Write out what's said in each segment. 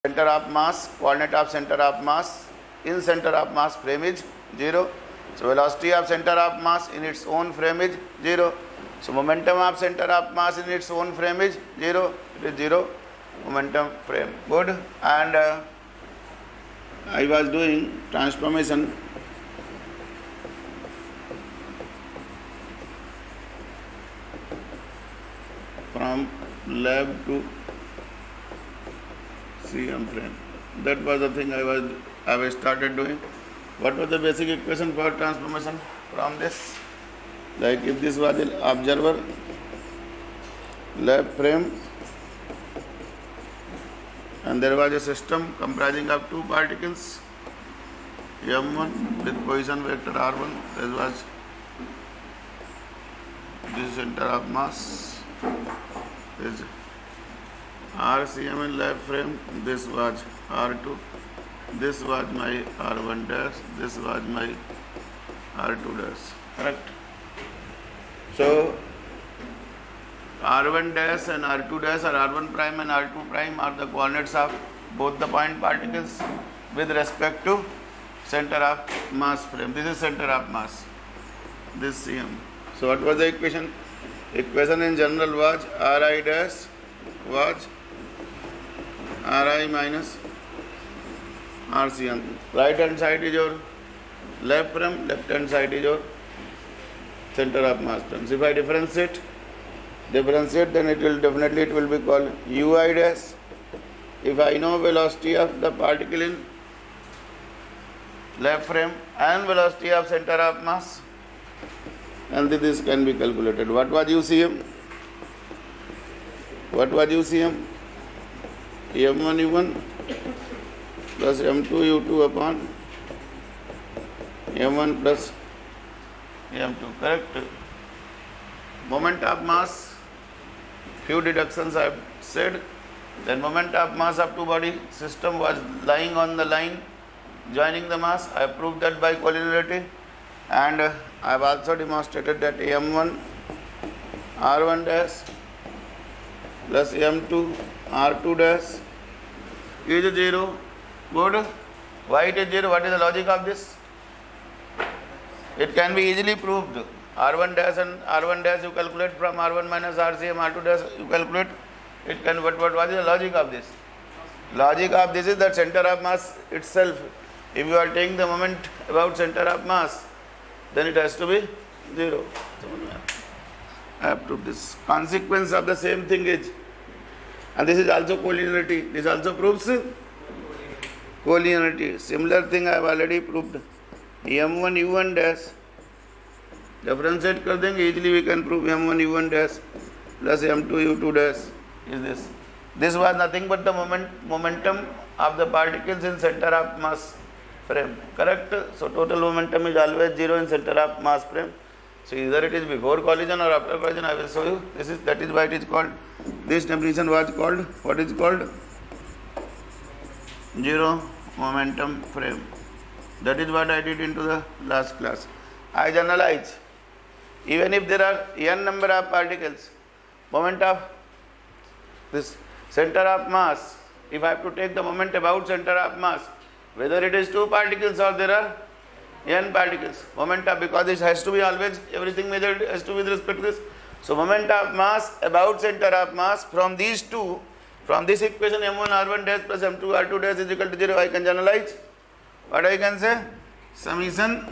center of mass, coordinate of center of mass in center of mass frame is 0. So velocity of center of mass in its own frame is 0. So momentum of center of mass in its own frame is 0. It is 0 momentum frame. Good. And I was doing transformation from lab to CM frame. That was the thing I was started doing. What was the basic equation for transformation from this? Like if this was an observer lab frame and there was a system comprising of two particles m1 with position vector r1, this center of mass is RCM in lab frame, this was R2, this was my R1 dash, this was my R2 dash, correct? So R1 dash and R2 dash or R1 prime and R2 prime are the coordinates of both the point particles with respect to center of mass frame. This is center of mass, this CM. So what was the equation? Equation in general was Ri dash was Ri minus RCM. Right hand side is your lab frame, left hand side is your center of mass frame. So if I differentiate, then it will be called Ui dash. If I know velocity of the particle in lab frame and velocity of center of mass, and this can be calculated. What was UCM? M1 U1 plus M2 U2 upon M1 plus M2, correct? Moment of mass, few deductions I have said. Then moment of mass of two body system was lying on the line joining the mass. I have proved that by collinearity, and I have also demonstrated that M1 R1 dash plus M2 R2 dash is 0. Good. Why it is 0? What is the logic of this? It can be easily proved. R1 dash and R1 dash you calculate from R1 minus RCM, R2 dash you calculate. It can. What is the logic of this? Logic of this is that center of mass itself. If you are taking the moment about center of mass, then it has to be 0. I have proved this. Consequence of the same thing is, and this is also collinearity. This also proves collinearity. Similar thing I have already proved. M1 U1 dash differentiate कर देंगे, easily we can prove M1 U1 dash plus M2 U2 dash is this. This was nothing but the momentum of the particles in center of mass frame, correct? So total momentum is always 0 in center of mass frame. So either it is before collision or after collision. I will show you. That is why it is called. This definition was called, what is called? Zero momentum frame. That is what I did into the last class. I generalize. Even if there are n number of particles, moment of this center of mass, if I have to take the moment about center of mass, whether it is two particles or there are n particles, moment of, because it has to be always, everything measured has to be with respect to this. So moment of mass about center of mass from these two, from this equation M1 R1 dash plus M2 R2 dash is equal to 0, I can generalize. What I can say? Summation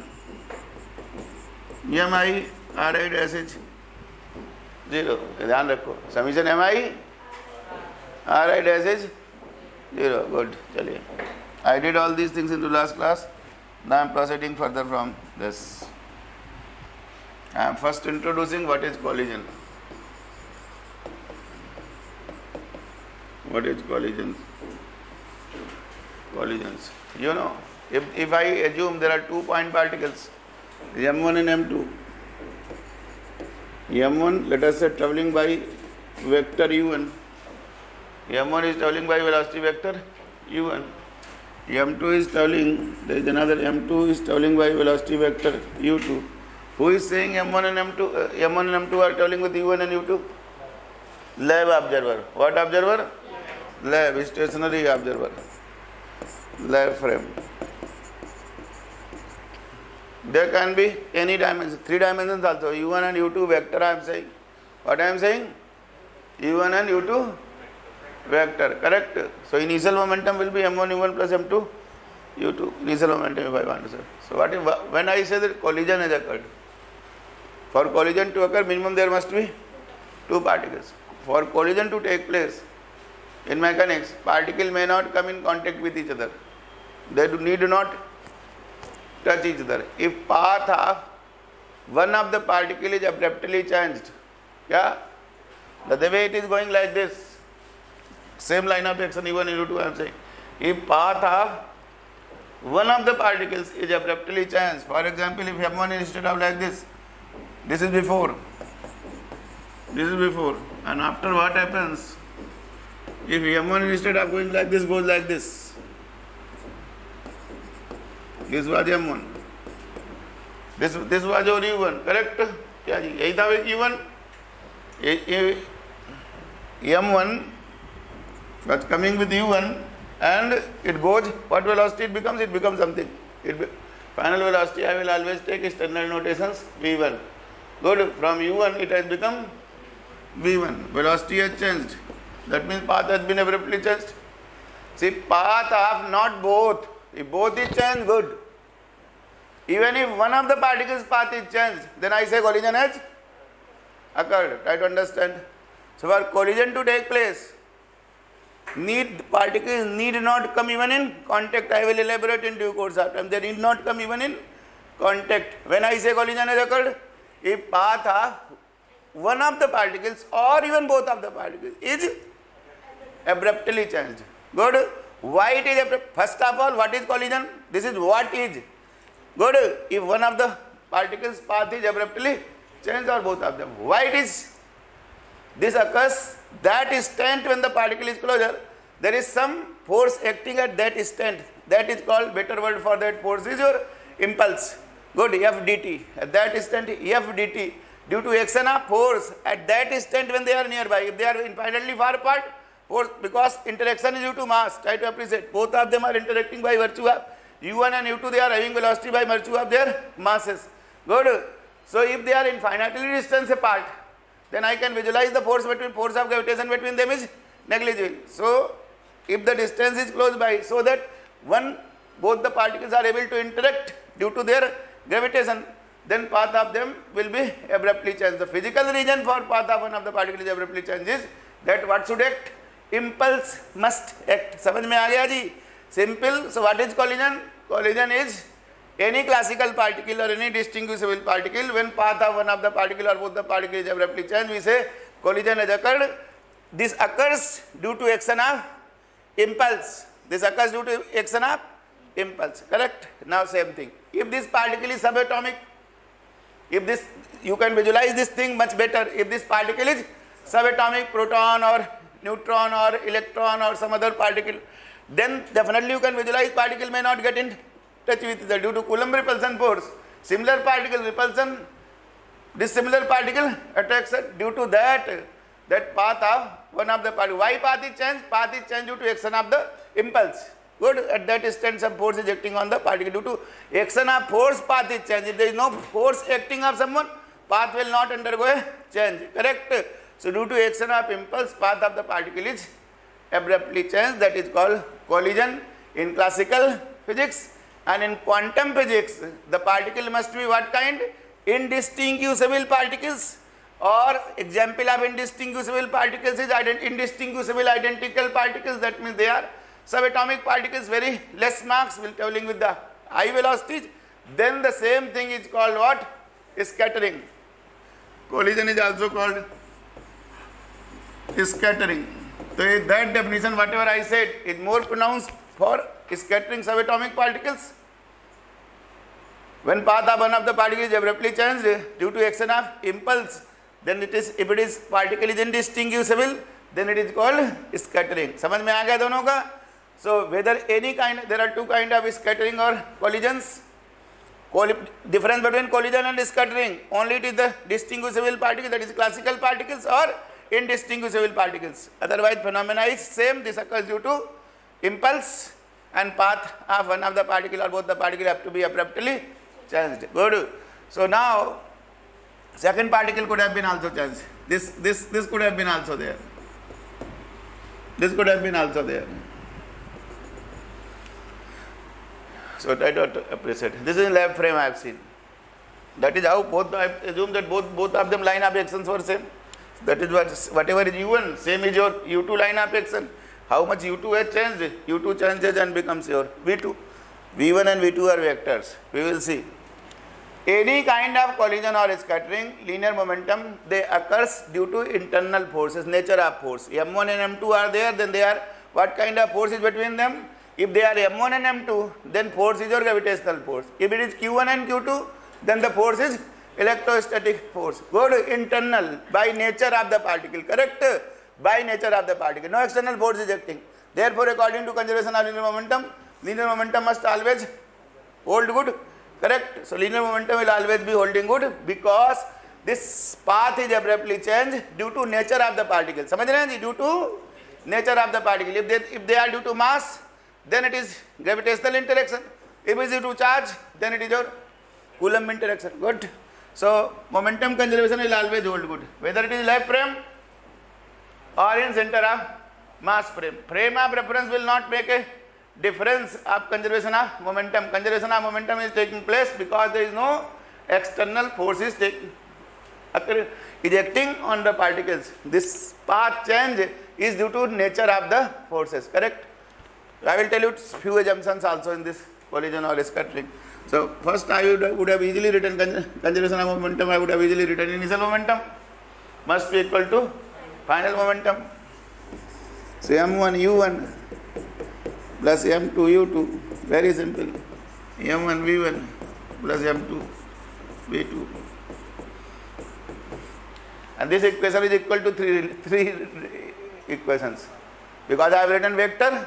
Mi Ri dash is 0. ध्यान रखो, summation Mi Ri dash is 0. Good. चलिए. I did all these things in the last class. Now I am proceeding further from this. I am first introducing what is collision. What is collision? Collisions. You know, if I assume there are 2 point particles, M1 and M2. M1, let us say, travelling by vector U1. M1 is travelling by velocity vector U1. M2 is travelling, there is another M2 is travelling by velocity vector U2. Who is saying M1 and M2 are travelling with U1 and U2? Lab observer. What observer? lab stationary observer, lab frame. There can be any dimension, 3 dimensions also, u1 and u2 vector I am saying. What I am saying? u1 and u2 vector, correct? So initial momentum will be m1 u1 plus m2 u2, initial momentum if I want to say. So what if, when I say that collision has occurred, for collision to occur minimum there must be 2 particles. For collision to take place in mechanics, particles may not come in contact with each other. They need not touch each other. If path of one of the particle is abruptly changed, yeah, the way it is going like this, same line of action e1 and e2 I am saying. If path of one of the particles is abruptly changed, for example, if m1 is instead of like this is before, and after what happens? If m1 instead of going like this goes like this, this was m1, this was your u1, correct? क्या जी यही था u1, m1 was coming with u1 and it goes, what velocity it becomes? It becomes something. Final velocity I will always take standard notations v1. Good, from u1 it has become v1. Velocity has changed. That means path has been abruptly changed. See, path of not both. If both is changed, good. Even if one of the particles path is changed, then I say collision has occurred. Try to understand. So for collision to take place, particles need not come even in contact. I will elaborate in due course of time. They need not come even in contact. When I say collision has occurred, if path of one of the particles or even both of the particles is abruptly changed. Good. Why it is abrupt? First of all, what is collision? This is what is. Good. If one of the particles path is abruptly changed or both of them. Why it is? This occurs that instant when the particle is closer, there is some force acting at that instant. That is called, better word for that force is your impulse. Good, F dt. At that instant, F dt, due to action of force at that instant when they are nearby. If they are infinitely far apart, force, because interaction is due to mass. Try to appreciate. Both of them are interacting by virtue of u1 and u2. They are having velocity by virtue of their masses. Good. So if they are infinitely distance apart, then I can visualize the force of gravitation between them is negligible. So if the distance is close by, so that both the particles are able to interact due to their gravitation, then path of them will be abruptly changed. The physical reason for path of one of the particles is abruptly changed is that what should act? Impulse must act. समझ में आ गया जी? Simple. So what is collision? Collision is any classical particle or any distinguishable particle, when path of one of the particle or both the particles is abruptly changed, we say collision has occurred. This occurs due to action of impulse. This occurs due to action of impulse. Correct? Now same thing. If this particle is subatomic, you can visualize this thing much better. If this particle is subatomic, proton or neutron or electron or some other particle, then definitely you can visualize particle may not get in touch with the due to Coulomb repulsion force. Similar particle repulsion, this similar particle attraction, due to that path of one of the particle. Why path is changed? Path is changed due to action of the impulse. Good. At that instant some force is acting on the particle. Due to action of force, path is changed. If there is no force acting of someone, path will not undergo a change. Correct? So due to action of impulse, path of the particle is abruptly changed. That is called collision in classical physics. And in quantum physics, the particle must be what kind? Indistinguishable particles. Or example of indistinguishable particles is indistinguishable identical particles. That means they are subatomic particles, very less mass, will traveling with the high velocities. Then the same thing is called what? Scattering. Collision is also called scattering. So that definition, whatever I said, is more pronounced for scattering subatomic particles. When path of one of the particles is abruptly changed due to action of impulse, then it is, if it is particle is indistinguishable, then it is called scattering. समझ में आ गया दोनों का? So whether any kind, there are two kind of scattering or collisions. Difference between collision and scattering, only it is the distinguishable particle, that is classical particles, or indistinguishable particles. Otherwise phenomena is same. This occurs due to impulse and path of one of the particle or both the particle have to be abruptly changed. Good. So now second particle could have been also changed. This could have been also there. This could have been also there. So try to appreciate. This is in lab frame I have seen. That is how both, I assume that both of them line of actions were same. That is what, whatever is U1, same is your U2 line of action. How much U2 has changed? U2 changes and becomes your V2. V1 and V2 are vectors. We will see. Any kind of collision or scattering, linear momentum, they occurs due to internal forces, nature of force. M1 and M2 are there, then they are, what kind of force is between them? If they are M1 and M2, then force is your gravitational force. If it is Q1 and Q2, then the force is electrostatic force. Go to internal, by nature of the particle, correct? By nature of the particle. No external force is acting. Therefore, according to conservation of linear momentum must always hold good, correct? So, linear momentum will always be holding good because this path is abruptly changed due to nature of the particle. समझ रहे हैं जी? Due to nature of the particle. If they are due to mass, then it is gravitational interaction. If it is due to charge, then it is your Coulomb interaction. Good. So momentum conservation will always hold good, whether it is left frame or in center of mass frame. Frame of reference will not make a difference of conservation of momentum. Conservation of momentum is taking place because there is no external forces ejecting on the particles. This path change is due to nature of the forces, correct? I will tell you few assumptions also in this collision or scattering. So first I would have easily written conservation of momentum. I would have easily written initial momentum must be equal to final momentum. So M1 U1 plus M2 U2, very simple. M1 V1 plus M2 V2. And this equation is equal to three equations. Because I have written vector,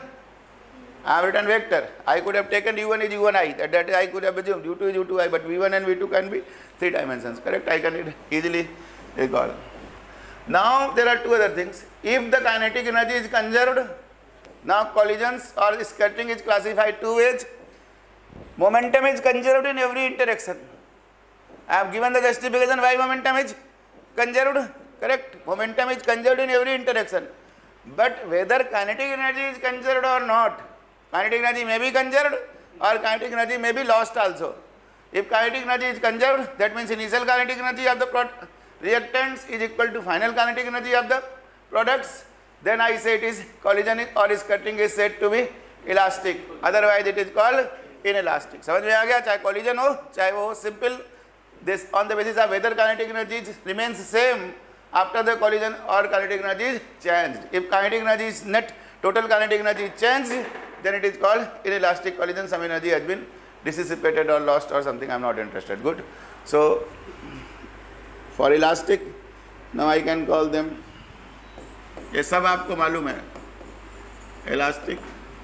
I could have taken U1 is U1I, that I could have assumed U2 is U2I, but V1 and V2 can be 3 dimensions, correct? I can easily recall. Now there are two other things. If the kinetic energy is conserved, now collisions or scattering is classified two ways. Momentum is conserved in every interaction. I have given the justification why momentum is conserved, correct? Momentum is conserved in every interaction. But whether kinetic energy is conserved or not, kinetic energy may be conserved or kinetic energy may be lost also. If kinetic energy is conserved, that means initial kinetic energy of the reactants is equal to final kinetic energy of the products. Then I say it is collision or scattering is said to be elastic. Otherwise it is called inelastic. समझ में आ गया? चाहे collision हो, चाहे वो simple. This on the basis of whether kinetic energy remains same after the collision or kinetic energy is changed. If kinetic energy is net, total kinetic energy is changed, then it is called inelastic collision. Some energy has been dissipated or lost or something. I am not interested. Good. So for elastic, now I can call them. ये सब आपको मालूम है. Elastic,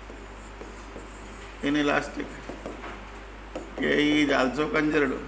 inelastic. K is also conserved.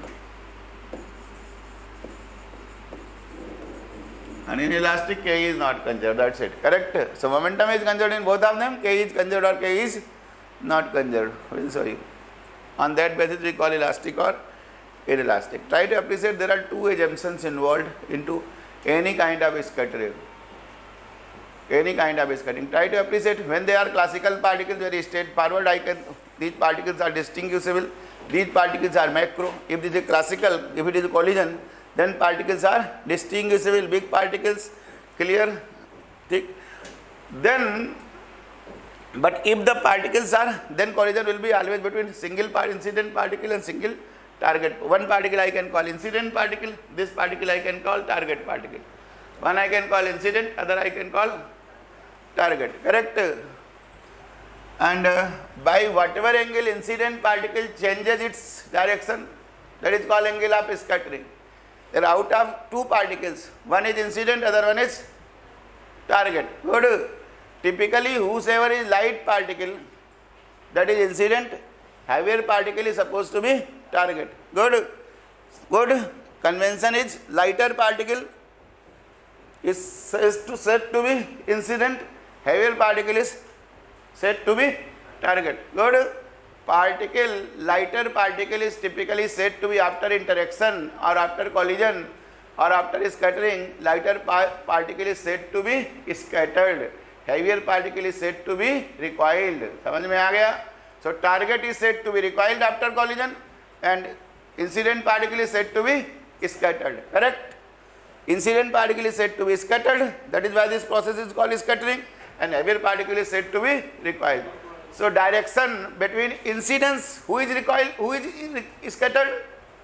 And inelastic K is not conserved. That's it. Correct. So momentum is conserved in both of them. K is conserved or K is not conserved. We will show you. On that basis we call elastic or inelastic. Try to appreciate there are two assumptions involved into any kind of scattering. Any kind of scattering. Try to appreciate when they are classical particles, very straightforward. These particles are distinguishable. These particles are macro. If this is classical, if it is a collision, then particles are distinguishable, big particles, clear, thick. Then, but if the particles are, then collision will be always between single incident particle and single target. One particle I can call incident particle, this particle I can call target particle. One I can call incident, other I can call target, correct? And by whatever angle incident particle changes its direction, that is called angle of scattering. There are out of two particles, one is incident, other one is target. Good. Typically, whosoever is light particle, that is incident, heavier particle is supposed to be target. Good. Good. Convention is lighter particle is said to be incident, heavier particle is said to be target. Good. Particle, lighter particle is typically said to be after interaction or after collision or after scattering. Lighter particle is said to be scattered. Heavier particle is said to be recoiled. समझ में आ गया? So target is said to be recoiled after collision and incident particle is said to be scattered. Correct? Incident particle is said to be scattered. That is why this process is called scattering. And heavier particle is said to be recoiled. So direction between incidence, who is recoiled, who is scattered?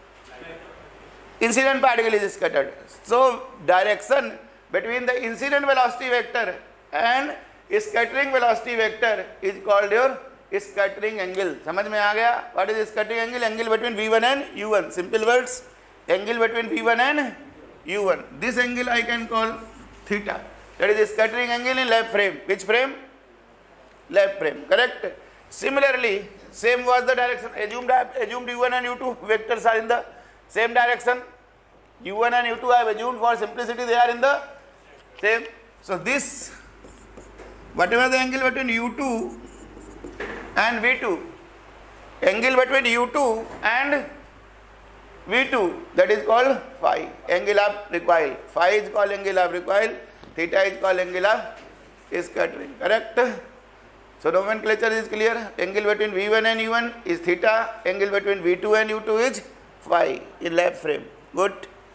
Incident particle is scattered. So direction between the incident velocity vector and scattering velocity vector is called your scattering angle. समझ में आ गया? What is scattering angle? Angle between V1 and U1. Simple words. Angle between V1 and U1. This angle I can call theta. That is scattering angle in left frame. Which frame? Left frame. Correct? Similarly, same was the direction. Assumed U1 and U2 vectors are in the same direction. U1 and U2 I have assumed for simplicity they are in the same. So this, whatever the angle between U2 and V2, angle between U2 and V2, that is called phi, angle of recoil. Phi is called angle of recoil, theta is called angle of scattering. Correct? So nomenclature is clear. Angle between V1 and U1 is theta, angle between V2 and U2 is phi in left frame. Good.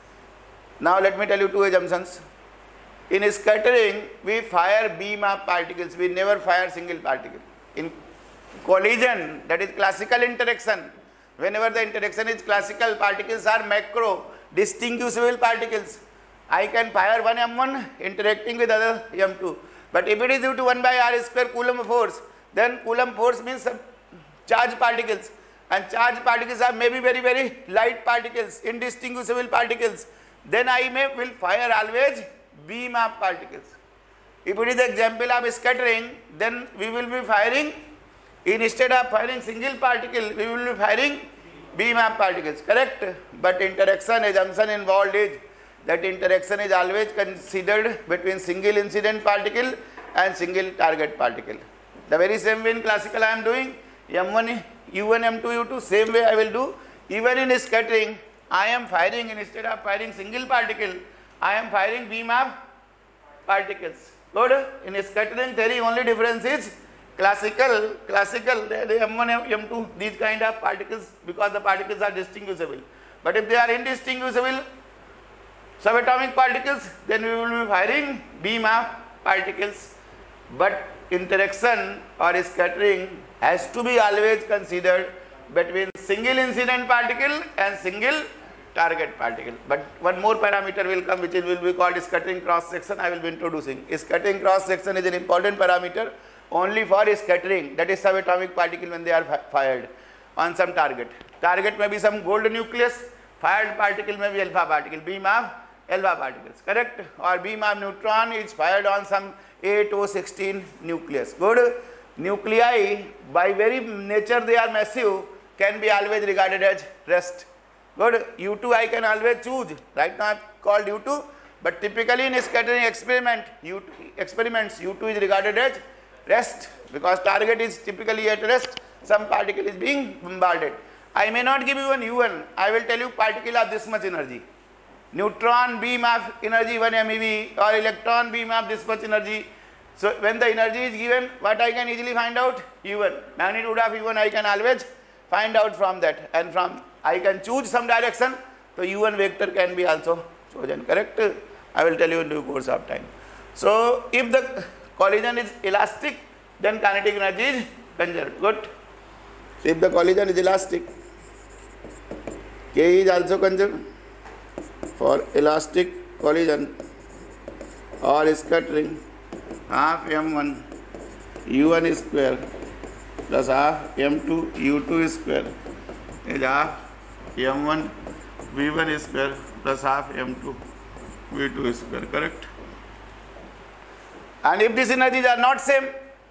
Now let me tell you two assumptions. In scattering, we fire beam of particles. We never fire single particle. In collision, that is classical interaction, whenever the interaction is classical, particles are macro, distinguishable particles. I can fire one M1 interacting with other M2. But if it is due to 1 by r square Coulomb force, then Coulomb force means charged particles. And charged particles are maybe very, very light particles, indistinguishable particles. Then I will fire always beam of particles. If it is the example of scattering, then we will be firing, instead of firing single particle, we will be firing beam of particles. Correct? But interaction assumption involved is that interaction is always considered between single incident particle and single target particle. The very same way in classical I am doing, M1, U1, M2, U2, same way I will do. Even in scattering, I am firing, instead of firing single particle, I am firing beam of particles. Good? In scattering theory, only difference is classical, the M1, M2, these kind of particles, because the particles are distinguishable. But if they are indistinguishable subatomic particles, then we will be firing beam of particles. But interaction or scattering has to be always considered between single incident particle and single target particle. But one more parameter will come, which will be called scattering cross section. I will be introducing. Scattering cross section is an important parameter only for scattering, that is subatomic particle when they are fired on some target. Target may be some gold nucleus, fired particle may be alpha particle, beam of alpha particles. Correct? Or beam of neutron is fired on some 8 or 16 nucleus. Good? Nuclei, by very nature they are massive, can be always regarded as rest. Good? U2 I can always choose. Right now I have called U2, but typically in scattering experiments, U2 is regarded as rest, because target is typically at rest, some particle is being bombarded. I may not give you an U1, I will tell you particle of this much energy. Neutron beam of energy 1 MeV or electron beam of this much energy. So when the energy is given, what I can easily find out? U1. Magnitude of U1 I can always find out from that, and from I can choose some direction, so U1 vector can be also chosen. Correct? I will tell you in due course of time. So if the collision is elastic, then kinetic energy is conserved. Good. So if the collision is elastic, K is also conserved. For elastic collision or scattering, half M1 U1 square plus half M2 U2 square is half M1 V1 square plus half M2 V2 square. Correct? And if these energies are not same,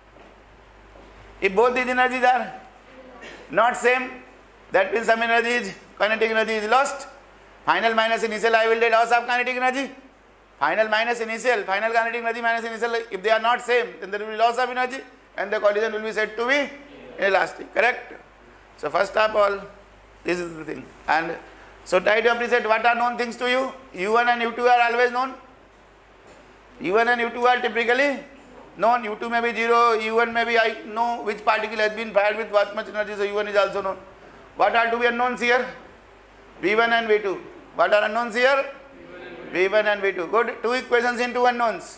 if both these energies are not same, that means some energy is, kinetic energy is lost. Final minus initial, I will get loss of kinetic energy. Final minus initial, final kinetic energy minus initial, if they are not same, then there will be loss of energy and the collision will be said to be inelastic, correct? So first of all, this is the thing. And so try to appreciate what are known things to you. U1 and U2 are always known. U1 and U2 are typically known. U2 may be 0, U1 may be, I know which particle has been fired with what much energy, so U1 is also known. What are to be unknowns here? V1 and V2. What are unknowns here? V1 and V2. Good. Two equations in two unknowns.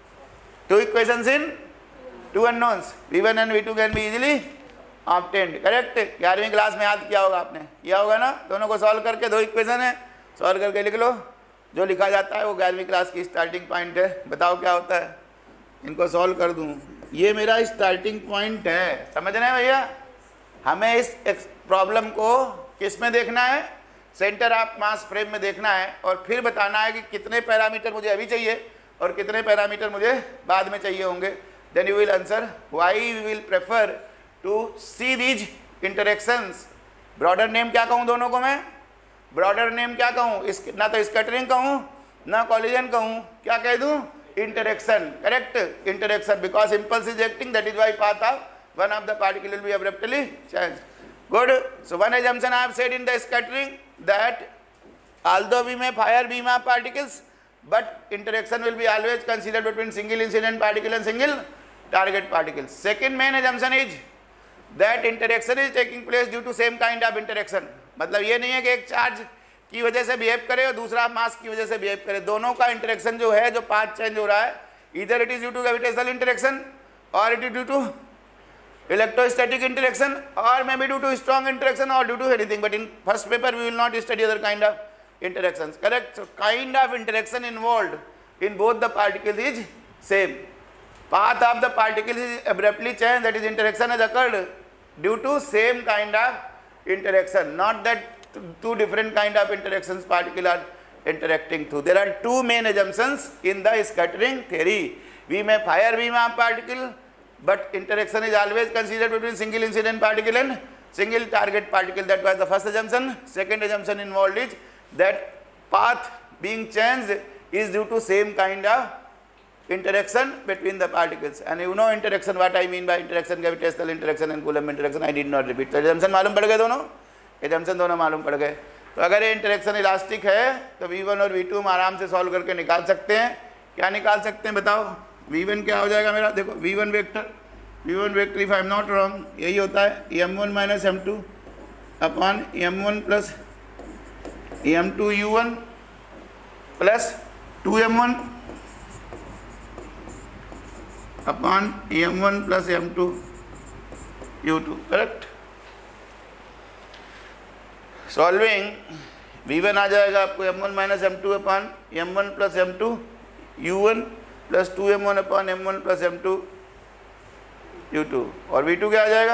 Two equations in two unknowns. V1 and V2 can be easily obtained. Correct? 11वीं class में याद किया होगा आपने, किया होगा ना? दोनों को सॉल्व करके, दो इक्वेशन है, सॉल्व करके लिख लो. जो लिखा जाता है वो 11वीं क्लास की स्टार्टिंग पॉइंट है. बताओ क्या होता है? इनको सॉल्व कर दूं. ये मेरा स्टार्टिंग पॉइंट है. समझ रहे हैं भैया? हमें इस प्रॉब्लम को किस में देखना है? सेंटर ऑफ मास फ्रेम में देखना है और फिर बताना है कि कितने पैरामीटर मुझे अभी चाहिए और कितने पैरामीटर मुझे बाद में चाहिए होंगे. Then you will answer why we will prefer to see these interactions. Broader name क्या कहूँ दोनों को मैं? ब्रॉडर नेम क्या कहूँ? ना तो स्कैटरिंग कहूँ ना कॉलिजन कहूँ, क्या कह दूँ? Interaction. Correct? Interaction, because impulse is acting, that is why path of one of the particle will be abruptly changed. Good. So one assumption I have said in the scattering, that although we may fire beam of particles, but interaction will be always considered between single incident particle and single target particle. Second main assumption is that interaction is taking place due to same kind of interaction. मतलब ये नहीं है कि एक charge की वजह से behave करे और दूसरा मास की वजह से बिहेव करे. दोनों का इंटरेक्शन जो है, जो पाथ चेंज हो रहा है, इधर it is due to gravitational interaction और it is due to electrostatic interaction or maybe due to strong interaction or due to anything, but in first paper we will not study other kind of interactions. Correct? So kind of interaction involved in both the particles is same. Path of the particles is abruptly changed, that is interaction has occurred due to same kind of interaction, not that two different kind of interactions particle are interacting through. There are two main assumptions in the scattering theory. We may fire beam of particle, but interaction is always considered between single incident particle and single target particle. That was the first assumption. Second assumption involved is that path being changed is due to same kind of interaction between the particles. And you know interaction, what I mean by interaction, gravitational interaction and Coulomb interaction. I did not repeat. So assumption मालूम पड़ गए दोनों? assumption दोनों मालूम पड़ गए. तो अगर ये इंटरेक्शन इलास्टिक है तो V1 और V2 हम आराम से सॉल्व करके निकाल सकते हैं. क्या निकाल सकते हैं बताओ? V1 क्या हो जाएगा मेरा? देखो V1 vector if I am not wrong यही होता है m1 minus m2 upon m1 plus m2 u1 plus 2m1 upon m1 plus m2 u2. Correct? Solving V1 आ जाएगा आपको m1 minus m2 upon m1 plus m2 u1 plus 2m1 upon m1 plus m2 u2. और V2 क्या आ जाएगा?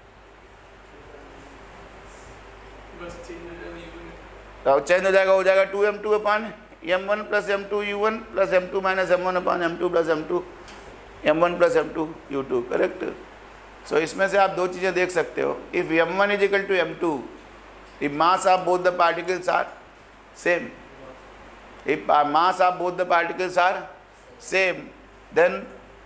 Change हो जाएगा, 2m2 upon m1 plus m2 u1 plus m2 minus m1 upon m2 plus m2 m1 plus m2 u2. Correct? So इसमें से आप दो चीज़ें देख सकते हो. If m1 is equal to m2, if mass of both the particles are same, if mass of both the particles are same, then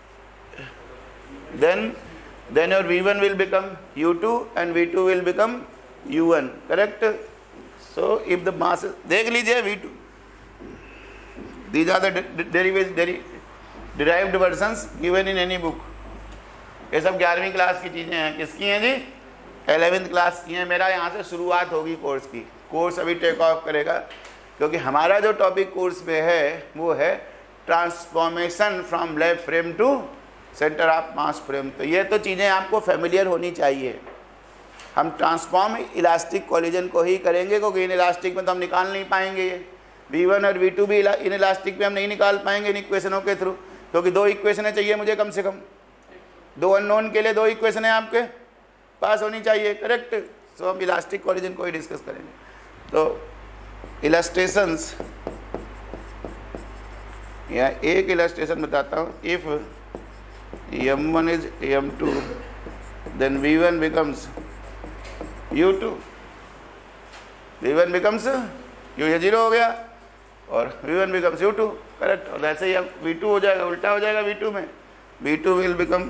your V1 will become U2 and V2 will become U1. Correct? So if the mass, देख लीजिए V2, these are the derived versions given in any book. ये सब 11वीं class की चीज़ें हैं. किसकी हैं जी? 11th क्लास की हैं. मेरा यहाँ से शुरुआत होगी कोर्स की. कोर्स अभी टेक ऑफ करेगा क्योंकि हमारा जो टॉपिक कोर्स में है वो है transformation from lab frame to centre of mass frame. तो ये तो चीज़ें आपको फेमिलियर होनी चाहिए. हम ट्रांसफॉर्म इलास्टिक कॉलिजन को ही करेंगे क्योंकि इन इलास्टिक में तो हम निकाल नहीं पाएंगे. ये V1 और V2 भी इन इलास्टिक पे हम नहीं निकाल पाएंगे इन इक्वेशनों के थ्रू, क्योंकि दो इक्वेशनें चाहिए मुझे कम से कम. दो अननोन के लिए दो इक्वेशनें आपके पास होनी चाहिए. करेक्ट? सो हम इलास्टिक कॉलिजन को ही डिस्कस करेंगे. तो इलस्ट्रेशंस, या एक इलस्ट्रेशन बताता हूँ. If m1 is m2, then v1 becomes u2. v1 becomes u, ये 0 हो गया. और V1 becomes U2, करेक्ट। और ऐसे ही अब V2 हो जाएगा, उल्टा हो जाएगा V2 में, V2 will become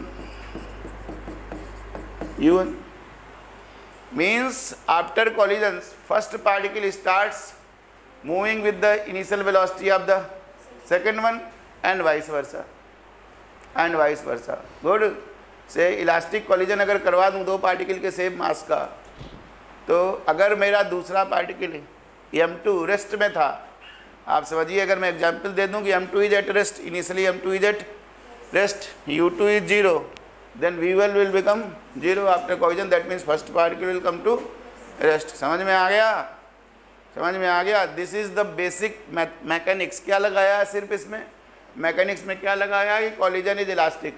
U1। means after collisions first particle starts moving with the initial velocity of the second one and vice versa, good। से इलास्टिक कॉलिजन अगर करवा दूं दो पार्टिकल के सेम मास का, तो अगर मेरा दूसरा पार्टिकल M2 रेस्ट में था, आप समझिए, अगर मैं एग्जांपल दे दूं कि M2 is at rest, initially M2 is at rest, U2 is 0, then V1 will become 0 after collision, that means first particle will come to rest। समझ में आ गया? This is the basic mechanics. क्या लगाया है सिर्फ इसमें मैकेनिक्स में, क्या लगाया है? Collision is elastic,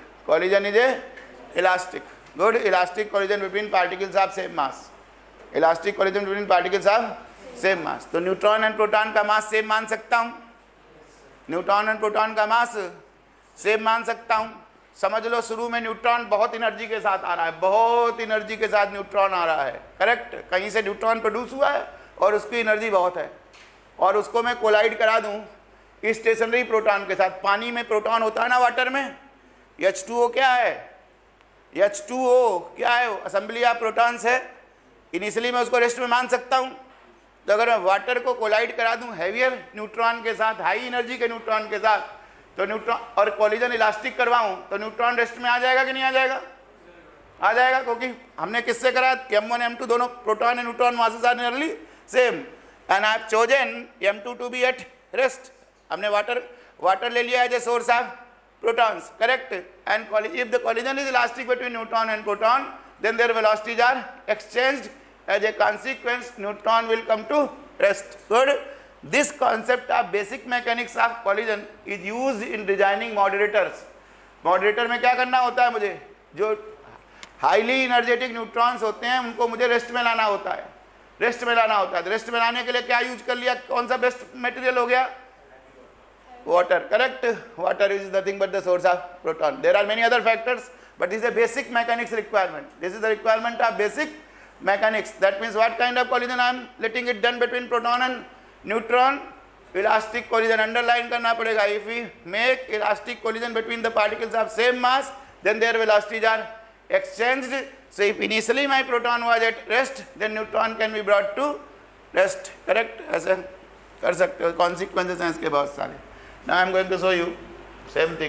good. Elastic collision between particles of same mass, elastic collision between particles of same mass. तो न्यूट्रॉन एंड प्रोटॉन का मास सेम मान सकता हूँ, न्यूट्रॉन एंड प्रोटॉन का मास सेम मान सकता हूँ। समझ लो शुरू में न्यूट्रॉन बहुत एनर्जी के साथ आ रहा है, बहुत एनर्जी के साथ न्यूट्रॉन आ रहा है, करेक्ट। कहीं से न्यूट्रॉन प्रोड्यूस हुआ है और उसकी एनर्जी बहुत है, और उसको मैं कोलाइड करा दूं स्टेशनरी प्रोटॉन के साथ। पानी में प्रोटॉन होता है ना, वाटर में H2O क्या है? H2O क्या है? असेंबली ऑफ प्रोटॉन्स है। इनिशियली मैं उसको रेस्ट में मान सकता हूं। तो अगर मैं वाटर को कोलाइड करा दूं हैवियर न्यूट्रॉन के साथ, हाई एनर्जी के न्यूट्रॉन के साथ, तो न्यूट्रॉन और कॉलिजन इलास्टिक करवाऊं, तो न्यूट्रॉन रेस्ट में आ जाएगा कि नहीं आ जाएगा? आ जाएगा, क्योंकि हमने किससे करा? M1 M2 दोनों proton and neutron masses are nearly same, and I have chosen M2 to be at rest. हमने वाटर ले लिया as a source of protons, correct। and if the collision is elastic between neutron and proton, then their velocities are exchanged, as a consequence neutron will come to rest, good। this concept of basic mechanics of collision is used in designing moderators। moderator में क्या करना होता है मुझे? जो highly energetic neutrons होते हैं उनको मुझे रेस्ट में लाना होता है, रेस्ट में लाने के लिए क्या यूज कर लिया? कौन सा बेस्ट मटेरियल हो गया? water, correct। water is nothing but the source of proton। there are many other factors, but this is a basic mechanics requirement, this is the requirement of basic mechanics। that means what kind of collision I am letting it done between proton and neutron? elastic collision, underline करना पड़ेगा। if we make elastic collision between the particles of same mass, then their velocities are exchanged। so if initially my proton was at rest, then neutron can be brought to rest, correct। ऐसे कर सकते हो, consequences हैं इसके बहुत सारे। Now I am going to show you same thing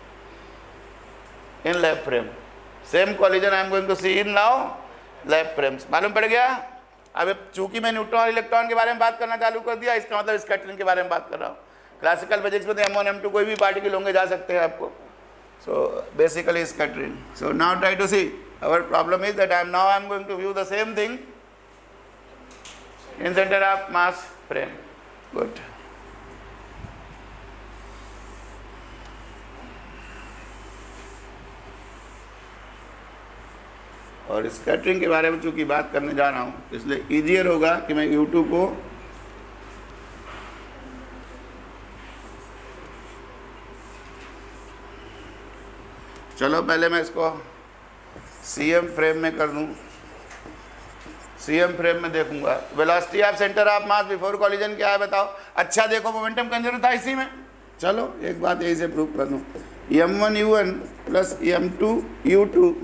in lab frame, same collision I am going to see in now lab frames। मालूम पड़ गया? अब चूंकि मैं न्यूट्रॉन और इलेक्ट्रॉन के बारे में बात करना चालू कर दिया, इसका मतलब स्कैटरिंग के बारे में बात कर रहा हूँ। क्लासिकल फिजिक्स में तो M1 M2 कोई भी पार्टिकल होंगे, जा सकते हैं आपको। so basically scattering। so now try to see, our problem is that I am going to view the same thing in center of mass frame, good। और स्कैटरिंग के बारे में चूंकि बात करने जा रहा हूं, इसलिए ईजियर होगा कि मैं U2 को चलो पहले मैं इसको CM फ्रेम में कर दूं। CM फ्रेम में देखूंगा velocity of centre of mass before collision क्या है बताओ? अच्छा देखो, मोमेंटम कंजर्व था इसी में। चलो एक बात यही से प्रूव कर दूं, M1 U1 plus M2 U2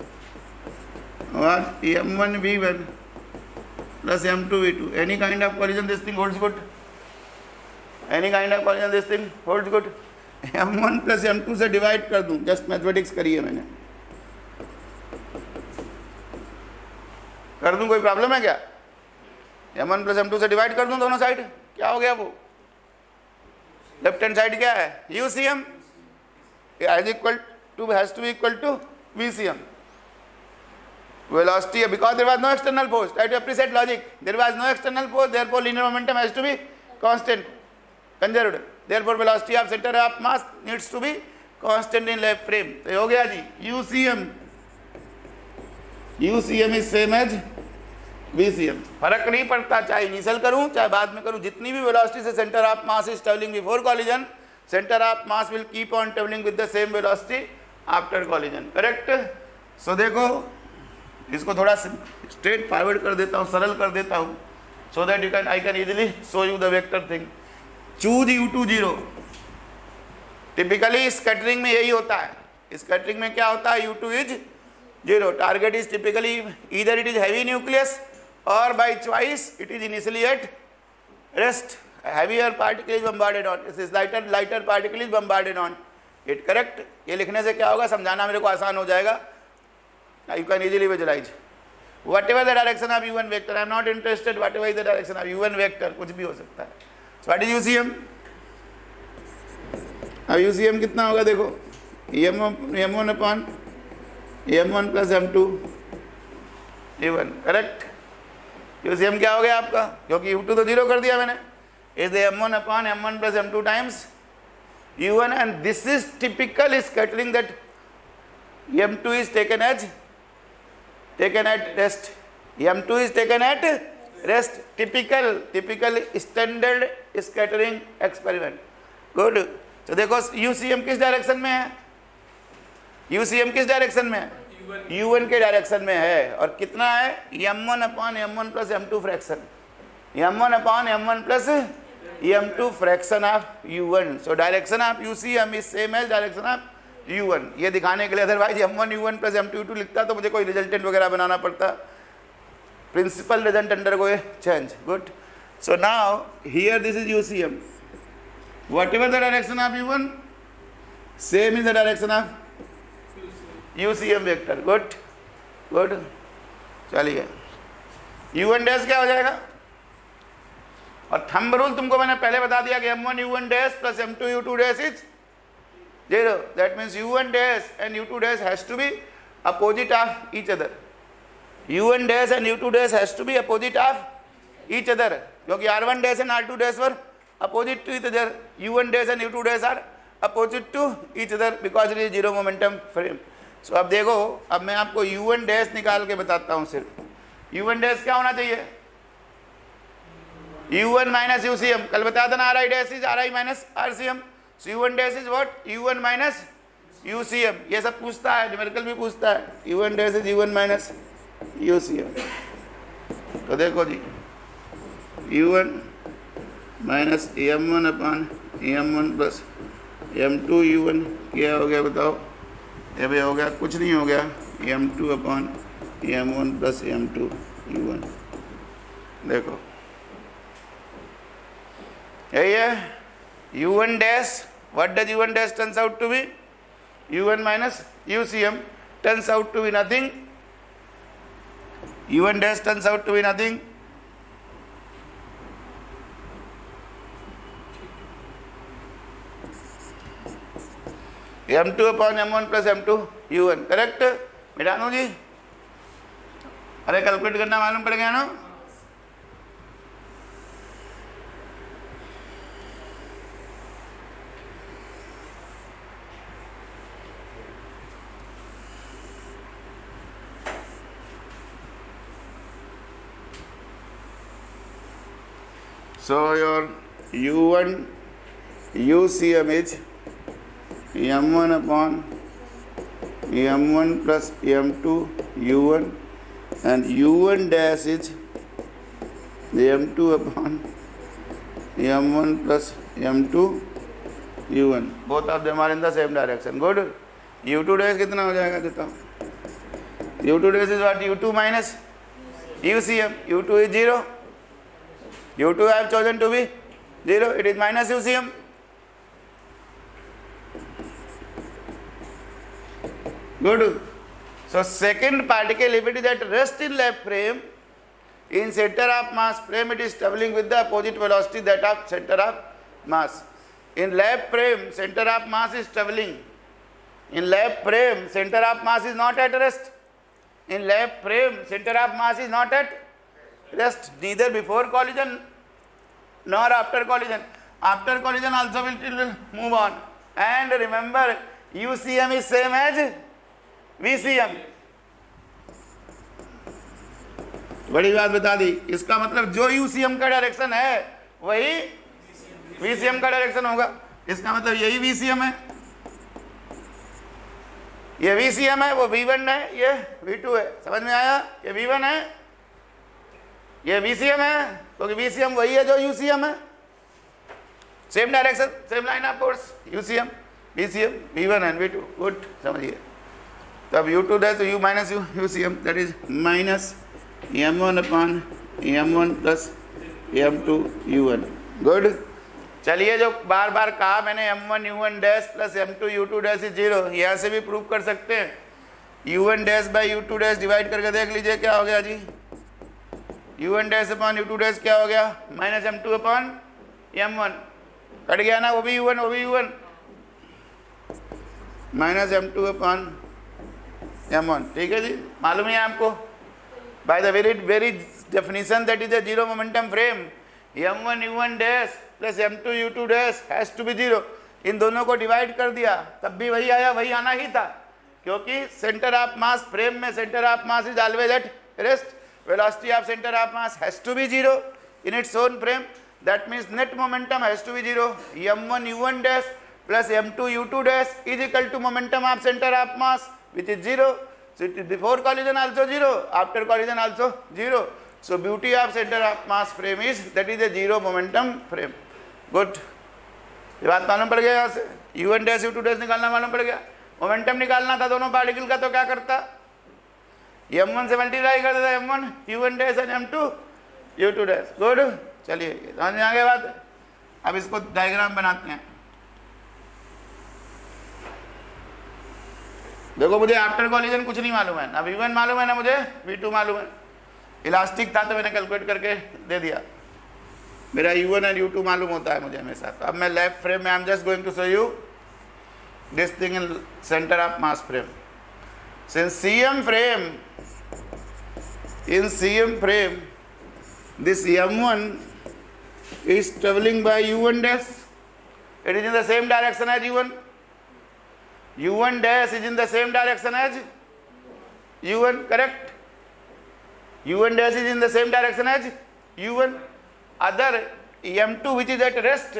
or M1 V1 plus M2 V2, any kind of collision this thing holds good, any kind of collision this thing holds good। M1 plus M2 से divide कर दूं, just mathematics करी है मैंने, कर दूं, कोई problem है क्या? M1 plus M2 से डिवाइड कर दूं दोनों साइड, क्या हो गया? वो लेफ्ट हैंड साइड क्या है? UCM has to be equal to VCM। velocity, because there was no external force, try to appreciate logic, there was no external force, therefore linear momentum has to be constant, conserved, therefore velocity of center of mass needs to be constant in lab frame। तो हो गया जी UCM is same as VCM। फर्क नहीं पड़ता चाहे initial करूं चाहे बाद में करूं, जितनी भी वेलोसिटी से centre of mass is travelling before collision, centre of mass will keep on travelling with the same velocity after collision, correct. So देखो इसको थोड़ा स्ट्रेट फॉरवर्ड कर देता हूँ, सरल कर देता हूँ, so that I can easily show you the vector thing. Choose U2 0। Typically scattering में यही होता है। स्कैटरिंग में क्या होता है? U2 is 0। Target is typically either it is heavy nucleus और by choice it is initially at rest. Heavier particle is bombarded on, this lighter particle is bombarded on it. Correct. ये लिखने से क्या होगा, समझाना मेरे को आसान हो जाएगा। You can easily visualise whatever the direction of u1 vector, I am not interested whatever is the direction of u1 vector, कुछ भी हो सकता है। So what is UCM? अब UCM कितना होगा देखो, m1 upon m1 plus m2 u1। Correct. UCM क्या हो गया आपका, क्योंकि u2 तो 0 कर दिया मैंने, is the m1 upon m1 plus m2 times u1 and this is typical scattering that m2 is taken at rest, m2 is taken at rest, typical standard scattering experiment। Good. तो देखो UCM किस direction में है, UCM किस direction में है, u1 के direction में है। और कितना है, m1 upon m1 plus m2 fraction, m1 upon m1 plus m2 fraction of u1। So direction of UCM is same as direction of u1। ये दिखाने के लिए, otherwise m1 u1 plus m2 u2 लिखता तो मुझे कोई रिजल्टेंट वगैरह बनाना पड़ता। प्रिंसिपल रिजल्ट अंडर को change. Good. So now here this is UCM, whatever the direction of u1 same is the direction of UCM vector। Good good. चलिए u1 dash क्या हो जाएगा, और थंब रूल तुमको मैंने पहले बता दिया कि m1 u1 dash plus m2 u2 dash is 0। That means u1 dash and u2 dash has to be opposite of each other। u1 dash and u2 dash has to be opposite of each other, क्योंकि r1 dash and r2 dash were opposite to each other। u1 dash and u2 dash are opposite to each other because it is zero momentum frame। So अब देखो, अब मैं आपको u1 dash निकाल के बताता हूँ। सिर्फ u1 dash क्या होना चाहिए, u1 माइनस UCM। कल बताया था ना, ri dash is ri minus RCM। So u1 dash is what, u1 minus UCM। ये सब पूछता है, न्यूमेरिकल भी पूछता है। u1 dash is u1 minus UCM। तो देखो जी, u1 minus m1 upon m1 plus m2 u1 क्या हो गया बताओ। ये भी हो गया, कुछ नहीं हो गया, m2 upon m1 plus m2 u1। देखो यही है u1 dash। What does u1 dash turns out to be, u1 minus UCM turns out to be nothing, u1 dash turns out to be nothing m2 upon m1 plus m2 u1। Correct. मिटानो जी, अरे calculate करना मालूम पड़ गया ना। So your u1 UCM is m1 upon m1 plus m2 u1 and u1 dash is m2 upon m1 plus m2 u1। both of them are in the same direction। good। u2 dash कितना हो जाएगा देता हूँ। u2 dash is what, u2 minus UCM। u2 is 0, u2 I have chosen to be 0, it is minus UCM। good। So second particle, if it is at rest in lab frame, in center of mass frame it is travelling with the opposite velocity that of center of mass। in lab frame center of mass is travelling, in lab frame center of mass is not at rest, in lab frame center of mass is not at rest, neither before collision nor after collision। after collision also will move on। and remember UCM is same as VCM। बड़ी बात बता दी। इसका मतलब जो UCM का direction है वही VCM का डायरेक्शन होगा। इसका मतलब यही VCM है, ये VCM है, वो V1 है, ये V2 है। समझ में आया, ये V1 है, ये VCM है, क्योंकि VCM वही है जो UCM है। Same direction, same line of force, UCM, VCM, V1 and V2, good, समझिए। तो अब U2 डैश तो U minus U, UCM that is minus M1 upon M1 plus M2 U1, good. चलिए, जो बार बार कहा मैंने M1 U1 dash plus M2 U2 dash is 0, यहाँ से भी प्रूव कर सकते हैं। U1 dash by U2 dash divide करके देख लीजिए क्या हो गया जी। U1 dash upon U2 dash क्या हो गया, minus M2 upon M1, cut गया ना, वो भी U1 minus M2 upon M1, ठीक है जी, मालूम है आपको। By the very definition that is a zero momentum frame, M1 U1 dash plus M2 U2 dash has to be 0। इन दोनों को डिवाइड कर दिया तब भी वही आया, वही आना ही था, क्योंकि सेंटर ऑफ मास फ्रेम में centre of mass is always at rest, velocity of centre of mass has to be 0 in its own frame, that means net momentum has to be 0। M1 U1 dash plus M2 U2 dash is equal to momentum of center of mass which is 0. So it is before collision also 0, after collision also 0. So beauty of center of mass frame is that is a zero momentum frame. Good. ये बात मालूम पड़ गया, यहाँ से U1 dash U2 dash निकालना मालूम पड़ गया। मोमेंटम निकालना था दोनों पार्टिकल का, तो क्या करता, M1 से मल्टीप्लाई कर देता M1 U1 dash और M2 U2 dash, गुड। चलिए समझ में आ गया बात। अब इसको डायग्राम बनाते हैं। देखो, मुझे आफ्टर कॉलिजन कुछ नहीं मालूम है, ना V1 मालूम है ना मुझे V2 मालूम है। इलास्टिक था तो मैंने कैलकुलेट करके दे दिया, मेरा U1 और U2 मालूम होता है मुझे हमेशा। तो अब मैं लेफ्ट फ्रेम में I am just going to show you this thing in centre of mass frame. Since CM frame, in CM frame this M1 is traveling by U1 dash, it is in the same direction as U1. U1 dash is in the same direction as U1, correct? U1 dash is in the same direction as U1. Other M2 which is at rest,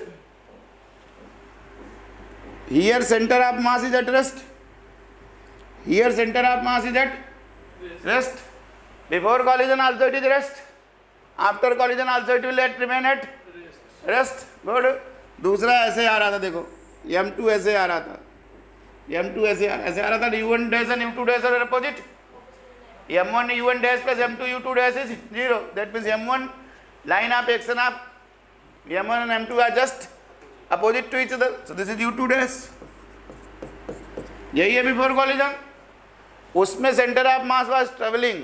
here center of mass is at rest, here center of mass is at rest. Before collision also it is rest, after collision also it will remain at rest, good. दूसरा ऐसे आ रहा था, देखो M2 ऐसे आ रहा था, M2 ऐसे आ रहा था, U1 dash and U2 dash are opposite. M1 U1 dash plus M2 U2 dash is 0. That means M1 line of action of M1 and M2 are just opposite to each other. So this is U2 dash. यही है before collision. उसमें centre of mass was travelling,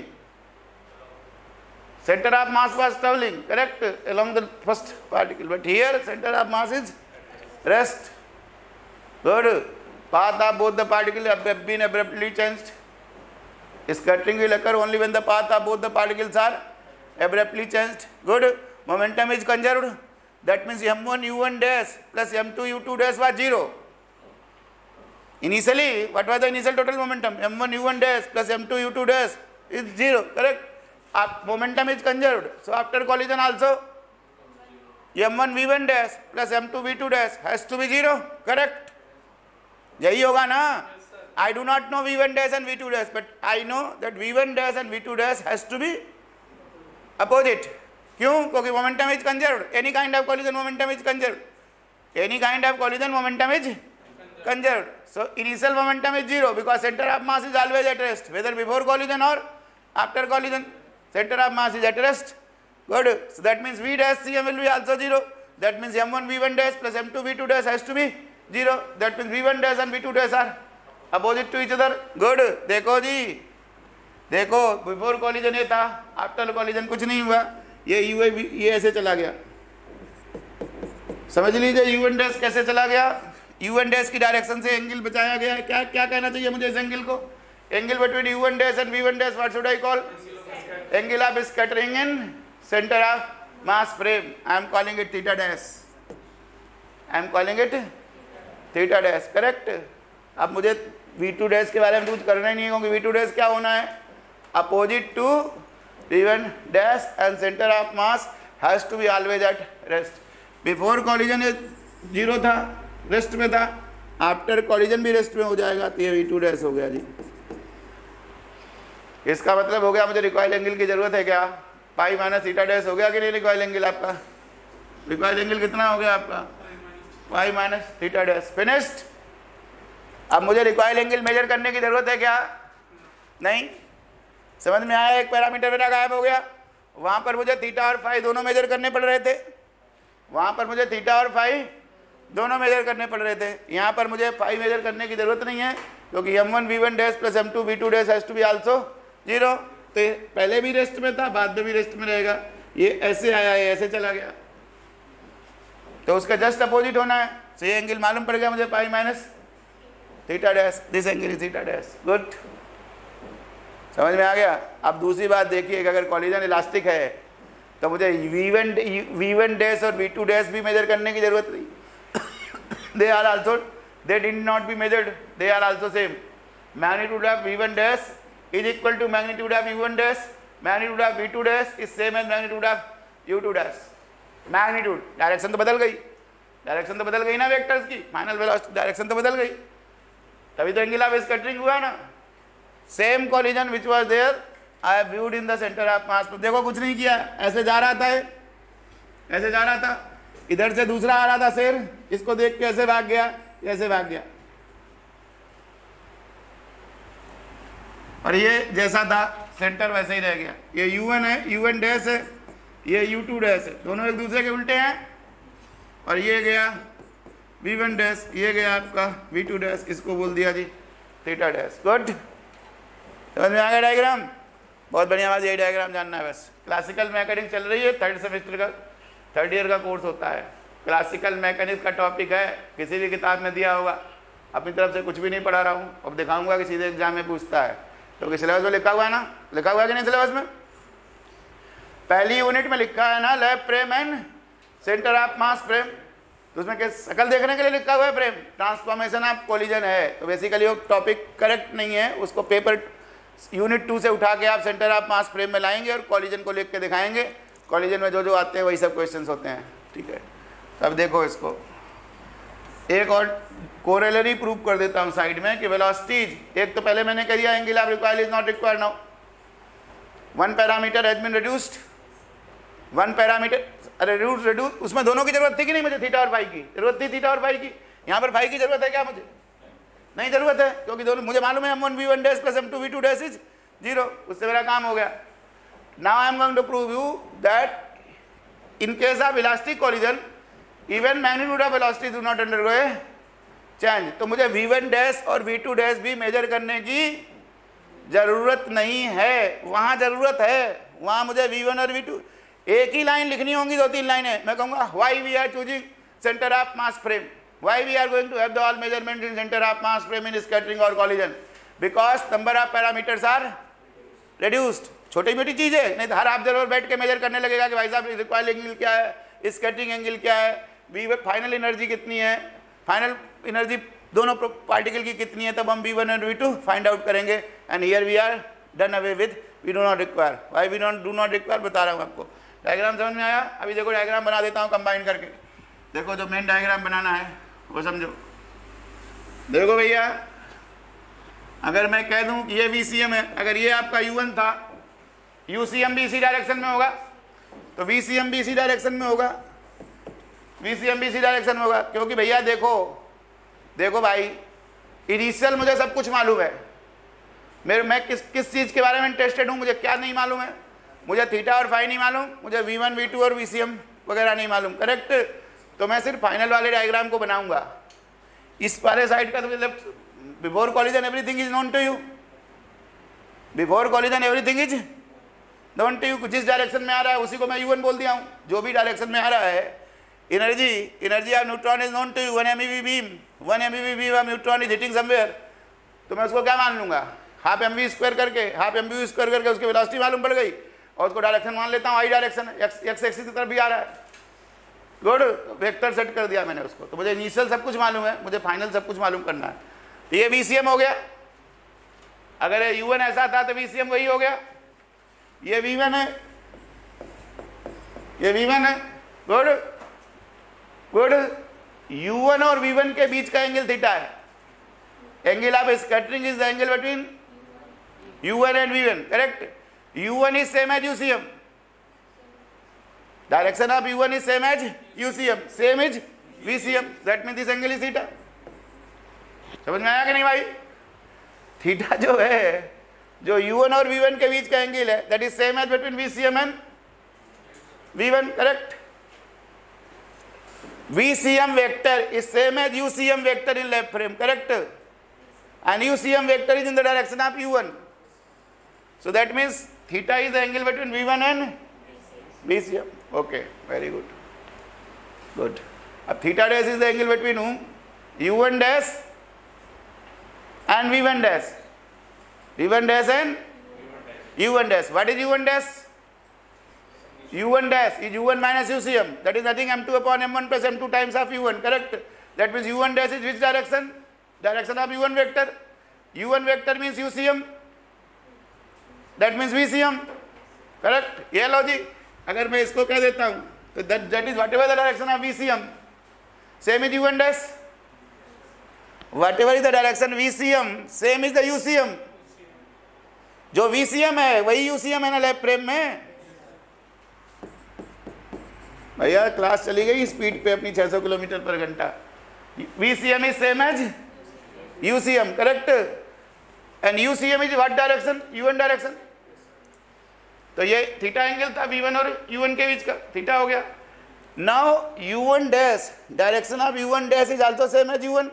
center of mass was traveling, correct, along the first particle, but here center of mass is rest, good. Path of both the particles have been abruptly changed. Scattering will occur only when the path of both the particles are abruptly changed, good. Momentum is conserved, that means M1 U1 dash plus M2 U2 dash was 0. Initially, what was the initial total momentum? M1 U1 dash plus M2 U2 dash is 0, correct. Momentum is conserved, so after collision also M1 V1 dash plus M2 V2 dash has to be 0, correct. यही होगा ना? I do not know V1 dash and V2 dash, but I know that V1 dash and V2 dash has to be opposite. क्यों? क्योंकि momentum is conserved. Any kind of collision momentum is conserved. Any kind of collision momentum is conserved. So initial momentum is 0 because center of mass is always at rest, whether before collision or after collision. Center of mass is at rest, good. So that means V dash CM will be also 0. That means M1 V1 dash plus M2 V2 dash has to be 0. That means V1 dash and V2 dash are opposite to each other, good. देखो जी, देखो before collision ये था, after collision कुछ नहीं हुआ, ये ऐसे चला गया। समझ लीजिए U1 dash कैसे चला गया। U1 dash की डायरेक्शन से एंगल बचाया गया है। क्या कहना चाहिए मुझे इस एंगल को? Angle between U1 dash and V1 dash, what should I call? Angle of scattering in center of mass frame. I am calling it theta dash. I am calling it theta dash, correct. अब मुझे V2 dash के बारे में कुछ करना ही नहीं है, क्योंकि V2 dash क्या होना है? Opposite to V1 dash and center of mass has to be always at rest. Before collision ये 0 था, रेस्ट में था, आफ्टर कॉलिजन भी रेस्ट में हो जाएगा, तो ये V2 dash हो गया जी। इसका मतलब हो गया मुझे रिकॉइल एंगल की जरूरत है क्या? पाई माइनस थीटा डैश हो गया कि नहीं? रिकॉइल एंगल आपका, रिकॉइल एंगल कितना हो गया आपका? y minus theta dash. Finished. अब मुझे रिक्वायर्ड एंगल मेजर करने की जरूरत है क्या? नहीं। समझ में आया? एक पैरामीटर मेरा गायब हो गया। वहां पर मुझे थीटा और फाई दोनों मेजर करने पड़ रहे थे, वहां पर मुझे थीटा और फाई दोनों मेजर करने पड़ रहे थे। यहाँ पर मुझे फाई मेजर करने की जरूरत नहीं है, क्योंकि m1 v1 dash plus m2 v2 dash has to be also 0। तो ये पहले भी रेस्ट में था, बाद में भी रेस्ट में रहेगा। ये ऐसे आया, ये ऐसे चला गया, तो उसका जस्ट अपोजिट होना है। तो ये एंगल मालूम पड़ गया मुझे, pi minus theta dash, this angle is theta dash. Good, समझ में आ गया? अब दूसरी बात देखिए कि अगर कॉलिजन इलास्टिक है तो मुझे v1 डैश और v2 डैश भी मेजर करने की जरूरत नहीं। they are also, they did not be measured, they are also same. Magnitude of v1 dash is equal to magnitude of v1 dash, magnitude of v2 dash is same as magnitude of u2 dash. Magnitude, direction तो बदल गई, direction तो बदल गई ना vectors की, final velocity direction तो बदल गई, तभी तो एंगल ऑफ स्कैटरिंग हुआ ना। Same collision which was there I have viewed in the centre of mass. देखो कुछ नहीं किया, ऐसे जा रहा था, ऐसे जा रहा था, इधर से दूसरा आ रहा था शेर, इसको देख के ऐसे भाग गया, ऐसे भाग गया, और ये जैसा था सेंटर वैसे ही रह गया। ये u1 है, u1 डैश है, ये u2 डैश है, दोनों एक दूसरे के उल्टे हैं, और ये गया v1 डैश, ये गया आपका v2 डैश, इसको बोल दिया जी थीटा डैश। गुड, समझ में आ गया डायग्राम? बहुत बढ़िया बात, यही डायग्राम जानना है बस। क्लासिकल मैकेनिक्स चल रही है, थर्ड सेमेस्टर का, थर्ड ईयर का कोर्स होता है। क्लासिकल मैकेनिक्स का टॉपिक है, किसी भी किताब में दिया होगा, अपनी तरफ से कुछ भी नहीं पढ़ा रहा हूँ, अब दिखाऊंगा कि सीधे एग्जाम में पूछता है। तो सिलेबस में लिखा हुआ है ना, लिखा हुआ है कि नहीं सिलेबस में? पहली यूनिट में लिखा है ना, lab frame and centre of mass frame, तो उसमें क्या शकल देखने के लिए लिखा हुआ है फ्रेम, ट्रांसफॉर्मेशन ऑफ कोलिजन है। तो बेसिकली वो टॉपिक करेक्ट नहीं है, उसको पेपर यूनिट 2 से उठा के आप सेंटर ऑफ मास फ्रेम में लाएंगे और कॉलिजन को लिख के दिखाएंगे। कॉलिजन में जो जो आते हैं वही सब क्वेश्चंस होते हैं, ठीक है। अब देखो इसको एक और कोरेलरी प्रूव कर देता हूँ साइड में कि वेलोसिटीज, एक तो पहले मैंने कह दिया angle of required is not required now, one parameter has been reduced, one parameter, अरे रिड्यूस, उसमें दोनों की जरूरत थी कि नहीं? मुझे थीटा और फाई की जरूरत थी, थीटा और फाई की। यहाँ पर फाई की जरूरत है क्या? मुझे नहीं जरूरत है, क्योंकि दोनों मुझे मालूम है m1 v1 dash plus m2 v2 dash is 0, उससे मेरा काम हो गया। Now I am going to prove you that in case of elastic collision even magnitude of velocity do not undergo a change. तो मुझे v1 डैश और v2 dash भी major करने की जरूरत नहीं है, वहां जरूरत है, वहां मुझे v1 और v2 एक ही लाइन लिखनी होंगी, 2-3 लाइनें। मैं कहूंगा why we are choosing centre of mass frame, why we are going to have the all measurement in centre of mass frame in scattering और collision, because number of parameters are reduced. छोटी मोटी चीजें नहीं तो हर observer बैठ के major करने लगेगा कि भाई साहब रिक्वायर्ड एंगल क्या है, स्कैटरिंग एंगल क्या है, फाइनल एनर्जी कितनी है, फाइनल एनर्जी दोनों पार्टिकल की कितनी है, तब हम v1 और v2 फाइंड आउट करेंगे। And here we are done away with we do not require, why we do not require बता रहा हूँ आपको। डायग्राम समझ में आया? अभी देखो डायग्राम बना देता हूँ कंबाइन करके, देखो जो मेन डायग्राम बनाना है वो समझो। देखो भैया, अगर मैं कह दूं कि ये VCM है, अगर ये आपका U1 था, UCM भी इसी डायरेक्शन में होगा, तो VCM भी इसी डायरेक्शन में होगा, VCM भी इसी डायरेक्शन में होगा, क्योंकि भैया देखो देखो भाई, इनिशियल मुझे सब कुछ मालूम है, मैं किस चीज़ के बारे में इंटरेस्टेड हूँ, मुझे क्या नहीं मालूम है, मुझे थीटा और फाई नहीं मालूम, मुझे v1 v2 और VCM वगैरह नहीं मालूम, करेक्ट। तो मैं सिर्फ फाइनल वाले डायग्राम को बनाऊंगा। इस वाले साइड का तो left, before collision everything is known to you, before collision everything is known to you. जिस डायरेक्शन में आ रहा है उसी को मैं U1 बोल दिया हूँ, जो भी डायरेक्शन में आ रहा है। Energy of neutron is known to you, 1 MeV beam, 1 MeV beam of neutron is hitting somewhere, तो मैं उसको क्या मान लूंगा? हाफ mv स्क्वायर करके, हाफ mv स्क्वायर करके उसकी वेलोसिटी मालूम पड़ गई, और उसको डायरेक्शन मान लेता हूँ, आई डायरेक्शन, एक्स एक्सिस की तरफ भी आ रहा है। गुड, वेक्टर सेट कर दिया मैंने उसको, तो मुझे इनिशियल सब कुछ मालूम है, मुझे फाइनल सब कुछ मालूम करना है। तो ये VCM हो गया, अगर ये U1 ऐसा था तो VCM वही हो गया, ये V1 है, ये V1 है। गुड गुड, U1 और V1 के बीच का एंगल थीटा है, angle of scattering is the angle between U1 and V1, correct. U1 is same as UCM, direction of U1 is same as UCM, same is VCM, that means this angle is theta. समझ में आया कि नहीं भाई? Theta जो है, जो U1 और V1 के बीच का एंगल है, that is same as between VCM and V1, correct? VCM vector is same as UCM vector in left frame, correct? And UCM vector is in the direction of U1. So that means theta is the angle between V1 and VCM. Okay, very good. Good. अब theta dash is the angle between whom? U1 dash and V1 dash. V1 dash and U1 dash. What is U1 dash? U1 dash is U1 minus UCM. That is nothing M2 upon M1 plus M2 times of U1, correct? That means U1 dash is which direction? Direction of U1 vector. U1 vector means UCM. That means VCM, correct? ये लो जी, अगर मैं इसको कह देता हूँ तो that is whatever the direction of VCM, same is U1 dash. Whatever is the direction VCM, same is the UCM. जो VCM है वही UCM है ना लेफ्ट फ्रेम में. भैया क्लास चली गई स्पीड पे अपनी 600 किलोमीटर पर घंटा. VCM is same as UCM, correct? And UCM is what direction? U1 direction. तो ये थीटा एंगल था V1 और U1 के बीच का, थीटा हो गया. Now U1 dash, direction of U1 dash is also same as U1.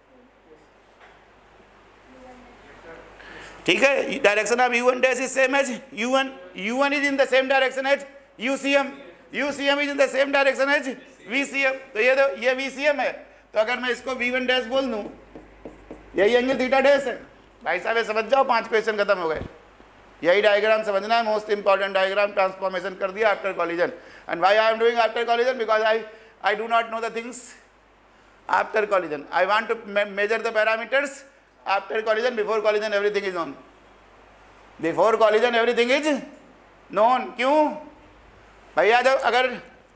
ठीक है, direction of U1 dash is same as U1. U1 is in the same direction as UCM. UCM is in the same direction as VCM. तो ये VCM है, तो अगर मैं इसको V1 dash बोल दूं, यही एंगल थीटा डैश है. भाई साहब ये समझ जाओ, 5 क्वेश्चन खत्म हो गए. यही डायग्राम समझना है, मोस्ट इंपॉर्टेंट डायग्राम. ट्रांसफॉर्मेशन कर दिया after collision. And why I am doing after collision? Because I do not know the things after collision. I want to measure the parameters after collision. Before collision everything is known. Before collision everything is known. क्यों भैया? जब अगर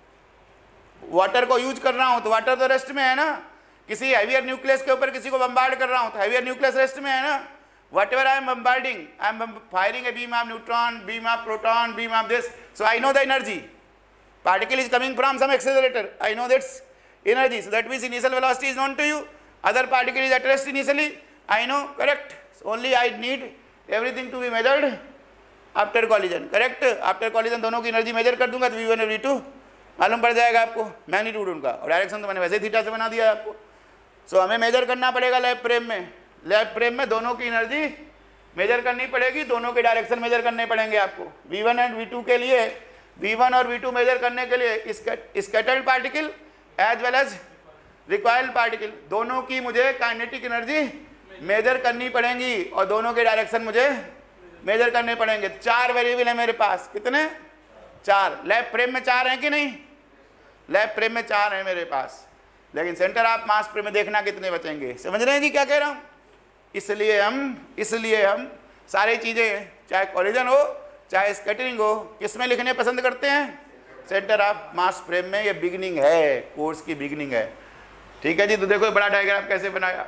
water को use कर रहा हूं तो water तो रेस्ट में है ना. किसी हैवियर न्यूक्लियस के ऊपर किसी को बम्बार्ड कर रहा हूं तो हैवियर न्यूक्लियस रेस्ट में है ना. Whatever I am bombarding, I am firing a beam of neutron, beam of proton, beam of this. So I know the energy. Particle is coming from some accelerator. I know that's energy. So that means initial velocity is known to you. Other particle is at rest initially. I know, correct? So only I need everything to be measured after collision, correct? After collision दोनों की energy major कर दूंगा तो V1 और V2 मालूम पड़ जाएगा आपको, मैग्नीट्यूड उनका. और डायरेक्शन तो मैंने वैसे थीटा से बना दिया आपको. सो हमें मेजर करना पड़ेगा लेफ्ट फ्रेम में. लेफ्ट फ्रेम में दोनों की एनर्जी मेजर करनी पड़ेगी, दोनों के डायरेक्शन मेजर करने पड़ेंगे आपको. V1 एंड V2 के लिए, V1 और V2 मेजर करने के लिए scattered particle as well as recoiled particle दोनों की मुझे काइनेटिक एनर्जी मेजर करनी पड़ेंगी और दोनों के डायरेक्शन मुझे मेजर करने पड़ेंगे. 4 वेरिएबल है मेरे पास. कितने? 4. लेफ्ट फ्रेम में 4 हैं कि नहीं? लेफ्ट फ्रेम में 4 हैं मेरे पास. लेकिन सेंटर ऑफ मास फ्रेम में देखना कितने बचेंगे. समझ रहे हैं जी क्या कह रहा हूं? इसलिए हम सारी चीजें चाहे कॉलिजन हो चाहे स्कैटरिंग हो किस में लिखने पसंद करते हैं? सेंटर ऑफ मास फ्रेम में. ये बिगिनिंग है, कोर्स की बिगिनिंग है. ठीक है जी. तो देखो बड़ा डायग्राम कैसे बनाया.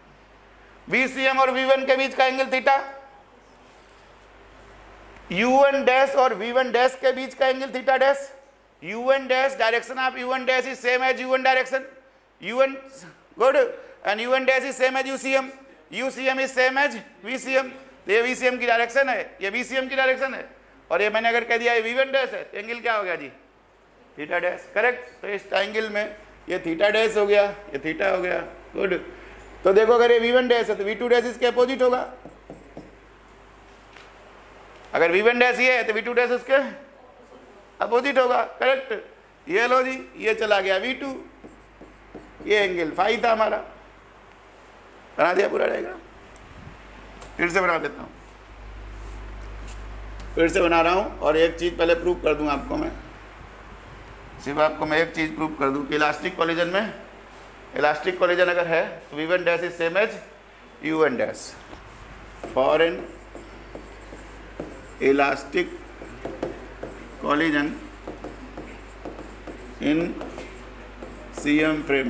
VCM और V1 के बीच का एंगल थीटा, U1 डैश और V1 डैश के बीच का angle theta dash. U1 dash direction of U1 dash is same as U1 direction. U1 good. And U1 dash is same as UCM. UCM is same as VCM. तो ये VCM की direction है, ये VCM की direction है. और ये मैंने अगर कह दिया ये V1 डैश है तो एंगल क्या हो गया जी? Theta dash, correct. तो इस ट्रायंगल में ये थीटा डैश हो गया, ये थीटा हो गया. गुड. तो देखो अगर ये V1 डैश है तो V2 डैश इसके अपोजिट होगा. अगर V1 डैश ये है तो V2 डैश इसके अपोजिट होगा, करेक्ट. ये लो जी, ये चला गया V2. ये एंगल फाई था हमारा. बना दिया पूरा डायग्राम. फिर से बना देता हूँ, फिर से बना रहा हूँ. और एक चीज़ पहले प्रूव कर दूँ आपको मैं. सिर्फ आपको मैं एक चीज़ प्रूव कर दूँ कि इलास्टिक कॉलिजन में, इलास्टिक कॉलिजन अगर है तो V1 dash is same as U1 dash. For an elastic collision in CM frame,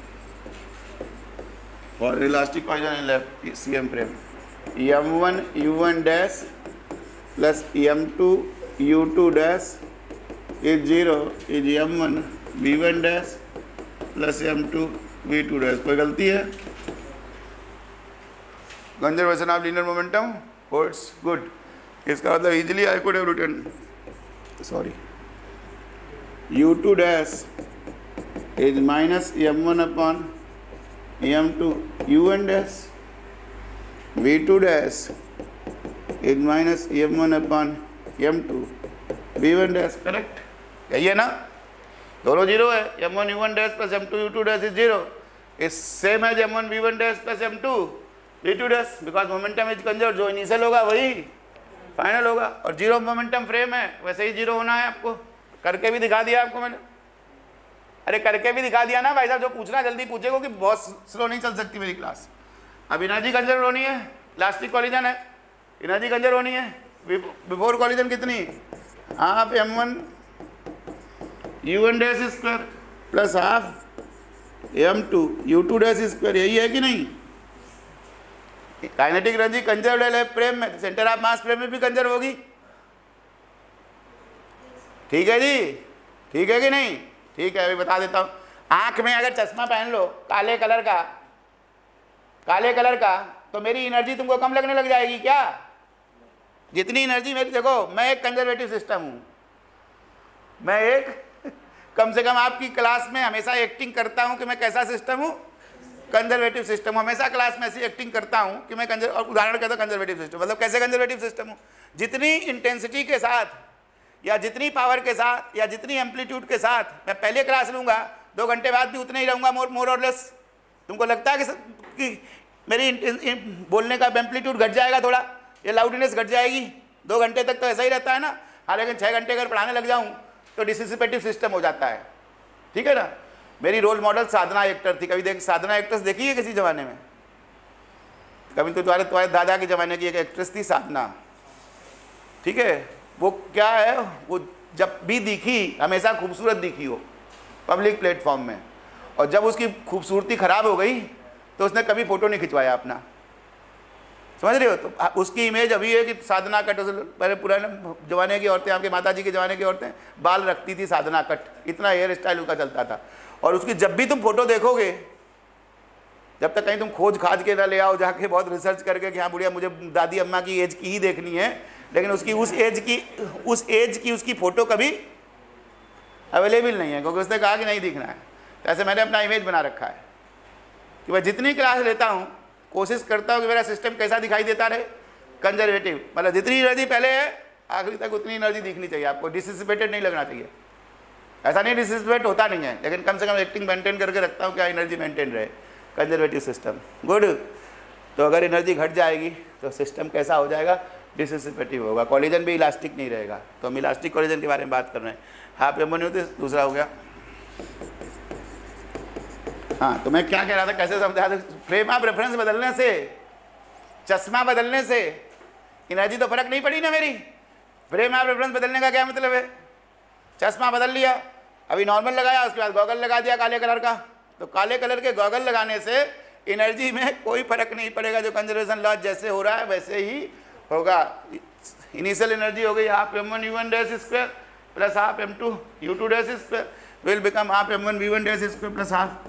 for elastic collision in left CM frame, M1 U1 dash plus M2 U2 dash is 0 is M1 V1 dash plus m2 v2 dash. कोई गलती है? Conservation of linear momentum holds good. इसका मतलब easily I could have written, sorry, u2 dash is minus m1 upon m2 u1 dash, v2 dash is minus m1 upon m2 v1 dash. Correct, यही है ना? दोनों zero है। m1 u1 dash plus m2 u2 dash is zero, is same as m1 v1 dash plus m2 v2 dash, because momentum is conserve. जो initial होगा वही final होगा, और जीरो मोमेंटम फ्रेम है, वैसे ही जीरो होना है। आपको करके भी दिखा दिया आपको मैंने, अरे करके भी दिखा दिया ना भाई साहब। जो पूछना जल्दी पूछेगा कि बहुत स्लो नहीं चल सकती मेरी क्लास। अब एनर्जी कंजर्व होनी है, इलास्टिक कॉलिजन है, एनर्जी कंजर्व होनी है। बिफोर कॉलिजन कितनी? Half m1 u1 dash square plus half m2 u2 dash square, यही है कि नहीं? काइनेटिक एनर्जी कंजर्व है फ्रेम में, सेंटर ऑफ मास फ्रेम में भी कंजर्व होगी। ठीक है जी, ठीक है कि नहीं? ठीक है, अभी बता देता हूँ। आंख में अगर चश्मा पहन लो काले कलर का, तो मेरी एनर्जी तुमको कम लगने लग जाएगी क्या? जितनी एनर्जी मेरी, देखो मैं एक कंजर्वेटिव सिस्टम हूँ, मैं एक कम से कम आपकी क्लास में हमेशा एक्टिंग करता हूँ कि मैं कैसा सिस्टम हूँ, कंजर्वेटिव सिस्टम। हमेशा क्लास में ऐसी एक्टिंग करता हूँ कि मैं उदाहरण कहता हूँ कंजर्वेटिव सिस्टम, मतलब कैसे कंजर्वेटिव सिस्टम हूँ? जितनी इंटेंसिटी के साथ या जितनी पावर के साथ या जितनी एम्पलीट्यूड के साथ मैं पहले क्लास लूँगा, 2 घंटे बाद भी उतने ही रहूँगा, मोर और लेस। तुमको लगता है कि मेरी बोलने का एम्पलीट्यूड घट जाएगा थोड़ा, या लाउडनेस घट जाएगी? 2 घंटे तक तो ऐसा ही रहता है ना। हाँ, लेकिन 6 घंटे अगर पढ़ाने लग जाऊँ तो डिसिसिपेटिव सिस्टम हो जाता है। ठीक है ना? मेरी रोल मॉडल साधना एक्टर थी। कभी साधना एक्ट्रेस देखी है किसी ज़माने में? कभी तो तुम्हारे दादा के ज़माने की एक एक्ट्रेस थी साधना। ठीक है, वो क्या है, वो जब भी दिखी हमेशा खूबसूरत दिखी हो पब्लिक प्लेटफॉर्म में, और जब उसकी खूबसूरती खराब हो गई तो उसने कभी फोटो नहीं खिंचवाया अपना। समझ रहे हो? तो उसकी इमेज अभी है कि साधना कट। पहले पुराने जमाने की औरतें, आपके माता जी के ज़माने की औरतें बाल रखती थी साधना कट, इतना हेयर स्टाइल उनका चलता था। और उसकी जब भी तुम फोटो देखोगे, जब तक कहीं तुम खोज खाज के ना ले आओ जाके बहुत रिसर्च करके कि हाँ बुढ़िया मुझे दादी अम्मा की एज की ही देखनी है, लेकिन उसकी उस एज की उसकी फ़ोटो कभी अवेलेबल नहीं है, क्योंकि उसने कहा कि नहीं दिखना है। तो ऐसे मैंने अपना इमेज बना रखा है कि मैं जितनी क्लास लेता हूँ कोशिश करता हूँ कि मेरा सिस्टम कैसा दिखाई देता रहे, कंजर्वेटिव। मतलब जितनी एनर्जी पहले है आखिरी तक उतनी एनर्जी दिखनी चाहिए आपको, डिसिसिपेटेड नहीं लगना चाहिए। ऐसा नहीं डिसिसिपेट होता नहीं है, लेकिन कम से कम एक्टिंग मेंटेन करके रखता हूँ क्या एनर्जी मेंटेन रहे, कंजर्वेटिव सिस्टम। गुड। तो अगर एनर्जी घट जाएगी तो सिस्टम कैसा हो जाएगा, डिसिसिपेटिव होगा, कॉलिजन भी इलास्टिक नहीं रहेगा। तो हम इलास्टिक कॉलिजन के बारे में बात कर रहे हैं। हाफ एम होते दूसरा हो गया। हाँ, तो मैं क्या कह रहा था, कैसे समझा था? फ्रेम ऑफ रेफरेंस बदलने से, चश्मा बदलने से एनर्जी तो फर्क नहीं पड़ी ना मेरी। फ्रेम ऑफ रेफरेंस बदलने का क्या मतलब है? चश्मा बदल लिया, अभी नॉर्मल लगाया, उसके बाद गॉगल लगा दिया काले कलर का। तो काले कलर के गॉगल लगाने से एनर्जी में कोई फर्क नहीं पड़ेगा, जो कंजर्वेशन लॉ जैसे हो रहा है वैसे ही होगा। इनिशियल एनर्जी हो गई half m1 u1 dash square plus half m2 u2 dash square will become half m1 v1 dash square plus half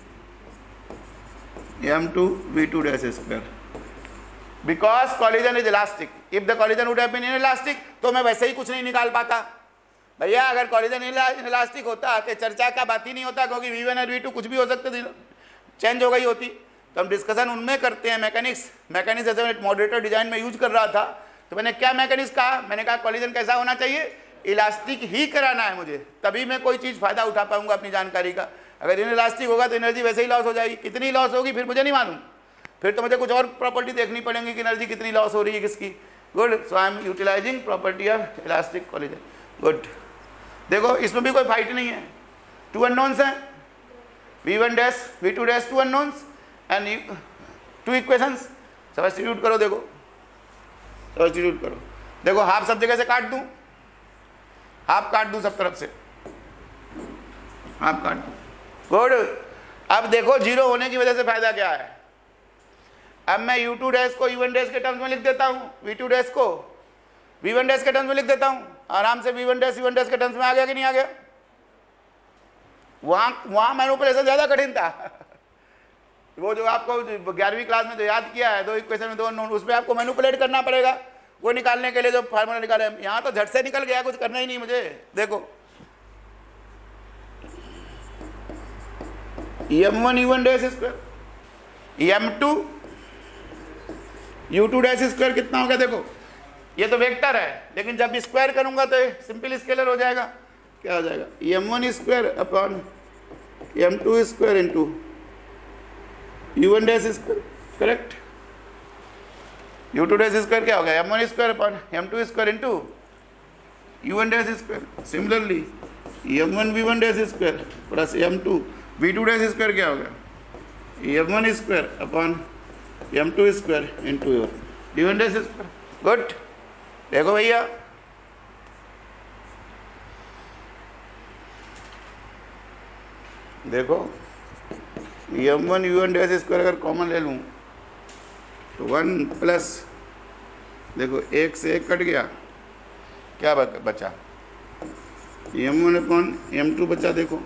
m2 v2 dash square, because collision is elastic. If the collision would have been inelastic तो मैं वैसे ही कुछ नहीं निकाल पाता भैया। अगर collision inelastic होता तो चर्चा का बात ही नहीं होता, क्योंकि v1 और v2 कुछ भी हो सकते थे, चेंज हो गई होती। तो हम डिस्कशन उनमें करते हैं मैकेनिक्स जैसे मॉडरेटर डिजाइन में यूज कर रहा था। तो मैंने क्या मैकेनिक्स कहा? मैंने कहा कॉलिजन कैसा होना चाहिए, इलास्टिक ही कराना है मुझे, तभी मैं कोई चीज़ फायदा उठा पाऊंगा अपनी जानकारी का। अगर इनइलास्टिक होगा तो एनर्जी वैसे ही लॉस हो जाएगी। कितनी लॉस होगी फिर मुझे नहीं मालूम, फिर तो मुझे कुछ और प्रॉपर्टी देखनी पड़ेगी कि एनर्जी कितनी लॉस हो रही है किसकी। Good. So I am utilising property of elastic collision. Good. देखो इसमें भी कोई फाइट नहीं है, 2 अननोन्स हैं, v1 dash v2 dash 2 unknowns and 2 equations. Substitute करो, देखो सब्स्टिट्यूट करो। देखो हाफ सब जगह से काट दूं, हाफ काट दूं सब तरफ से, हाफ काट दूं। गुड। अब देखो जीरो होने की वजह से फायदा क्या है। अब मैं u2 डैश को u1 डैश के टर्म्स में लिख देता हूँ, v2 डैश को v1 डैश के टर्म्स में लिख देता हूँ। आराम से v1 डैश u1 डैश के टर्म्स में आ गया कि नहीं आ गया? वहाँ मैनिपुलेशन ज़्यादा कठिन था। वो जो आपको 11वीं क्लास में जो याद किया है, 2 इक्वेशन में 2 अननोन, उसमें आपको मैनिपुलेट करना पड़ेगा वो निकालने के लिए जो फार्मूला निकाले। यहाँ तो झट से निकल गया, कुछ करना ही नहीं मुझे। देखो m1 u1 dash square, m2 u2 dash square कितना होगा? देखो ये तो वेक्टर है, लेकिन जब स्क्वायर करूंगा तो सिंपल स्केलर हो जाएगा। क्या हो जाएगा? m1 square upon m2 square into u1 dash square, correct. u2 dash square क्या होगा? m1 square upon m2 square into u1 dash square. Similarly m1 v1 dash square plus m2 v2 dash square क्या होगा? m1 square upon m2 square into v1 dash square. Good. देखो भैया देखो m1 u1 dash square अगर common ले लूँ तो 1 plus, देखो 1 से 1 कट गया, क्या बचा? m1 अपॉन m2 बचा। देखो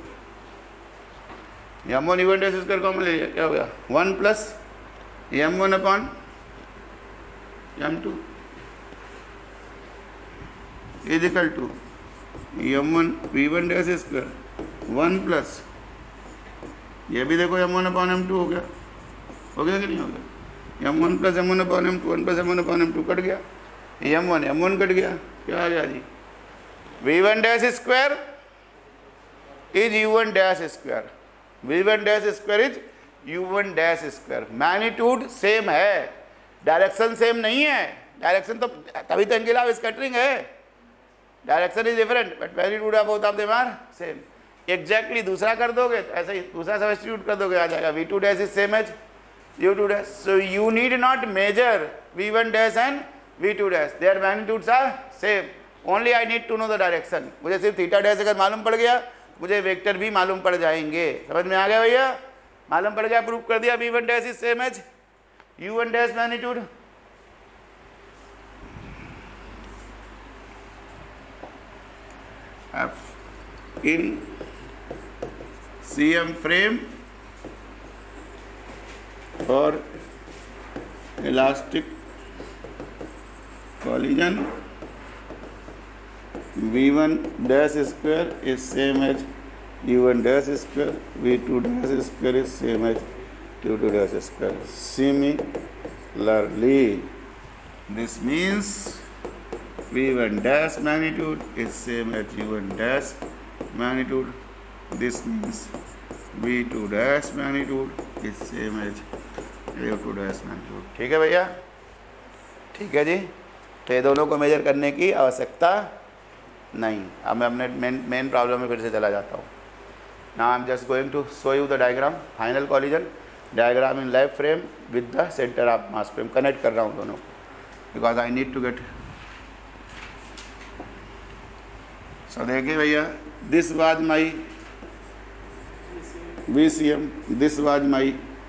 m1 u1 dash square common ले लिया, क्या हो गया? 1 plus m1 upon m2 is equal to m1 v1 dash square 1 plus, ये भी देखो m1 अपॉन m2 हो गया कि नहीं हो गया? m1 plus m1 upon m2, 1 plus m1 upon m2 cut गया, m1 कट गया, क्या आ गया जी? v1 dash square is u1 dash square, v1 dash square is u1 dash square. Magnitude same है, डायरेक्शन सेम नहीं है। डायरेक्शन तो तभी तो एंगल ऑफ स्कैटरिंग है, direction is different but magnitude of both of them are same. Exactly दूसरा कर दोगे तो ऐसे ही दूसरा सब्स्टिट्यूट कर दोगे, आ जाएगा v2 dash is same as u2 dash. So you need not measure v1 dash and v2 dash, their magnitudes are same, only I need to know the direction. मुझे सिर्फ थीटा डैश अगर मालूम पड़ गया, मुझे वेक्टर भी मालूम पड़ जाएंगे। समझ में आ गया भैया? मालूम पड़ गया, प्रूव कर दिया v1 dash is same as u1 dash magnitude. in CM frame or elastic collision, V1 dash square is same as U1 dash square, V2 dash square is same as U2 dash square. Similarly, this means V1 dash magnitude is same as U1 dash magnitude. This means V2 dash magnitude is same as U2 dash magnitude. ठीक है भैया? ठीक है जी। तो ये दोनों को major करने की आवश्यकता नहीं। अब मैं अपने मेन प्रॉब्लम में फिर से चला जाता हूँ। Now I am just going to show you the diagram, final collision diagram in lab frame with the center of mass frame. Connect कर रहा हूँ दोनों because I need to get. So देखिए भैया, this was my VCM, this was my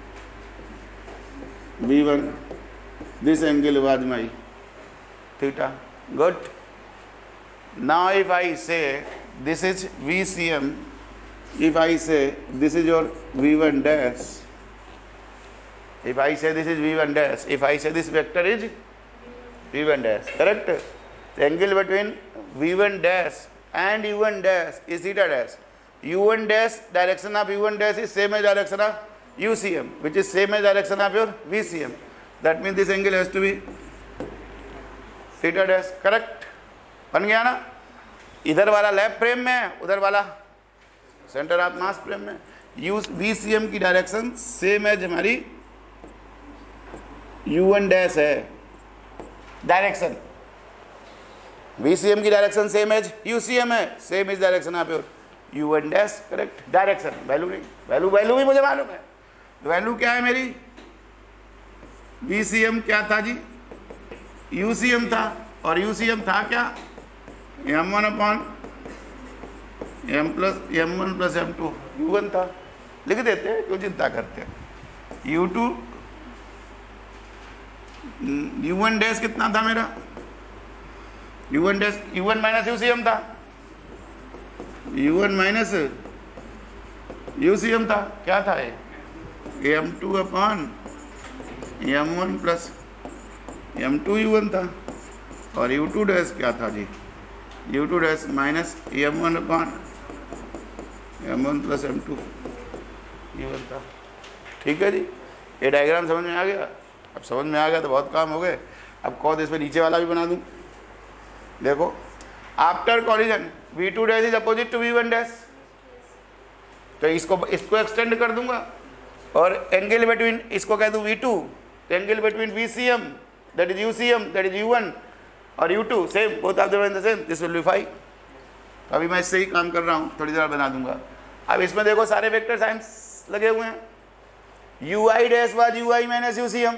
V1, this angle was my theta. Good. Now if I say this is VCM, if I say this is your V1 dash, if I say this is V1 dash, if I say this vector is V1 dash, correct? The angle between V1 dash and U1 dash is theta dash. U1 dash, direction of U1 dash is same as direction of UCM, which is same as direction of your VCM. That means this angle has to be theta dash, correct? बन गया ना? इधर वाला lab frame में, उधर वाला centre of mass frame में। VCM की डायरेक्शन सेम एज हमारी U1 डैश है। डायरेक्शन VCM की डायरेक्शन सेम एज UCM है, same is direction of your U1 dash, correct? Direction value नहीं, वैल्यू भी मुझे मालूम है। वैल्यू क्या है मेरी? VCM क्या था जी? UCM था, और UCM था क्या? M1 upon M1 plus M2 U1 था। लिख देते हैं, क्यों चिंता करते हैं? U1 डैश कितना था मेरा? U1 dash U1 minus UCM था। U1 माइनस यूसीएम था, क्या था ये, m2 upon m1 plus m2 u1 था, और u2 डैश क्या था जी, u2 dash minus m1 upon m1 plus m2 u1 था। ठीक है जी, ये डायग्राम समझ में आ गया? अब समझ में आ गया तो बहुत काम हो गए। अब कौन इसमें नीचे वाला भी बना दूं, देखो, after collision v2 dash is opposite to v1 dash, तो इसको एक्सटेंड कर दूंगा, और एंगल बिटवीन इसको कह दूं v2, तो angle between vcm that is ucm that is u1 और u2 सेम, both are the same, this will be 5। अभी मैं इससे ही काम कर रहा हूँ, थोड़ी देर बना दूंगा। अब इसमें देखो सारे वेक्टर साइंस लगे हुए हैं, ui dash was ui minus ucm,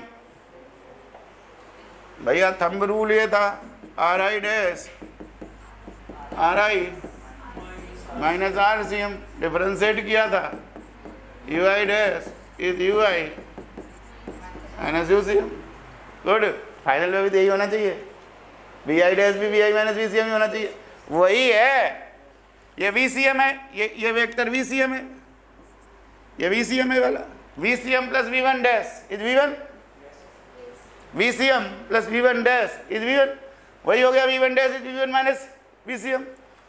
भैया थंब रूल ये था, ri dash ri minus rcm, differentiate किया था, ui dash is ui minus ucm। Good, final में भी तो यही होना चाहिए, vi डैश भी vi माइनस vcm ही होना चाहिए, वही है। ये vcm है, ये वेक्टर vcm है, ये vcm है वाला, vcm plus v1 dash is v1, vcm plus v1 dash is v1, वही हो गया v1 dash is v1 minus vcm,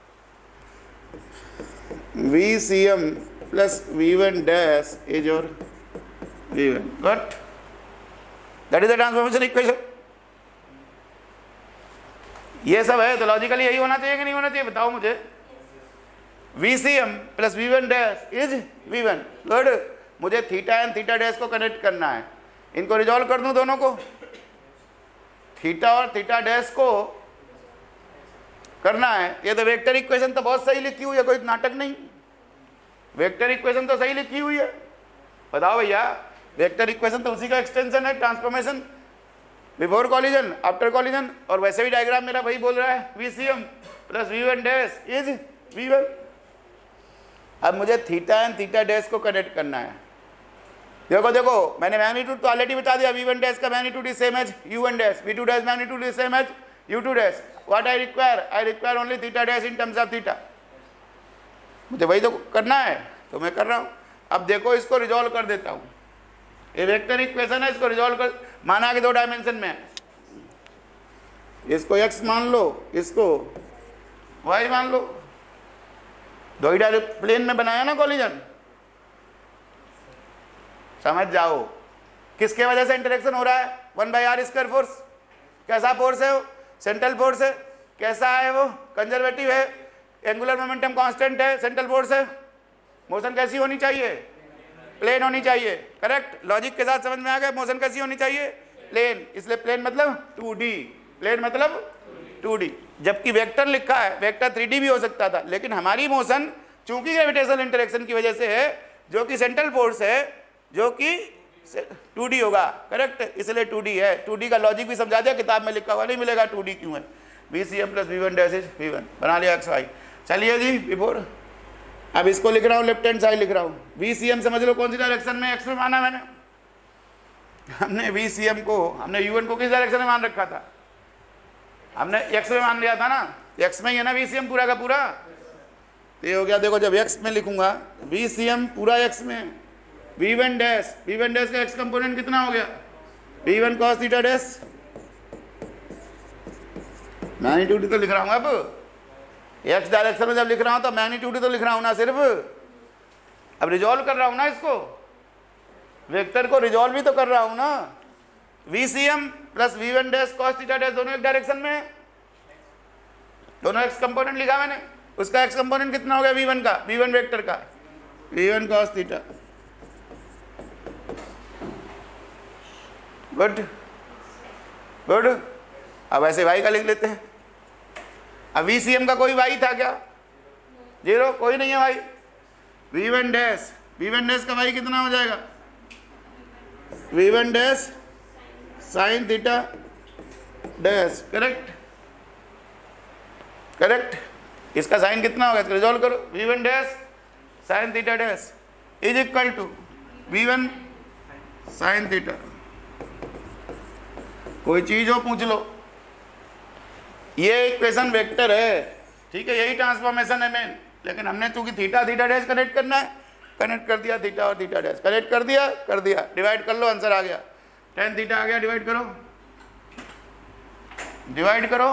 vcm plus v1 dash is your v1। Got, that is the transformation equation. ये सब है तो logically यही होना चाहिए कि नहीं होना चाहिए, बताओ मुझे। vcm plus v1 dash is v1। Good, मुझे थीटा एंड थीटा डैश को कनेक्ट करना है, इनको रिजॉल्व कर दूं दोनों को, थीटा और थीटा डैश को करना है। ये तो वेक्टर इक्वेशन तो बहुत सही लिखी हुई है, कोई नाटक नहीं, वेक्टर इक्वेशन तो सही लिखी हुई है। बताओ भैया, वेक्टर इक्वेशन तो उसी का एक्सटेंशन है, transformation before collision, after collision, और वैसे भी डायग्राम मेरा वही बोल रहा है, vcm plus v1 dash is v1। अब मुझे थीटा एंड थीटा डैश को कनेक्ट करना है। देखो देखो, मैंने मैग्नीट्यूड तो ऑलरेडी बता दिया, v1 डैश का magnitude is same as u1 dash, v2 dash magnitude is same as u2 dash. What I require only theta dash in terms of theta, मुझे वही तो करना है, तो मैं कर रहा हूँ। अब देखो, इसको रिजॉल्व कर देता हूँ, ये वेक्टर इक्वेशन है, इसको रिजॉल्व कर, माना कि 2 डायमेंशन में है, इसको x मान लो, इसको y मान लो, दो ही डायरेक्ट प्लेन में बनाया ना कॉलिजन। समझ जाओ किसके वजह से इंटरेक्शन हो रहा है, 1/r² फोर्स। कैसा फोर्स है वो, सेंट्रल फोर्स है। कैसा है वो, कंजर्वेटिव है, एंगुलर मोमेंटम कांस्टेंट है, सेंट्रल फोर्स है। मोशन कैसी होनी चाहिए, प्लेन होनी चाहिए। करेक्ट, लॉजिक के साथ समझ में आ गया। मोशन कैसी होनी चाहिए, प्लेन, इसलिए प्लेन मतलब 2D, प्लेन मतलब 2D। जबकि वेक्टर लिखा है, वेक्टर 3D भी हो सकता था, लेकिन हमारी मोशन चूंकि ग्रेविटेशनल इंटरेक्शन की वजह से है, जो कि सेंट्रल फोर्स है, जो कि 2D होगा। करेक्ट, इसलिए 2D है। 2D का लॉजिक भी समझा दिया, किताब में लिखा हुआ नहीं मिलेगा 2D क्यों है। vcm plus v1 dash is v1, बना लिया xy। चलिए जी, बिफोर अब इसको लिख रहा हूँ, लेफ्ट हैंड साइड लिख रहा हूँ। vcm समझ लो कौन सी डायरेक्शन में, x में माना मैंने। हमने vcm को, हमने u1 को किस डायरेक्शन में मान रखा था, हमने x में मान लिया था ना, x में ही है ना vcm पूरा का पूरा। तो ये हो गया, देखो जब x में लिखूंगा, vcm पूरा x में, v1 डैश का x कंपोनेंट कितना हो गया, v1 cos theta dash, magnitude तो लिख रहा हूँ। अब x डायरेक्शन में जब लिख रहा हूँ तो मैग्नीट्यूड तो लिख रहा हूँ ना सिर्फ, अब रिजॉल्व कर रहा हूँ ना, इसको वेक्टर को रिजॉल्व भी तो कर रहा हूँ ना। vcm plus v1 dash cos theta dash दोनों एक डायरेक्शन में है, दोनों x कंपोनेंट लिखा मैंने। उसका x कंपोनेंट कितना हो गया, v1 का, v1 वेक्टर का, v1 cos theta. Good good. अब ऐसे y का लिख लेते हैं। अब vcm का कोई y था क्या, 0, कोई नहीं है y। v1 डैश का y कितना हो जाएगा, v1 dash sine theta dash. Correct correct, इसका साइन कितना होगा, इसको रिजॉल्व करो। v1 dash sine theta dash is equal to v1 sine theta. कोई चीज हो पूछ लो, ये इक्वेशन वेक्टर है, ठीक है, यही ट्रांसफॉर्मेशन है मेन, लेकिन हमने चूंकि थीटा थीटा डैश कनेक्ट करना है, कनेक्ट कर दिया थीटा और थीटा डैश, कनेक्ट कर दिया, डिवाइड कर लो, आंसर आ गया, tan थीटा आ गया, डिवाइड करो, डिवाइड करो,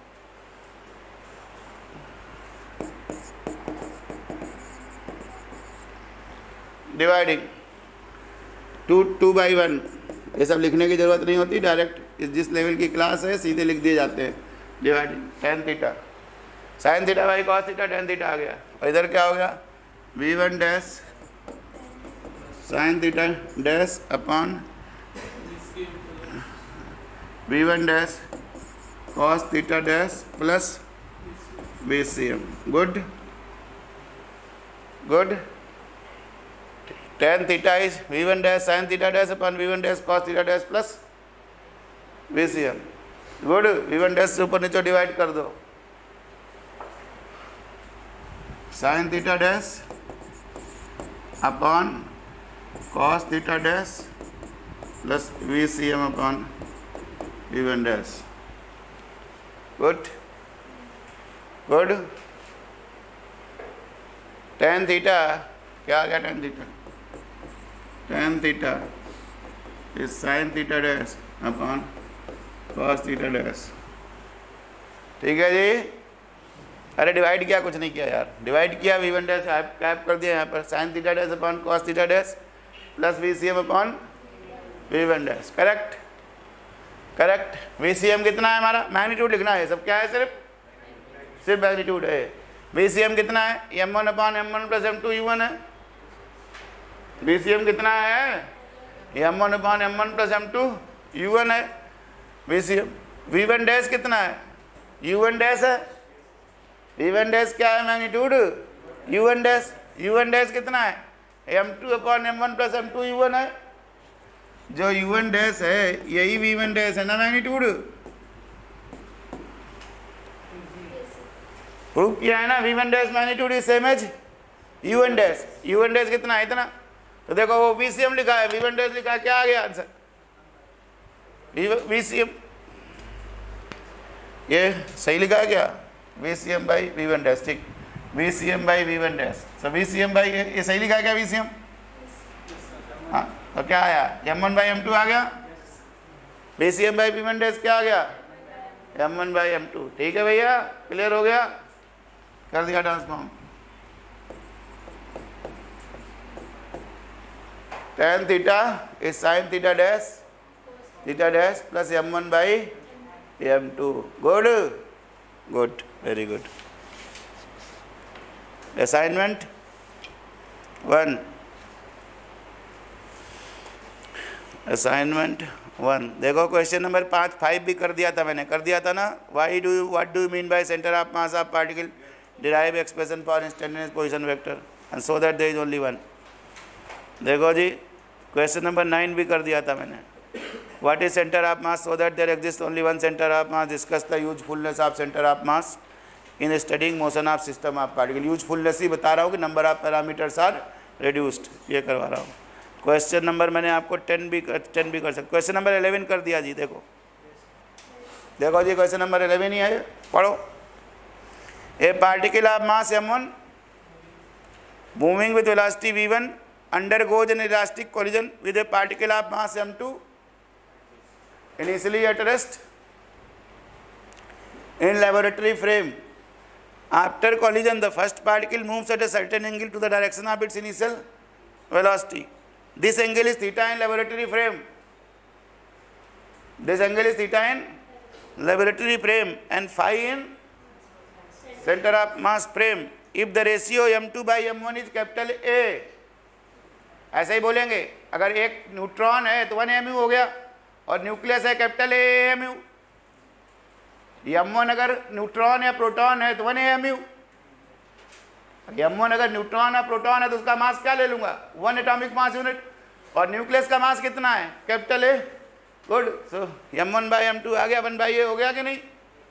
डिवाइडिंग 2/1, ये सब लिखने की जरूरत नहीं होती, डायरेक्ट जिस लेवल की क्लास है सीधे लिख दिए जाते हैं, dividing tan theta sin theta by cos theta, tan theta आ गया, और इधर क्या हो गया, v1 dash sin theta dash upon v1 dash cos theta dash plus VCM, good good, tan theta is v1 dash sin theta dash upon v1 dash cos theta dash plus VCM, good, v1 dash से ऊपर नीचे divide कर दो, sin theta dash upon cos theta dash plus VCM upon v1 dash, good good, tan theta क्या आ गया, tan theta, tan theta is sin theta dash upon cos theta dash, ठीक है जी। अरे डिवाइड किया, कुछ नहीं किया यार, डिवाइड किया, v1 डैश कैप कर दिया यहाँ पर, sin theta dash upon cos theta dash plus VCM upon v1 dash, correct correct. VCM कितना है हमारा, मैग्नीट्यूड लिखना है, सब क्या है, सिर्फ मैग्नीट्यूड है। VCM कितना है, m1 upon m1 plus m2 u1 है, VCM कितना है, m1 upon m1 plus m2 u1 है VCM। v1 डैश कितना है, u1 डैश है, v1 डैश क्या है, मैग्नीट्यूड u1 डैश कितना है, m2 upon m1 plus m2 u1 है, जो u1 डैश है यही v1 डैश है ना, मैग्नीट्यूड प्रूव किया है ना, v1 dash magnitude is same as u1 dash कितना है, इतना, तो देखो वो VCM लिखा है, v1 डैश लिखा है, क्या आ गया आंसर, VCM, ये सही लिखा है क्या, VCM बाई v1 डैश, ठीक, VCM by v1 dash, so VCM by ये सही लिखा है क्या, VCM, हाँ, तो क्या आया, m1 बाई m2 आ गया, VCM बाई v1 डैश क्या आ गया, m1 बाई m2, ठीक है भैया, क्लियर हो गया, कर दिया transform. tan theta is sin theta dash plus m1 by m2, good good, very good. Assignment 1, assignment 1 देखो, क्वेश्चन नंबर 5 भी कर दिया था मैंने, कर दिया था ना, what do you mean by centre of mass of particle, derive expression for instantaneous position vector and so that there is only one. देखो जी, क्वेश्चन नंबर 9 भी कर दिया था मैंने, what is centre of mass, so that there exist only one centre of mass, discuss the usefulness of centre of mass in studying motion of system of particle. Usefulness ही बता रहा हूँ कि number of parameters are reduced, ये करवा रहा हूँ। Question number मैंने आपको 10 भी कर सकता, क्वेश्चन नंबर 11 कर दिया जी, देखो जी, क्वेश्चन नंबर 11 ही है, पढ़ो। A particle of mass m1 moving with velocity v1 undergoes an elastic collision with a particle of mass m2 initially at rest in laboratory frame. After collision, the first particle moves at a certain angle to the direction of its initial velocity. This angle is theta in laboratory frame. This angle is theta in laboratory frame and phi in center of mass frame. If the ratio m2 by m1 is capital A, ऐसे ही बोलेंगे, अगर एक neutron है तो 1 mu हो गया और nucleus है कैपिटल A mu। m1 अगर न्यूट्रॉन या प्रोटॉन है तो 1 mu। m1 अगर न्यूट्रॉन या प्रोटॉन है तो उसका मास क्या ले लूंगा, 1 एटॉमिक मास यूनिट, और न्यूक्लियस का मास कितना है, capital A, good. So m1 by m2 आ गया, 1 बाई A हो गया कि नहीं,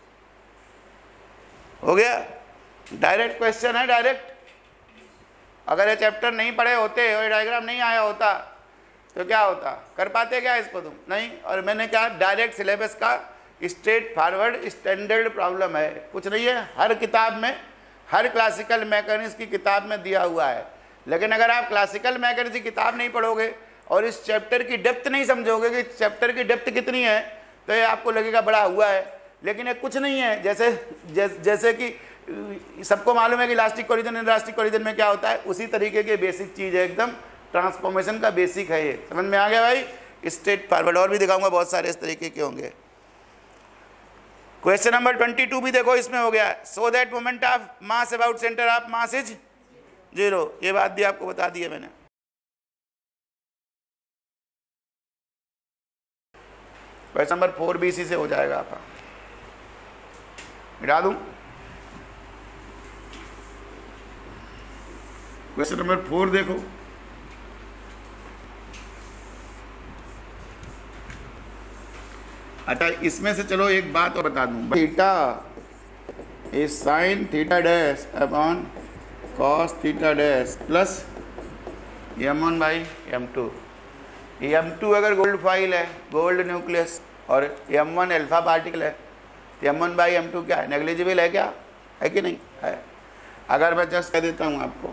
हो गया। डायरेक्ट क्वेश्चन है, डायरेक्ट। अगर ये चैप्टर नहीं पढ़े होते और डायग्राम नहीं आया होता तो क्या होता, कर पाते क्या इसको तुम, नहीं। और मैंने क्या, डायरेक्ट सिलेबस का स्ट्रेट फॉरवर्ड स्टैंडर्ड प्रॉब्लम है, कुछ नहीं है। हर किताब में, हर क्लासिकल मैकेनिक्स की किताब में दिया हुआ है लेकिन अगर आप क्लासिकल मैकेनिक्स की किताब नहीं पढ़ोगे और इस चैप्टर की डेप्थ नहीं समझोगे कि चैप्टर की डेप्थ कितनी है, तो ये आपको लगेगा बड़ा हुआ है, लेकिन ये कुछ नहीं है। जैसे कि सबको मालूम है कि इलास्टिक कोलिजन इलास्टिक कोलिजन में क्या होता है, उसी तरीके की बेसिक चीज़ है, एकदम ट्रांसफॉर्मेशन का बेसिक है ये। समझ में आ गया भाई? Straightforward. और भी दिखाऊंगा बहुत सारे इस तरीके के होंगे। क्वेश्चन नंबर 22 भी देखो, इसमें हो गया, so that moment of mass about centre of mass is 0। ये बात भी आपको बता दी है मैंने। क्वेश्चन नंबर 4 भी इसी से हो जाएगा आपका, मिटा दूं। क्वेश्चन नंबर 4 देखो, अच्छा इसमें से चलो एक बात और बता दूं, theta is sine theta dash upon cos theta dash plus m1 by m2। m2 अगर गोल्ड फाइल है, गोल्ड न्यूक्लियस, और m1 अल्फा पार्टिकल है, तो m1 बाई m2 क्या है? नेग्लिजिबल है क्या? है कि नहीं है? अगर मैं जस्ट कह देता हूँ आपको,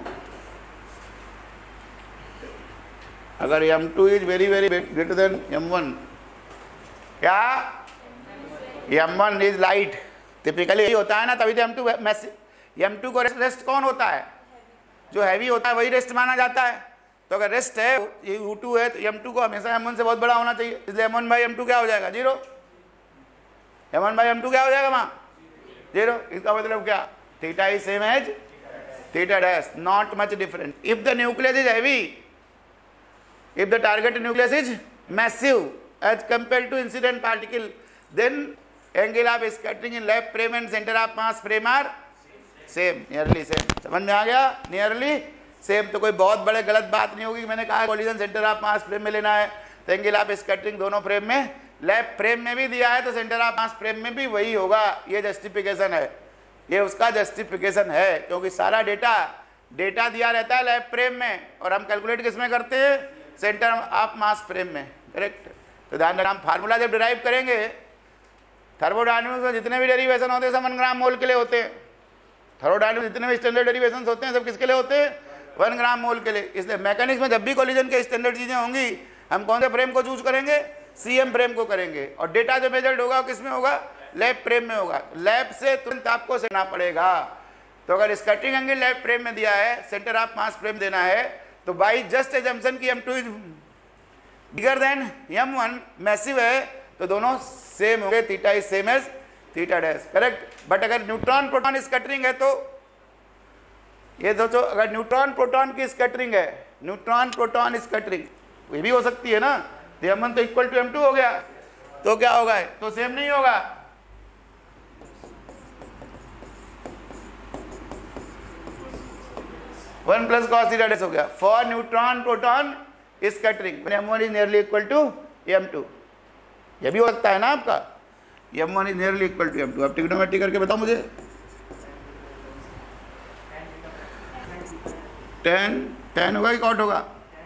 अगर m2 is very very greater than m1, क्या m1 इज लाइट, टिपिकली यही होता है ना, तभी तो m2 को रेस्ट कौन होता है? जो हैवी होता है वही रेस्ट माना जाता है। तो अगर रेस्ट है, ये U2 है, तो m2 को हमेशा m1 से बहुत बड़ा होना चाहिए, इसलिए m1 बाई m2 क्या हो जाएगा? 0। m1 बाई m2 क्या हो जाएगा वहाँ? 0। इसका मतलब क्या? Theta is same as theta dash, not much different. If the nucleus is heavy, if the target nucleus is massive as compared to incident particle, then angle of scattering in left frame and center of mass frame are same, nearly same। समझ में आ गया? nearly same। तो कोई बहुत बड़े गलत बात नहीं होगी। मैंने कहा collision centre of mass frame में लेना है, तो एंगल ऑफ स्कैटरिंग दोनों फ्रेम में, लेफ्ट फ्रेम में भी दिया है तो सेंटर ऑफ मास फ्रेम में भी वही होगा। ये जस्टिफिकेशन है, ये उसका जस्टिफिकेशन है, क्योंकि सारा डेटा दिया रहता है लेफ्ट फ्रेम में, और हम कैलकुलेट किस में करते हैं? सेंटर ऑफ मास फ्रेम में। करेक्ट। तो ध्यान रखना, हम फार्मूला जब डिराइव करेंगे, थर्मोडायनामिक्स में जितने भी डेरिवेशन होते हैं सब 1 ग्राम मोल के लिए होते हैं। थर्मोडायनामिक्स जितने भी स्टैंडर्ड डेरिवेशन होते हैं सब किसके लिए होते हैं? 1 ग्राम मोल के लिए। इसलिए मैकेनिक्स में जब भी कोलिजन के स्टैंडर्ड चीज़ें होंगी, हम कौन से फ्रेम को चूज करेंगे? CM फ्रेम को करेंगे। और डेटा जो मेजर्ड होगा किस में होगा? लेफ्ट फ्रेम में होगा। लेफ्ट से तुरंत आपको सेना पड़ेगा। तो अगर स्कैटरिंग एंगल लेफ्ट फ्रेम में दिया है, सेंटर ऑफ मास फ्रेम देना है, तो बाई जस्ट एजम्पशन की m2 is bigger than m1, massive है, तो दोनों सेम होंगे, theta is same as theta dash. Correct. But अगर न्यूट्रॉन प्रोटॉन स्कैटरिंग है, तो ये सोचो, अगर न्यूट्रॉन प्रोटॉन की स्कैटरिंग है, न्यूट्रॉन प्रोटॉन स्कैटरिंग ये भी हो सकती है ना, तो m1 तो इक्वल टू m2 हो गया, तो क्या होगा? तो सेम नहीं होगा। One plus cos theta dash हो गया for neutron proton scattering, m1 is nearly equal to m2। ये भी हो सकता है ना आपका, m1 is nearly equal to m2। आप ट्रिग्नोमेट्री करके बताओ मुझे। 10 होगा कि कॉट होगा?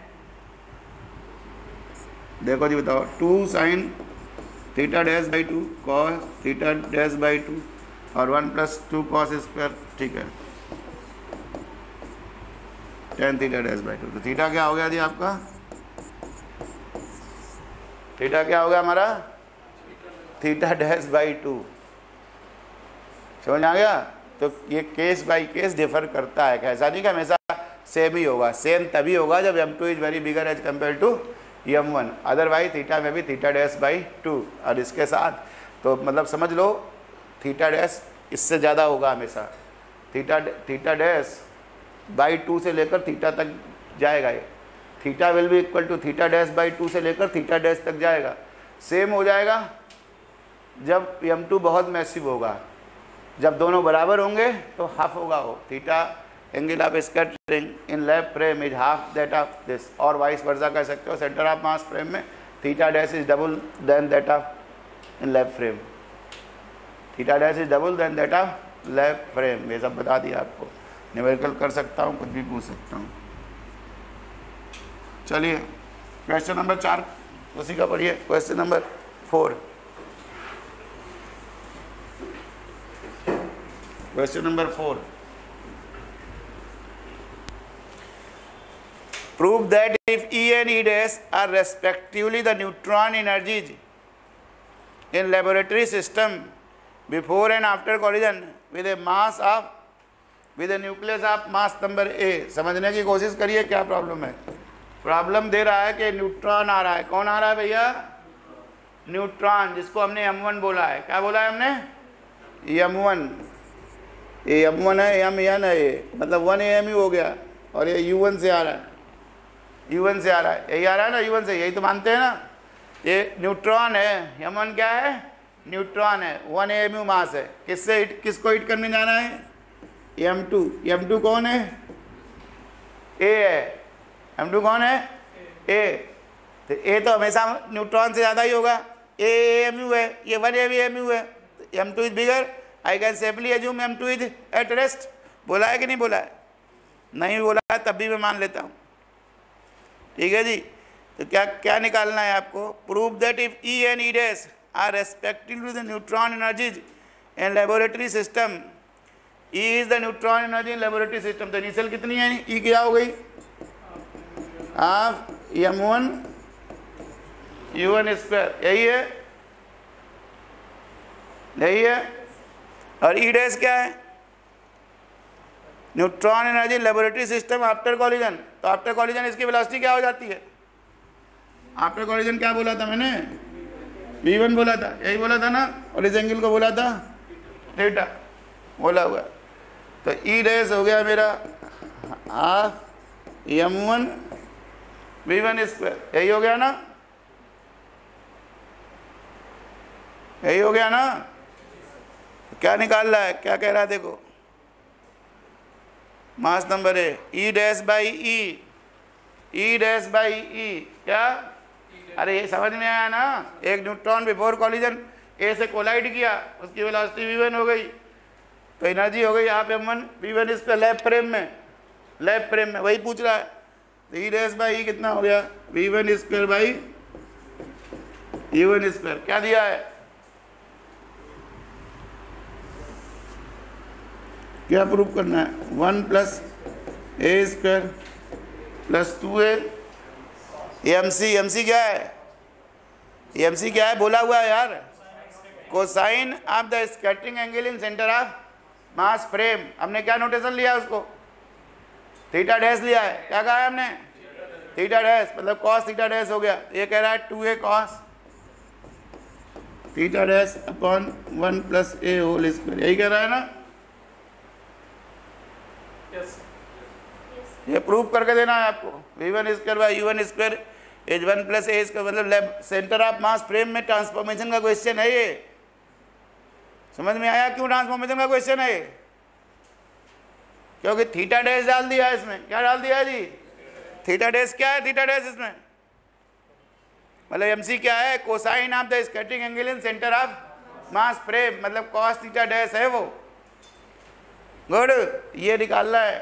देखो जी बताओ, 2 sine theta dash by 2 cos theta dash by 2 और 1 प्लस 2 कॉस स्क्वायर। ठीक है, 10 थीटा डैश बाई 2। तो थीटा क्या हो गया जी आपका? थीटा क्या हो गया हमारा? Theta dash by 2। समझ आ गया? तो ये केस बाई केस डिफर करता है, ऐसा नहीं कि हमेशा सेम ही होगा। सेम तभी होगा जब m2 is very bigger as compare to m1, otherwise theta में भी थीटा डैश बाई 2। और इसके साथ तो मतलब समझ लो थीटा डैश इससे ज़्यादा होगा हमेशा। थीटा डैश बाई 2 से लेकर थीटा तक जाएगा ये। Theta will be equal to theta dash by 2 से लेकर थीटा डैश तक जाएगा। सेम हो जाएगा जब m2 बहुत मैसिव होगा। जब दोनों बराबर होंगे तो हाफ होगा वो। Theta angle of scattering in left frame is half that of this, और वाइस वर्सा कह सकते हो। सेंटर ऑफ मास फ्रेम में theta dash is double than that of in left frame. Theta dash is double than that of left frame. ये सब बता दिया आपको। न्यूमेरिकल कर सकता हूँ, कुछ भी पूछ सकता हूँ। चलिए क्वेश्चन नंबर 4 उसी का पढ़िए। Question number 4, question number 4, Prove that if E and E dash are respectively the neutron energies in laboratory system before and after collision with a mass of with a nucleus of mass number A। समझने की कोशिश करिए क्या problem है। Problem दे रहा है कि neutron आ रहा है। कौन आ रहा है भैया? न्यूट्रॉन, जिसको हमने M1 बोला है। क्या बोला है हमने? M1। ये M1 है, M है, ये मतलब 1 AMU हो गया, और ये U1 से आ रहा है, U1 से आ रहा है, यही आ रहा है ना, U1 से, यही तो मानते हैं ना। ये न्यूट्रॉन है, M1 क्या है? न्यूट्रॉन है, 1 AMU मास है। किससे किसको हिट करने जाना है? M2। M2 कौन है? A है। M2 कौन है? A। तो A तो हमेशा न्यूट्रॉन से ज़्यादा ही होगा। A AMU है, ये 1 AMU है, M2 is bigger. I can safely assume M2 is at rest. बोला है कि नहीं बोला है? नहीं बोला है, तब भी मैं मान लेता हूँ। ठीक है जी। तो क्या क्या निकालना है आपको? Prove that if E and E dash are respectively the neutron energies in laboratory system, E is the neutron energy in laboratory system। तो इनिशियल कितनी है? E क्या हो गई? हाफ M1 U1 स्क्वायर, यही है, यही है। और E डैश क्या है? Neutron energy laboratory system after collision. तो आफ्टर कॉलिजन इसकी वेलोसिटी क्या हो जाती है? आफ्टर कॉलिजन क्या बोला था मैंने? V1 बोला था, यही बोला था ना। और इस एंगल को बोला था थीटा, बोला हुआ। तो E डैश हो गया मेरा हाफ M1 V1 स्क्वायर, यही हो गया ना, यही हो गया ना। क्या निकाल रहा है? क्या कह रहा है? देखो, मास नंबर है E dash by E, E dash by E क्या? अरे ये समझ में आया ना। एक न्यूट्रॉन बिफोर कॉलिजन A से कोलाइड किया, उसकी वेलोसिटी V1 हो गई, तो एनर्जी हो गई हाफ M1 V1 इस पे लैब फ्रेम में, लैब फ्रेम में वही पूछ रहा है। तो E डैश बाई E कितना हो गया? V1 square by U1 square. क्या दिया है? क्या प्रूफ करना है? 1 plus A square plus 2A MC क्या है? MC क्या है? बोला हुआ है यार, cosine of the scattering angle in centre of mass frame. हमने क्या नोटेशन लिया उसको? थीटा डैश लिया है। क्या कहा है हमने? थीटा डैश, मतलब कॉस थीटा डैश हो गया। ये कह रहा है 2A cos theta dash upon 1 plus A whole square, यही कह रहा है ना। ये प्रूफ करके देना है आपको। V1 square by U1 square is 1 plus A square, मतलब lab centre of mass frame में ट्रांसफॉर्मेशन का क्वेश्चन है ये। समझ में आया क्यों ट्रांसफॉर्मेशन का क्वेश्चन है? क्योंकि थीटा डैश डाल दिया है इसमें। क्या डाल दिया है जी? Theta dash. क्या है थीटा डैश इसमें? मतलब MC क्या है? Cosine of the scattering angle in centre of mass frame, मतलब कॉस थीटा डैश है वो। गुड, ये निकालना है।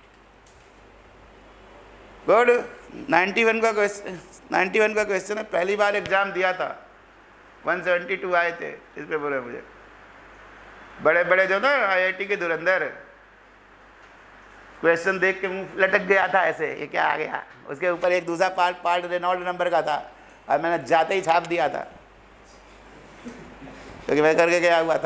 गुड। 91 का क्वेश्चन है, पहली बार एग्जाम दिया था, 172 आए थे इस पे। बोले मुझे बड़े बड़े जो ना IIT के धुरंधर, क्वेश्चन देख के मुंह लटक गया था ऐसे, ये क्या आ गया। उसके ऊपर एक दूसरा पार्ट रेनॉल्ड नंबर का था, और मैंने जाते ही छाप दिया था, क्योंकि मैं करके गया हुआ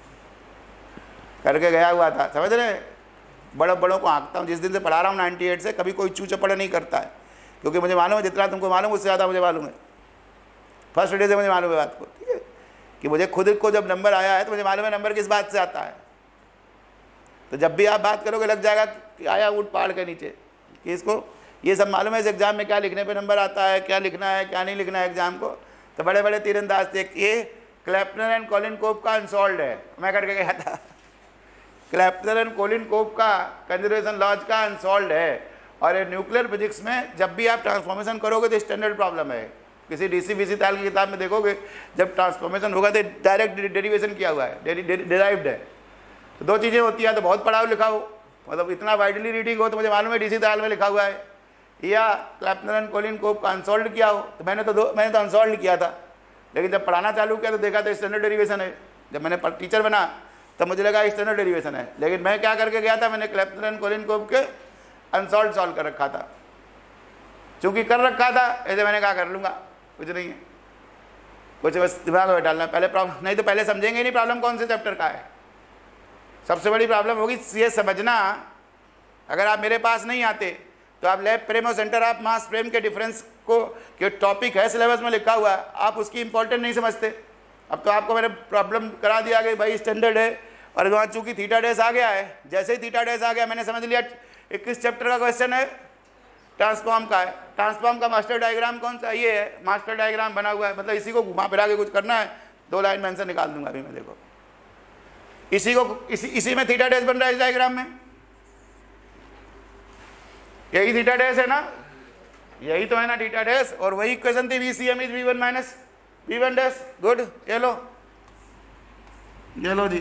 था, समझ रहे। बड़ों को आंकता हूँ। जिस दिन से पढ़ा रहा हूँ 98 से, कभी कोई चू चपड़ नहीं करता है, क्योंकि मुझे मालूम है जितना तुमको मालूम उससे ज़्यादा मुझे मालूम है। फर्स्ट डे से मुझे मालूम है बात को, ठीक है, कि मुझे खुद को जब नंबर आया है तो मुझे मालूम है नंबर किस बात से आता है। तो जब भी आप बात करोगे लग जाएगा कि आया ऊँट पहाड़ के नीचे, कि इसको ये सब मालूम है इस एग्ज़ाम में क्या लिखने पे नंबर आता है, क्या लिखना है क्या नहीं लिखना है एग्ज़ाम को। तो बड़े बड़े तीरंदाज थे। ये क्लैप्टन एंड कॉलिन कोप का अनसॉल्व्ड है, मैं करके गया था। क्लैप्टन एंड कॉलिन कोप का कंजर्वेशन लॉज का अनसॉल्व्ड है। और न्यूक्लियर फिजिक्स में जब भी आप ट्रांसफॉर्मेशन करोगे तो स्टैंडर्ड प्रॉब्लम है। किसी DC-BC ताल की किताब में देखोगे, जब ट्रांसफॉर्मेशन होगा तो डायरेक्ट डेरिवेशन किया हुआ है, डिराइव्ड है। तो दो चीज़ें होती हैं, तो बहुत पढ़ा हो लिखा हो, मतलब इतना वाइडली रीडिंग हो, तो मुझे मालूम है DC ताल में लिखा हुआ है, या क्लैप्टन एंड कॉलिन कोप का अनसॉल्व्ड किया हो। तो मैंने तो अनसॉल्व्ड किया था, लेकिन जब पढ़ाना चालू किया तो देखा तो स्टैंडर्ड डेरिवेशन है। जब मैंने टीचर बना तब मुझे लगा स्टैंडर्ड डेरिवेशन है, लेकिन मैं क्या करके गया था, मैंने क्लैप्टन एंड कॉलिन कोप के अनसॉल्व्ड सॉल्व कर रखा था। चूंकि कर रखा था ऐसे मैंने कहा कर लूँगा, कुछ नहीं है, कुछ बस दिमाग में डालना पहले प्रॉब्लम, नहीं तो पहले समझेंगे नहीं प्रॉब्लम कौन से चैप्टर का है। सबसे बड़ी प्रॉब्लम होगी ये समझना, अगर आप मेरे पास नहीं आते तो आप लैब प्रेम और सेंटर ऑफ मास प्रेम के डिफरेंस को जो टॉपिक है सिलेबस में लिखा हुआ है, आप उसकी इंपॉर्टेंट नहीं समझते। अब तो आपको मैंने प्रॉब्लम करा दिया कि भाई स्टैंडर्ड है, और वहाँ चूंकि थीटा डैश आ गया है, जैसे ही थीटा डैश आ गया मैंने समझ लिया 21 चैप्टर का क्वेश्चन है, ट्रांसफॉर्म का है। ट्रांसफॉर्म का मास्टर डायग्राम कौन सा, ये है मास्टर डायग्राम बना हुआ है, मतलब इसी को घुमा फिरा के कुछ करना है, 2 लाइन में आंसर निकाल दूंगा अभी मैं। देखो इसी में थीटा डैश बन रहा है इस डायग्राम में, यही थीटा डैश है ना, यही तो है ना थीटा डैश, और वही इक्वेशन थी VCM is V1 minus V1 dash. Good, ये लो जी,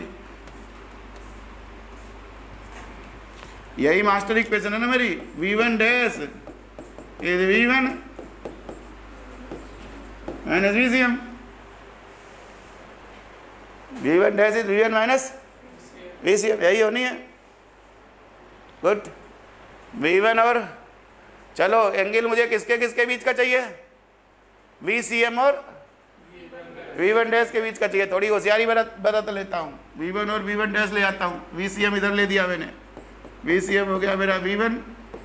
यही मास्टर इक्वेशन है ना मेरी, V1 dash is V1 minus VCM, V1 dash is V1 minus VCM, यही होनी है। गुड, V1 और चलो एंगल मुझे किसके किसके बीच का चाहिए, VCM और V1 डैश के बीच का चाहिए। थोड़ी होशियारी बरत लेता हूँ, V1 और V1 डैश ले आता हूँ, VCM इधर ले दिया मैंने, VCM हो गया मेरा V1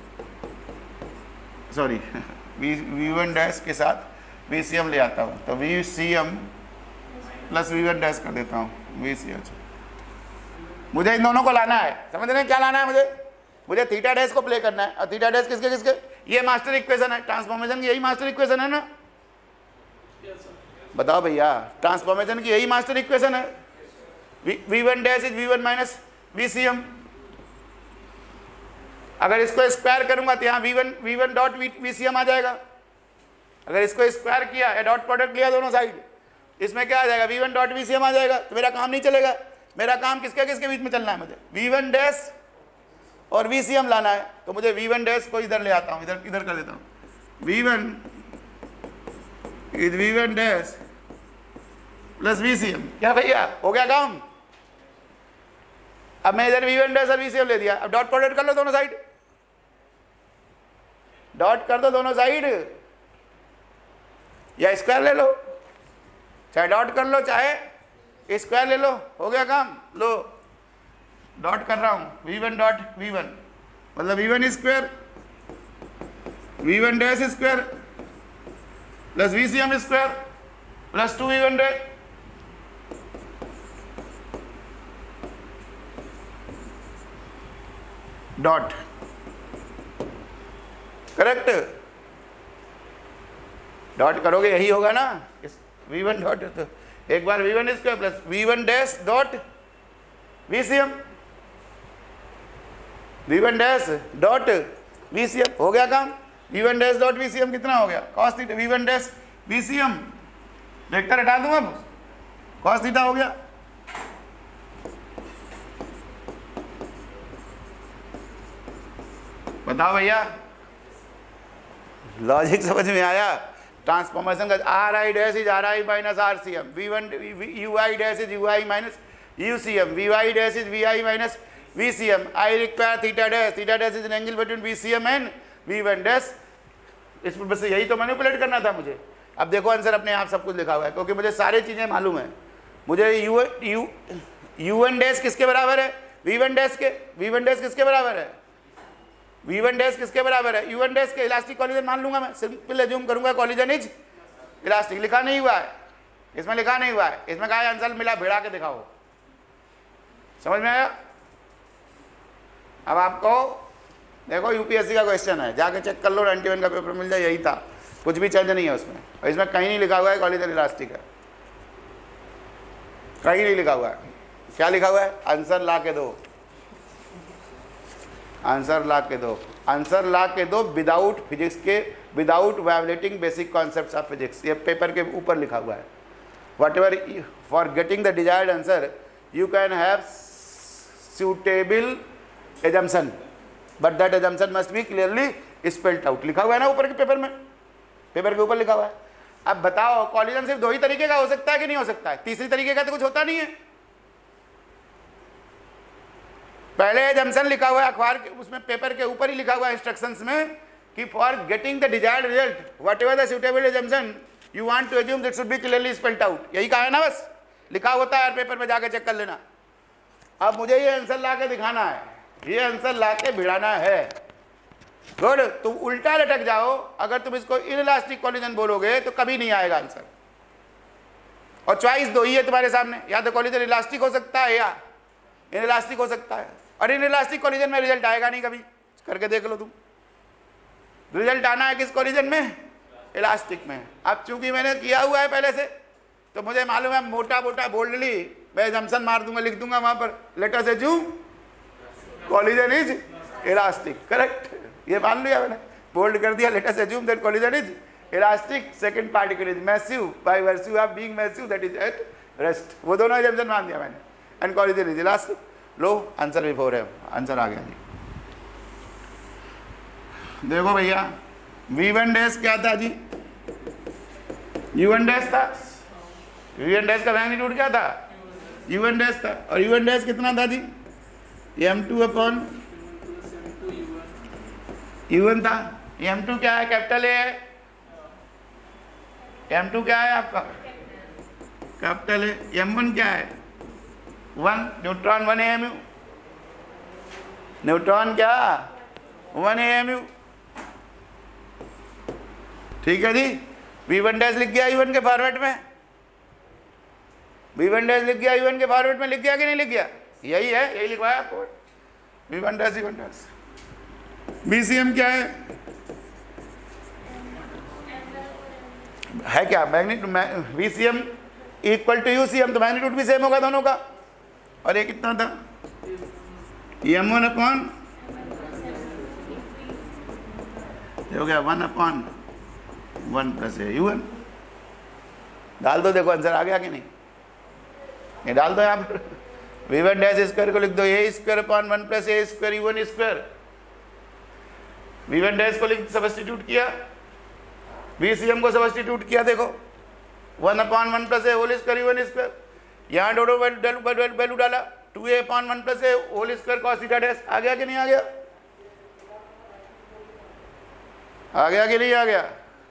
सॉरी V1 डैश के साथ VCM ले आता हूँ, तो VCM प्लस V1 डैश कर देता हूँ, VCM। मुझे इन दोनों को लाना है, समझ रहे हैं क्या लाना है मुझे थीटा डैश को प्ले करना है, और थीटा डैश किसके किसके, ये मास्टर इक्वेशन है ट्रांसफॉर्मेशन की, यही मास्टर इक्वेशन है ना, बताओ भैया, ट्रांसफॉर्मेशन की यही मास्टर इक्वेशन है। V1 dash is V1 minus VCM। अगर इसको स्क्वायर करूंगा तो यहाँ V1 डॉट VCM आ जाएगा। अगर इसको स्क्वायर किया या डॉट प्रोडक्ट लिया दोनों साइड, इसमें क्या आ जाएगा, V1 डॉट VCM आ जाएगा। तो मेरा काम नहीं चलेगा, मेरा काम किसके किसके बीच में चलना है, मुझे V1 डैश और VCM लाना है। तो मुझे V1 डैश को इधर ले आता हूँ, इधर कर देता हूँ, V1 is V1 dash plus VCM। क्या भैया हो गया काम। अब मैं इधर V1 डैश और VCM ले दिया, अब डॉट प्रोडक्ट कर लो दोनों साइड, डॉट कर दो दोनों साइड, या स्क्वायर ले लो, चाहे डॉट कर लो चाहे स्क्वायर ले लो, हो गया काम। लो डॉट कर रहा हूं, V1 डॉट V1 मतलब V1 square V1 dash square plus VCM square plus 2V1 dash. Dot correct, dot करोगे यही होगा ना, V1 डॉट, तो एक बार V1 square plus V1 dash dot VCM, V1 dash dot VCM, हो गया काम। V1 डैश डॉट VCM कितना हो गया, cos theta, V1 dash VCM, vector हटा दूंगा, अब cos थीटा हो गया। बताओ भैया, लॉजिक समझ में आया। ट्रांसफॉर्मेशन का RI dash is RI minus RCM, UI dash is UI minus UCM, VY dash is VI minus VCM। I require थीटा dash is an angle between VCM and V1 dash. इस पर बस यही तो मैनिपुलेट करना था मुझे। अब देखो आंसर अपने आप सब कुछ लिखा हुआ है, क्योंकि मुझे सारी चीजें मालूम है। मुझे U1 डैश किसके बराबर है, V1 डैश के, V1 डैश किसके बराबर है, V1 डैश किसके बराबर है, U1 डैश के। इलास्टिक कॉलिजन मान लूंगा मैं, सिंपल एज्यूम करूंगा कॉलिजन इज इलास्टिक। लिखा नहीं हुआ है इसमें, लिखा नहीं हुआ है इसमें, कहा आंसर मिला, भिड़ा के दिखाओ। समझ में आया। अब आपको देखो UPSC का क्वेश्चन है, जाके चेक कर लो, 91 का पेपर मिल जाए, यही था, कुछ भी चेंज नहीं है उसमें। और इसमें कहीं नहीं लिखा हुआ है कॉलिजन इलास्टिक है, कहीं नहीं लिखा हुआ है। क्या लिखा हुआ है, आंसर ला के दो, आंसर ला के दो, आंसर ला के दो विदाउट फिजिक्स के, without violating basic concepts of physics. ये पेपर के ऊपर लिखा हुआ है। Whatever for getting the desired answer you can have suitable assumption, but that assumption must be clearly spelled out। लिखा हुआ है ना ऊपर के पेपर में, पेपर के ऊपर लिखा हुआ है। अब बताओ कॉलिजन सिर्फ 2 ही तरीके का हो सकता है कि नहीं हो सकता है, तीसरी तरीके का तो कुछ होता नहीं है। पहले एजम्पशन लिखा हुआ है अखबार के, उसमें पेपर के ऊपर ही लिखा हुआ है इंस्ट्रक्शंस में कि for getting the desired result whatever the suitable assumption you want to assume that should be clearly spelled out. यही कहा है ना, बस लिखा होता है यार, पेपर में जाके चेक कर लेना। अब मुझे ये आंसर ला के दिखाना है, ये आंसर ला के भिड़ाना है। गुड। तुम उल्टा लटक जाओ, अगर तुम इसको इनइलास्टिक कोलिजन बोलोगे तो कभी नहीं आएगा आंसर। और चॉइस दो ही है तुम्हारे सामने, या तो कोलिजन इलास्टिक हो सकता है या इनइलास्टिक हो सकता है। और इनइलास्टिक कोलिजन में रिजल्ट आएगा नहीं, कभी करके देख लो तुम। रिजल्ट आना है किस कोलिजन में? इलास्टिक में। अब चूंकि मैंने किया हुआ है पहले से, तो मुझे मालूम है मोटा मोटा बोल्डली मैं एजम्पशन मार दूंगा, लिख दूंगा वहां पर, let us assume collision is elastic. Correct, ये मान लिया मैंने, बोल्ड कर दिया, let us assume that collision is elastic, second particle is massive by virtue of being massive that is at rest. वो दोनों एजम्पशन मान दिया मैंने, एंड कोलिजन इज इलास्टिक। लो आंसर भी 4 है, आंसर आ गया जी। देखो भैया V1 डैश क्या था जी? U1 डैश था। V1 डैश का मैग्नीट्यूड क्या था? U1 डैश था। और U1 डैश कितना था जी? M2 अपॉन U1 था। M2 क्या है? कैपिटल ए है। M2 क्या है आपका? Capital A. M1 क्या है? 1 न्यूट्रॉन 1 AMU। न्यूट्रॉन क्या? 1 AMU। ठीक है जी। V1 डैश लिख गया U1 के फॉर्मेट में, V1 डैश लिख गया U1 के फॉर्मेट में, लिख गया कि नहीं लिख गया? यही है, यही लिखवाया आपको, V1 dash U1 dash. BCM क्या है क्या? Magnitude VCM equal to UCM, तो मैग्नीट्यूड भी सेम होगा दोनों का। और ये कितना था? M1 अपॉन, हो गया 1 अपॉन 1 प्लस U1। डाल दो, देखो आंसर आ गया कि नहीं? ये डाल दो यहाँ पर, V1 डैश स्क्वायर को लिख दो A square upon 1 plus A square U1 square. V1 dash को लिख सब्स्टिट्यूट किया, VCM को सब्स्टिट्यूट किया, देखो 1 upon 1 plus A whole square U1 square. यहाँ डोडो वैल्यू डाला 2A upon 1 plus A whole square cos theta dash. आ गया कि नहीं आ गया? आ गया कि नहीं आ गया?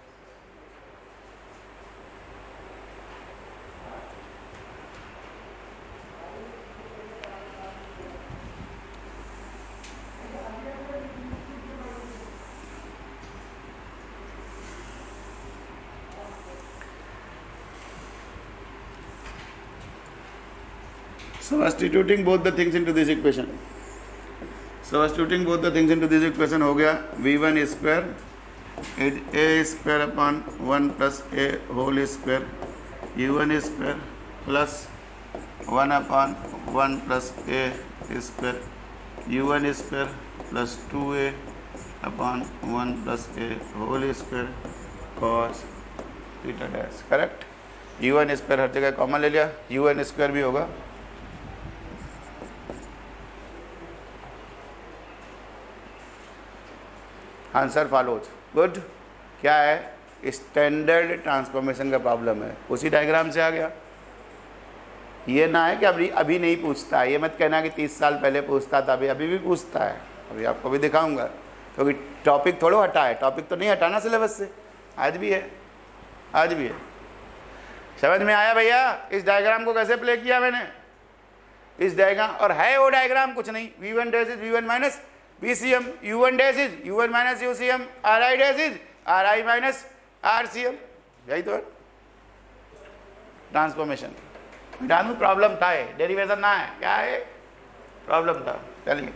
Substituting both the things into this equation, substituting both the things into this equation हो गया V1 square is A square upon 1 plus A whole square U1 square plus 1 upon 1 plus A square U1 square plus 2A upon 1 plus A whole square cos theta dash. Correct. U1 square हर जगह common ले लिया, U1 square भी होगा। Answer follows. Good. क्या है? Standard transformation का problem है, उसी डायग्राम से आ गया। ये ना है कि अभी नहीं पूछता है, ये मत कहना कि 30 साल पहले पूछता था, अभी भी पूछता है। अभी आपको भी दिखाऊंगा, क्योंकि टॉपिक थोड़ा हटा है, टॉपिक तो नहीं हटाना सिलेबस से, आज भी है, आज भी है। समझ में आया भैया? इस डायग्राम को कैसे प्ले किया मैंने? इस डायग्राम, और है वो डायग्राम कुछ नहीं, V1 dash is V1 minus VCM, U1 dash is U1 minus UCM, RI dash is RI minus RCM। यही तो है ट्रांसफॉर्मेशन। डालू प्रॉब्लम था, है डेरिवेशन ना है, क्या है? प्रॉब्लम था। चलिए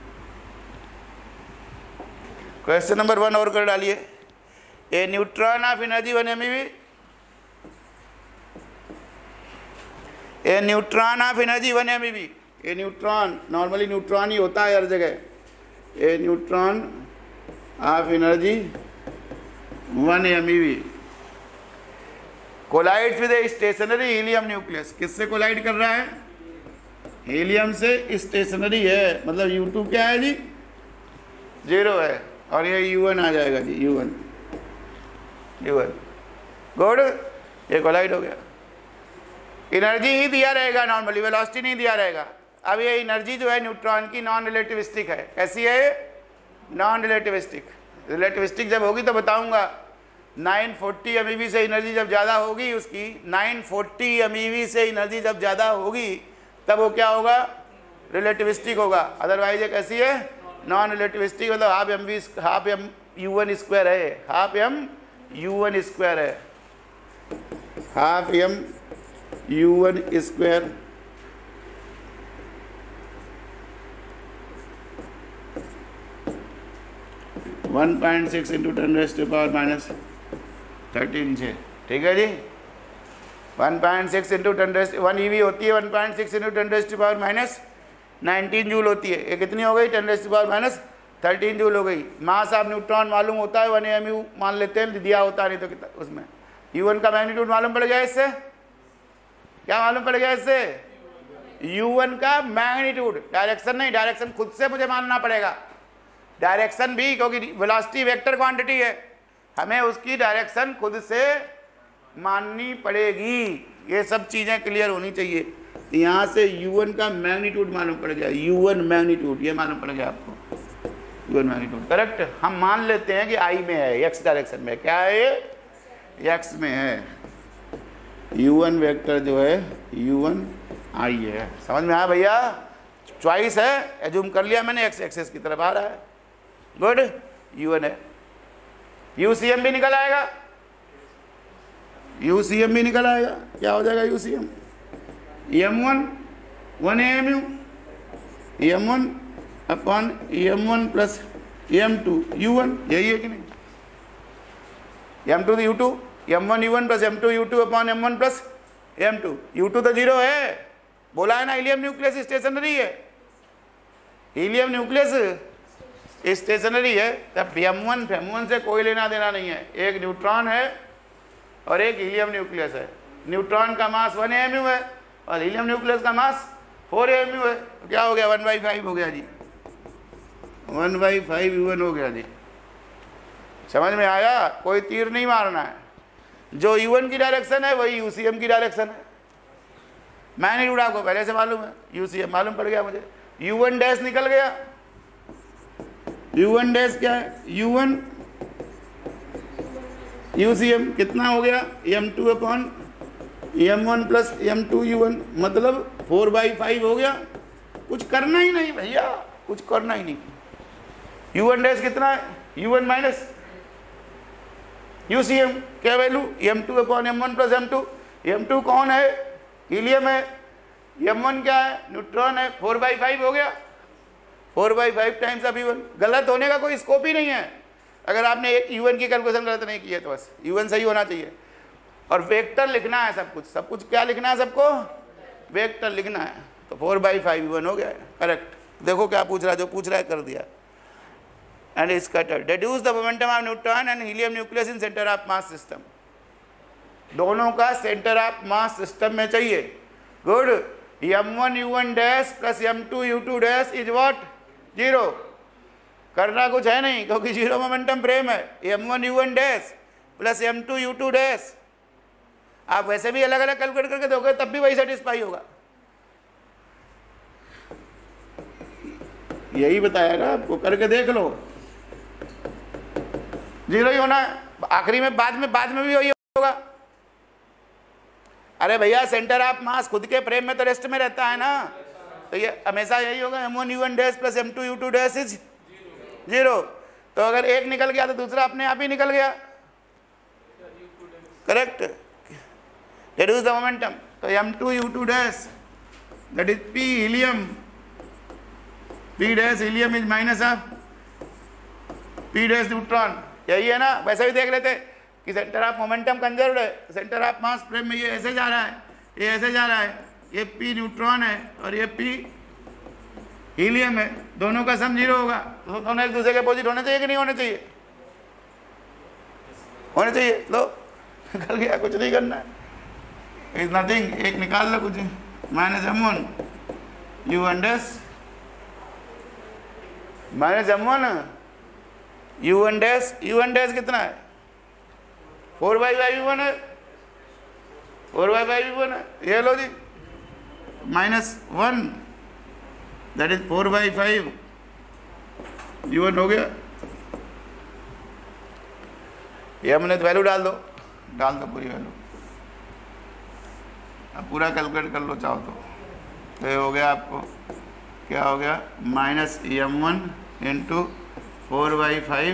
क्वेश्चन नंबर 1 और कर डालिए। A neutron of energy 1 MeV, a neutron of energy 1 MeV। A neutron, normally neutron ही होता है हर जगह। A neutron of energy 1 MeV collides with a stationary helium nucleus. किससे कोलाइड कर रहा है? हीलियम से। स्टेशनरी है, मतलब U2 क्या है जी? 0 है, और ये U1 आ जाएगा जी, U1। गुड। ये कोलाइड हो गया। एनर्जी ही दिया रहेगा नॉर्मली, वेलोसिटी नहीं दिया रहेगा। अब ये एनर्जी जो है न्यूट्रॉन की नॉन रिलेटिविस्टिक है। कैसी है? Non relativistic. रिलेटिविस्टिक जब होगी तो बताऊंगा। 940 MeV से एनर्जी जब ज़्यादा होगी उसकी, 940 MeV से एनर्जी जब ज़्यादा होगी तब वो क्या होगा, रिलेटिविस्टिक होगा। अदरवाइज ये कैसी है, नॉन रिलेटिविस्टिक, मतलब हाफ एम U1 स्क्वायर है, हाफ एम U1 स्क्वायर है, half M U1 square. One 1.6 into 10⁻⁻13 से, ठीक है जी। 1.6 इंटू 1 EV होती है 1.6 इंटू 10⁻⁻19 जूल होती है। ये कितनी हो गई, 10⁻⁻13 जूल हो गई। मास ऑफ न्यूट्रॉन मालूम होता है, 1 AMU मान लेते हैं, दिया होता नहीं तो कितना उसमें। U1 का मैग्नीट्यूड मालूम पड़ गया इससे, क्या मालूम पड़ गया इससे, U1 का मैग्नीट्यूड, डायरेक्शन नहीं, डायरेक्शन खुद से मुझे मानना पड़ेगा, डायरेक्शन भी, क्योंकि वेलोसिटी वेक्टर क्वांटिटी है, हमें उसकी डायरेक्शन खुद से माननी पड़ेगी। ये सब चीज़ें क्लियर होनी चाहिए। यहाँ से U1 का मैग्नीट्यूड मालूम पड़ गया, U1 मैग्नीट्यूड ये मालूम पड़ गया आपको, U1 मैग्नीट्यूड करेक्ट। हम मान लेते हैं कि I में है, X डायरेक्शन में, क्या है ये, X में है। U1 वेक्टर जो है U1 I है। समझ में आया भैया, चॉइस है, एज्यूम कर लिया मैंने, X एक्सेस की तरफ आ रहा है, गुड। U1 है, UCM भी निकल आएगा, UCM भी निकल आएगा। क्या हो जाएगा UCM, M1 1 AMU, M1 upon M1 plus M2 U1, यही है कि नहीं, M2 तो U2, M1 U1 plus M2 U2 upon M1 plus M2। U2 तो 0 है, बोला है ना, हीलियम न्यूक्लियस स्टेशनरी है, हीलियम न्यूक्लियस स्टेशनरी है, तब M1 से कोई लेना देना नहीं है। एक न्यूट्रॉन है और एक हीलियम न्यूक्लियस है। न्यूट्रॉन का मास 1 AMU है और हीलियम न्यूक्लियस का मास 4 AMU है। तो क्या हो गया, 1/5 हो गया जी, 1/5 U1 हो गया जी। समझ में आया, कोई तीर नहीं मारना है, जो U1 की डायरेक्शन है वही UCM की डायरेक्शन है। मैग्नीट्यूड आपको पहले से मालूम है, UCM मालूम पड़ गया मुझे। U1 डैश निकल गया, U1 डैश क्या है, U1 UCM कितना हो गया, M2 upon M1 plus M2 U1, मतलब 4/5 हो गया। कुछ करना ही नहीं भैया, कुछ करना ही नहीं। U1 डैश कितना है, U1 माइनस UCM, क्या value, M2 upon M1 plus M2। M2 कौन है, हीलियम है, M1 क्या है, न्यूट्रॉन है, 4/5 हो गया, 4/5 टाइम्स ऑफ U1। गलत होने का कोई स्कोप ही नहीं है। अगर आपने एक U1 की कैलकुलेशन गलत नहीं की है तो बस U1 सही होना चाहिए। और वेक्टर लिखना है सब कुछ, सब कुछ क्या लिखना है, सबको वेक्टर लिखना है। तो 4/5 U1 हो गया है, करेक्ट। देखो क्या पूछ रहा है, जो पूछ रहा है कर दिया। And scattered, deduce the momentum of neutron and helium nucleus in centre of mass system. दोनों का सेंटर ऑफ मास सिस्टम में चाहिए, good. M1 U1 dash plus M2 U2 dash is what, 0। करना कुछ है नहीं, क्योंकि 0 मोमेंटम फ्रेम है। M1 U1 dash plus M2 U2 dash, आप वैसे भी अलग अलग कैलकुलेट करके दोगे तब भी वही सेटिस्फाई होगा। यही बताया ना आपको, करके देख लो, 0 ही होना है। आखिरी में बाद में भी वही होगा। अरे भैया सेंटर ऑफ मास खुद के फ्रेम में तो रेस्ट में रहता है ना, तो ये हमेशा यही होगा, M1 U1 dash plus M2 U2 dash is 0। तो अगर एक निकल गया तो दूसरा अपने आप ही निकल गया, करेक्ट। रिड्यूस द मोमेंटम, तो M2 U2 dash that is P helium, P dash helium is minus of P dash neutron, यही है ना। वैसे भी देख लेते कि सेंटर ऑफ मोमेंटम कंजर्व्ड है, सेंटर ऑफ मास फ्रेम में ये ऐसे जा रहा है, ये ऐसे जा रहा है, ये P न्यूट्रॉन है और ये P हीलियम है, दोनों का सम 0 होगा। तो दोनों एक दूसरे के अपोजिट होने चाहिए कि नहीं होने चाहिए, होने चाहिए। लो निकल गया, कुछ नहीं करना है, इज नथिंग, एक निकाल लो कुछ, minus M1 U1 dash minus M1 U1 dash कितना है, 4/5 U1 है, 4/5 U1 है। ये लो जी, -1 दैट इज 4/5 U1 हो गया। ये हमने वैल्यू डाल दो पूरी वैल्यू, अब पूरा कैलकुलेट कर लो चाहो तो ये हो गया आपको क्या हो गया -m1 इंटू 4/5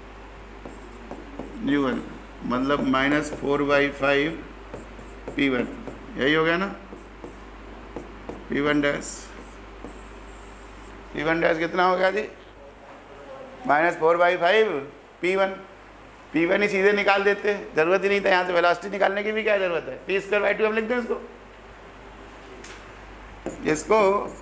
u1 मतलब -4/5 p1, यही हो गया ना। p1 डैश कितना हो गया जी -4/5 p1 ही सीधे निकाल देते, जरूरत ही नहीं था यहाँ से वेलोसिटी निकालने की भी क्या जरूरत है। p²/2 हम लिख दें इसको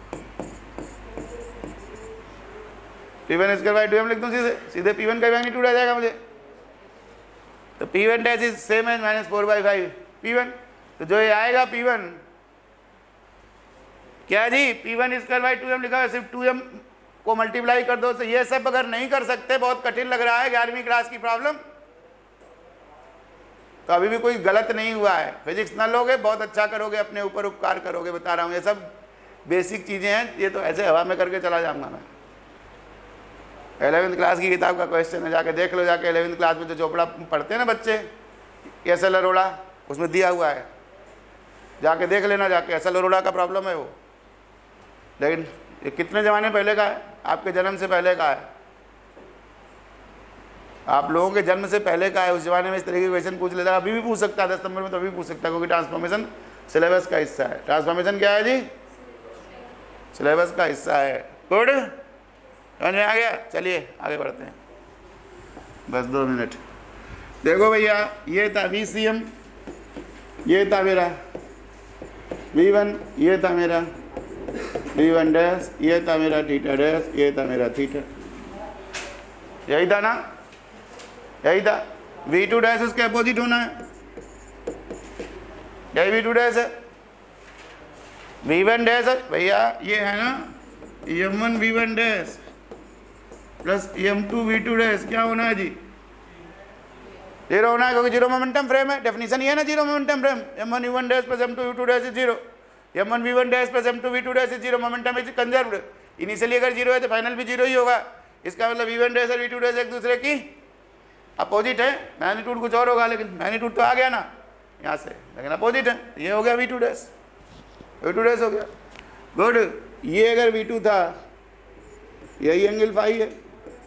p1² हम लिख दूँ सीधे p1 का मैग्नीट्यूड आ जाएगा मुझे। तो p1 dash is same as -4/5 p1, तो जो ये आएगा p1 क्या जी p1² हम लिखा है, सिर्फ 2m को मल्टीप्लाई कर दो। तो ये सब अगर नहीं कर सकते, बहुत कठिन लग रहा है 11वीं क्लास की प्रॉब्लम, तो अभी भी कोई गलत नहीं हुआ है। फिजिक्स ना लोगे बहुत अच्छा करोगे, अपने ऊपर उपकार करोगे, बता रहा हूँ। ये सब बेसिक चीज़ें हैं, ये तो ऐसे हवा में करके चला जाऊंगा मैं। 11वीं क्लास की किताब का क्वेश्चन है, जाके देख लो, जाके 11वीं क्लास में जो चोपड़ा पढ़ते हैं ना बच्चे, एस.एल. अरोड़ा, उसमें दिया हुआ है, जाके देख लेना जाके। एस.एल. अरोड़ा का प्रॉब्लम है वो, लेकिन ये कितने ज़माने पहले का है, आपके जन्म से पहले का है, आप लोगों के जन्म से पहले का है। उस जमाने में इस तरह के क्वेश्चन पूछ लेता है, अभी भी पूछ सकता है 10 नंबर में, तो अभी पूछ सकता है, क्योंकि ट्रांसफॉर्मेशन सिलेबस का हिस्सा है। ट्रांसफॉर्मेशन क्या है जी, सिलेबस का हिस्सा है। गुड, समझ में आ गया। चलिए आगे बढ़ते हैं, बस 2 मिनट। देखो भैया, ये था VCM, ये था मेरा V1, ये था मेरा V1 डैश, ये था मेरा थीटा डैश, ये था मेरा थीटा, यही था ना, यही था। V2 डैश उसके अपोजिट होना है, यही V2 डैश है। V1 डैश है भैया, ये है ना M1 V1 dash plus M2 V2 dash, क्या होना है जी, 0 होना है, क्योंकि जीरो मोमेंटम फ्रेम है। डेफिनेशन ये है ना, zero momentum frame, M1 V1 dash plus M2 V2 dash is 0, M1 V1 dash plus M2 V2 dash is 0, momentum is conserved. Initially अगर 0 है तो फाइनल भी 0 ही होगा। इसका मतलब V1 डैश और V2 डैश एक दूसरे की अपोजिट है। मैग्नीट्यूड कुछ और होगा, लेकिन मैग्नीट्यूड तो आ गया ना यहाँ से, लेकिन अपोजिट है। ये हो गया V2 डैश, V2 डैश हो गया। गुड, ये अगर V2 था, यही एंगल फाई है।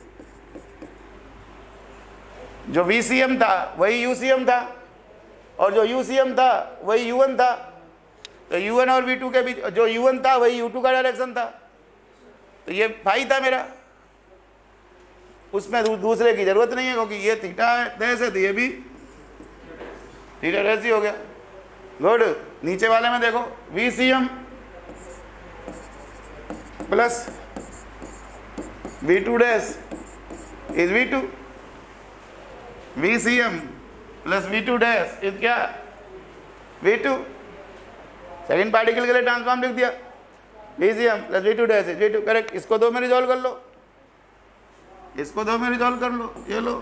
जो VCM था वही UCM था, और जो UCM था वही U1 था। तो U1 और V2 के बीच जो U1 था वही U2 का डायरेक्शन था, तो ये फाई था मेरा, उसमें दूसरे की जरूरत नहीं है, क्योंकि ये थीटा डैश है तो ये भी थीटा डैश ही हो गया। गुड, नीचे वाले में देखो, VCM plus V2 dash is V2, VCM plus V2 dash is क्या, V2। सेकेंड पार्टिकल के लिए ट्रांसफॉर्म लिख दिया, VCM plus V2 dash is V2, correct. इसको 2 में रिजॉल्व कर लो, इसको 2 में रिजॉल्व कर लो, ये लो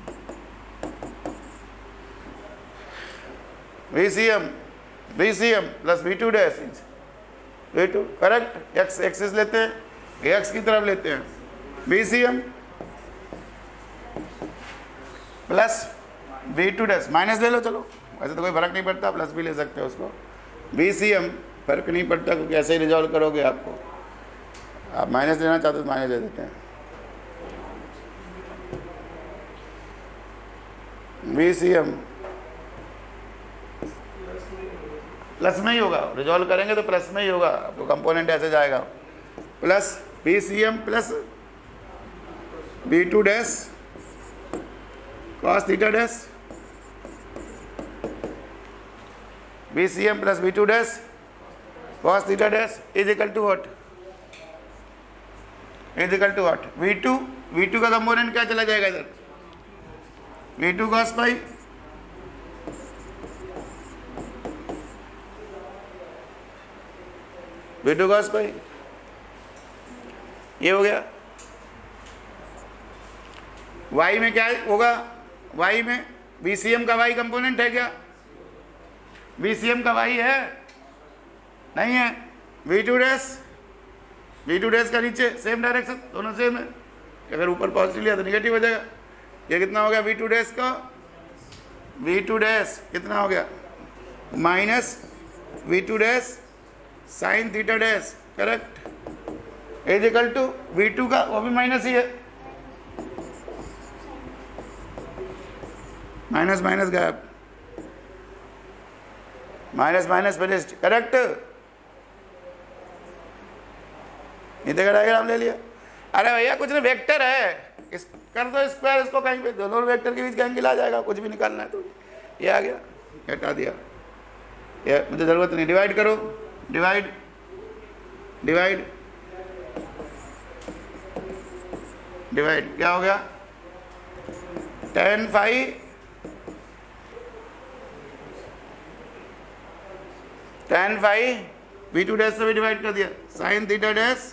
VCM plus V2 dash is V2, correct. X axis लेते हैं, एक्स की तरफ लेते हैं, VCM plus V2 dash, minus ले लो, चलो वैसे तो कोई फर्क नहीं पड़ता, प्लस भी ले सकते हो उसको। VCM फर्क नहीं पड़ता, क्योंकि ऐसे ही रिजॉल्व करोगे। आपको आप माइनस लेना चाहते हो तो माइनस ले देते हैं। VCM प्लस में ही होगा, रिजॉल्व करेंगे तो प्लस में ही होगा, आपको कंपोनेंट ऐसे जाएगा, plus VCM plus V2 dash cos theta dash, VCM plus V2 dash cos theta dash is equal to what, is equal to what, V2 का कंपोनेंट क्या चला जाएगा इधर, V2 cos पाई V2 cos पाई, ये हो गया। y में क्या होगा, y में VCM का y कंपोनेंट है क्या, VCM का y है, नहीं है। V2 डैश का नीचे सेम डायरेक्शन, दोनों सेम है। अगर ऊपर पॉजिटिव लिया तो निगेटिव हो जाएगा। ये कितना हो गया V2 डैश का V2 डैश कितना हो गया, minus V2 dash sine theta dash, correct, is equal to V2 का वो भी माइनस ही है, minus minus gap, minus minus finished, correct. नीचे का डायग्राम ले लिया। अरे भैया कुछ नहीं, वेक्टर है, इस कर दो स्क्वायर, इसको कहीं पे दोनों वेक्टर के बीच का एंगल आ जाएगा, कुछ भी निकालना है तो ये आ गया, हटा दिया, ये मुझे ज़रूरत नहीं। डिवाइड करो, डिवाइड डिवाइड डिवाइड, क्या हो गया, tan phi V2 डैश से भी डिवाइड कर दिया, sine theta dash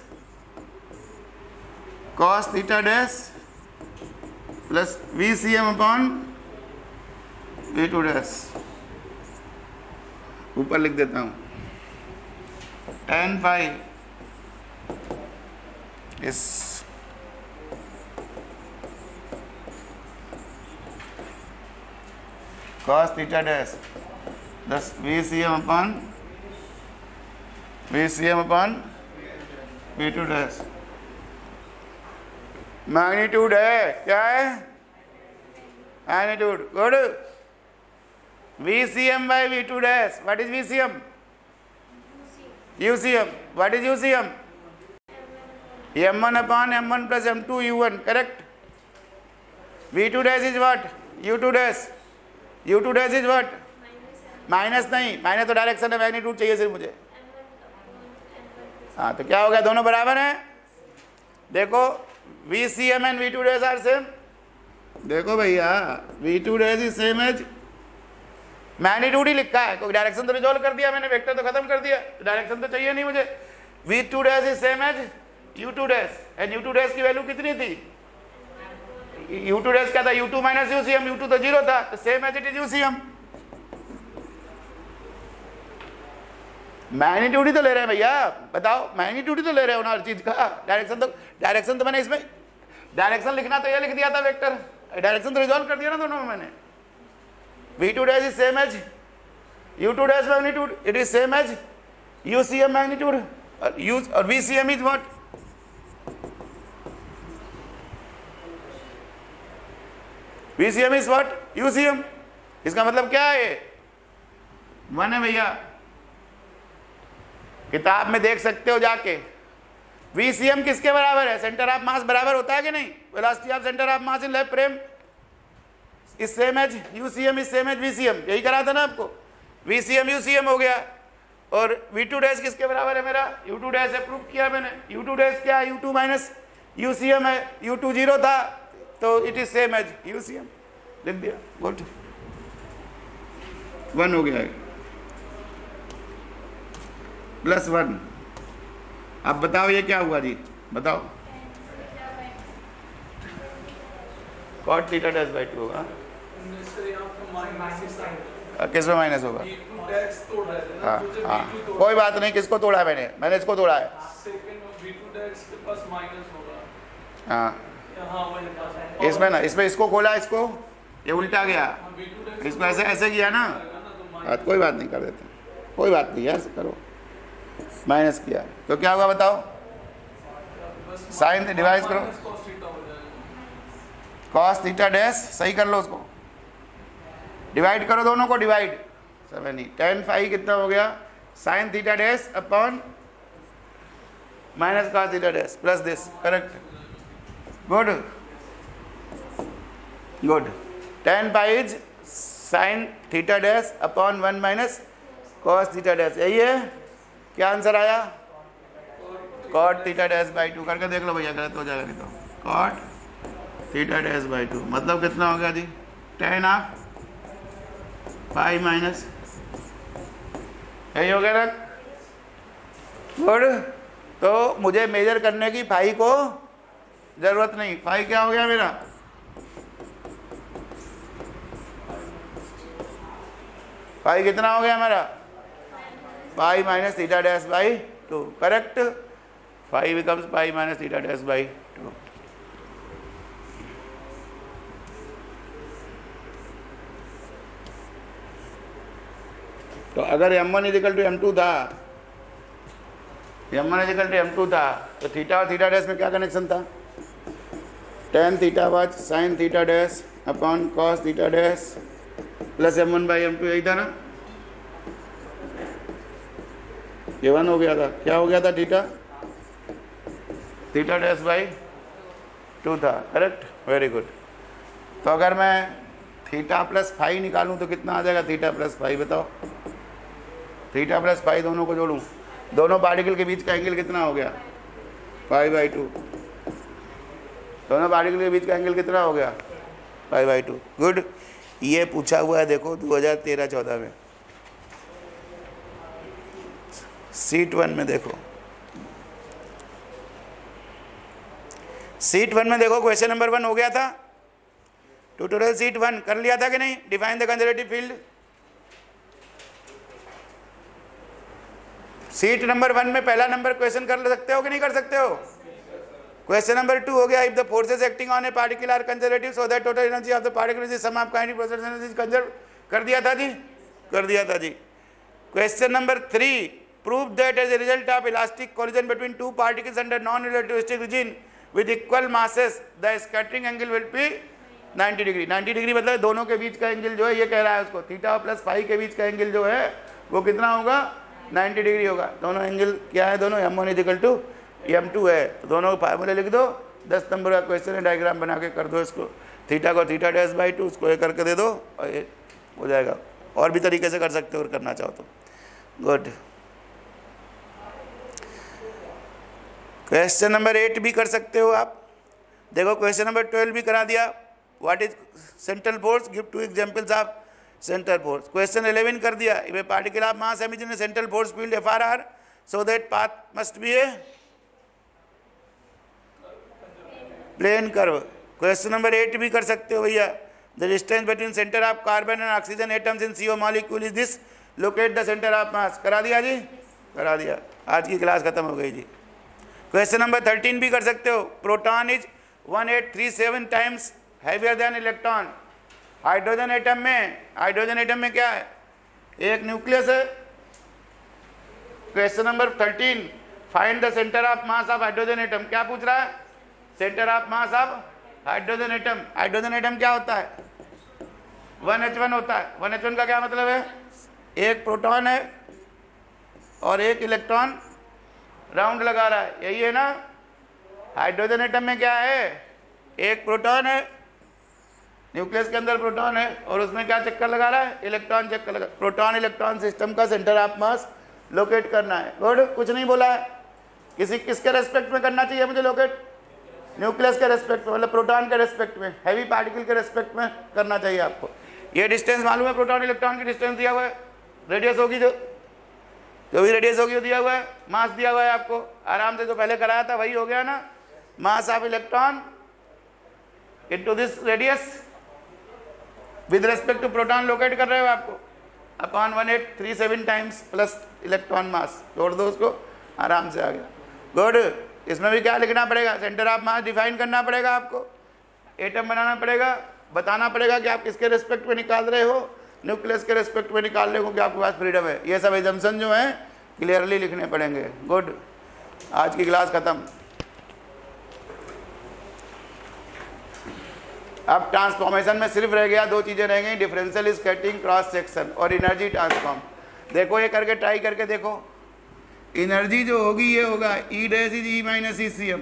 cos theta dash plus VCM upon V2 dash, ऊपर लिख देता हूँ, tan phi is cos theta dash plus VCM upon V2 dash, magnitude है, क्या है, magnitude, good. VCM by V2 dash, what is VCM, UCM, what is UCM, M1 upon M1 plus M2 U1, correct। V2 dash is what, U2 dash, U2 dash is what, minus नहीं, minus तो direction है, magnitude चाहिए सिर्फ मुझे। हाँ तो क्या हो गया, दोनों बराबर हैं, देखो VCM and V2 dash are same, देखो भैया V2 dash is same as, magnitude ही लिखा है, कोई डायरेक्शन तो रिजॉल्व कर दिया मैंने, वेक्टर तो खत्म कर दिया, डायरेक्शन तो चाहिए नहीं मुझे। V2 dash is same as U2 dash, and U2 dash की वैल्यू कितनी थी, U2 dash क्या था, U2 माइनस UCM, U2 तो 0 था, तो same as it is UCM। Magnitude ही तो ले रहे हैं भैया, बताओ, मैग्नीट्यूड ही तो ले रहे हो ना हर चीज का, डायरेक्शन तो मैंने इसमें डायरेक्शन लिखना तो ये लिख दिया था वेक्टर, डायरेक्शन तो रिजॉल्व कर दिया ना दोनों में मैंने। V2 dash is same as U2 dash magnitude, it is same as UCM magnitude, और VCM is what, VCM is what, UCM। इसका मतलब क्या है, ये 1 है भैया, किताब में देख सकते हो जाके। VCM किसके बराबर है, सेंटर ऑफ मास बराबर होता है कि नहीं, velocity of centre of mass in lab frame is same as UCM is same as VCM, यही करा था ना आपको, VCM UCM हो गया। और V2 डैश किसके बराबर है मेरा, U2 डैश है, प्रूव किया मैंने। U2 डैश क्या है, U2 माइनस UCM है, U2 0 था तो it is same as UCM, लिख दिया, गुड, 1 हो गया है, +1। अब बताओ ये क्या हुआ जी, बताओ, cot थीटा डैश बाई 2 होगा, किसमें माइनस होगा, हाँ हाँ कोई बात नहीं, किसको तोड़ा है मैंने इसको तोड़ा है, हाँ इसमें ना, इसमें इसको खोला, इसको ये उल्टा गया, इसको ऐसे ऐसे किया ना, कोई बात नहीं, कर देते, कोई बात नहीं यार, करो, माइनस किया तो क्या होगा बताओ, साइन डिवाइड करो, cos थीटा डैश, सही कर लो उसको, डिवाइड करो दोनों को, डिवाइड समय नहीं, tan phi कितना हो गया, sine theta dash upon minus cos theta dash plus this, correct, good good, tan phi is sine theta dash upon 1 minus cos theta dash, यही है, क्या आंसर आया, cot थीटा डैश बाई 2, करके देख लो भैया, गलत हो जाएगा नहीं तो, cot थीटा डैश बाई 2 मतलब कितना हो गया जी, tan ऑफ पाई माइनस, यही हो गया ना, गुड। तो मुझे मेजर करने की फाई को जरूरत नहीं, फाई क्या हो गया मेरा, फाई कितना हो गया मेरा, pi minus theta dash by 2, correct, phi becomes pi minus theta dash by 2। तो अगर m1 इजिकल टू m2 था, m1 इजिकल टू m2 था, तो थीटा और थीटा डैश में क्या कनेक्शन था? tan theta was sin theta dash upon cos theta dash plus m1 by m2, यही था ना? ये 1 हो गया था, क्या हो गया था? थीटा डैश बाई 2 था, करेक्ट, वेरी गुड। तो अगर मैं थीटा प्लस फाई निकालूं तो कितना आ जाएगा? थीटा प्लस फाई, बताओ। थीटा प्लस फाई दोनों को जोड़ूं, दोनों पार्टिकल के बीच का एंगल कितना हो गया? Pi by 2। दोनों पार्टिकल के बीच का एंगल कितना हो गया? Pi by 2। गुड। ये पूछा हुआ है देखो 2013-14 में, सीट 1 में देखो, सीट 1 में देखो, क्वेश्चन नंबर 1 हो गया था। ट्यूटोरियल सीट 1 कर लिया था कि नहीं? Define the conservative field. Seat number 1 में पहला नंबर क्वेश्चन कर सकते हो कि नहीं कर सकते हो? क्वेश्चन नंबर 2 हो गया, if the forces acting on a particle are conservative so that total energy of the particle is sum of kinetic process energy conserve. कर दिया था जी, कर दिया था जी। Question number 3, prove that as a result of elastic collision between two particles under non relativistic region with equal masses the scattering angle will be 90 degree. 90 degree मतलब दोनों के बीच का एंगल जो है, ये कह रहा है उसको, थीटा प्लस फाई के बीच का एंगल जो है वो कितना होगा? 90 डिग्री होगा। दोनों एंगल क्या है? दोनों m1 इजिकल टू m2 है। तो दोनों फार्मूले लिख दो, 10 नंबर का क्वेश्चन है, डायग्राम बना के कर दो इसको। थीटा को थीटा डैश बाई 2 उसको ये करके दे दो और ये हो जाएगा। और भी तरीके से कर सकते हो और करना चाहो तो। गुड। क्वेश्चन नंबर 8 भी कर सकते हो आप। देखो क्वेश्चन नंबर 12 भी करा दिया। What is central force? Give 2 examples of central force. Question 11 कर दिया, if a particle of mass m is in a central force field FRR so that path must be a plane curve. Question number 8 भी कर सकते हो भैया। The distance between centre of carbon and oxygen atoms in CO molecule is this, locate the centre of mass. करा दिया जी, करा दिया। आज की क्लास खत्म हो गई जी। क्वेश्चन नंबर 13 भी कर सकते हो। Proton is 1837 times heavier than electron. Hydrogen atom में क्या है? एक न्यूक्लियस है। Question number 13, find the centre of mass of hydrogen atom. क्या पूछ रहा है? Centre of mass of hydrogen atom. Hydrogen atom क्या होता है? 1H1 होता है। 1H1 का क्या मतलब है? एक प्रोटॉन है और एक इलेक्ट्रॉन राउंड लगा रहा है, यही है ना? हाइड्रोजन एटम में क्या है? एक प्रोटॉन है, न्यूक्लियस के अंदर प्रोटॉन है और उसमें क्या चक्कर लगा रहा है? इलेक्ट्रॉन चक्कर लगा। प्रोटॉन इलेक्ट्रॉन सिस्टम का सेंटर ऑफ मास लोकेट करना है। गुड, कुछ नहीं बोला है। किसके रेस्पेक्ट में करना चाहिए मुझे लोकेट? न्यूक्लियस के रेस्पेक्ट में, मतलब प्रोटॉन के रेस्पेक्ट में, हैवी पार्टिकल के रेस्पेक्ट में करना चाहिए आपको। ये डिस्टेंस मालूम है? प्रोटॉन इलेक्ट्रॉन की डिस्टेंस दिया हुआ है, रेडियस होगी जो भी रेडियस होगी वो दिया हुआ है, मास दिया हुआ है आपको। आराम से जो पहले कराया था वही हो गया ना। Mass of electron into this radius with respect to proton locate कर रहे हो आपको, upon 1837 times plus electron mass, जोड़ दो उसको, आराम से आ गया। गुड। इसमें भी क्या लिखना पड़ेगा? सेंटर ऑफ मास डिफाइन करना पड़ेगा आपको, एटम बनाना पड़ेगा, बताना पड़ेगा कि आप किसके रेस्पेक्ट में निकाल रहे हो, न्यूक्लियस के रेस्पेक्ट में निकाल रहे हो कि आपके पास फ्रीडम है। ये सब एजम्पशन जो हैं क्लियरली लिखने पड़ेंगे। गुड, आज की क्लास खत्म। अब ट्रांसफॉर्मेशन में सिर्फ रह गया, 2 चीज़ें रह गई, डिफरेंशियल स्कैटरिंग, क्रॉस सेक्शन और एनर्जी ट्रांसफॉर्म। देखो ये करके ट्राई करके देखो। एनर्जी जो होगी ये होगा E dash is E minus ECM,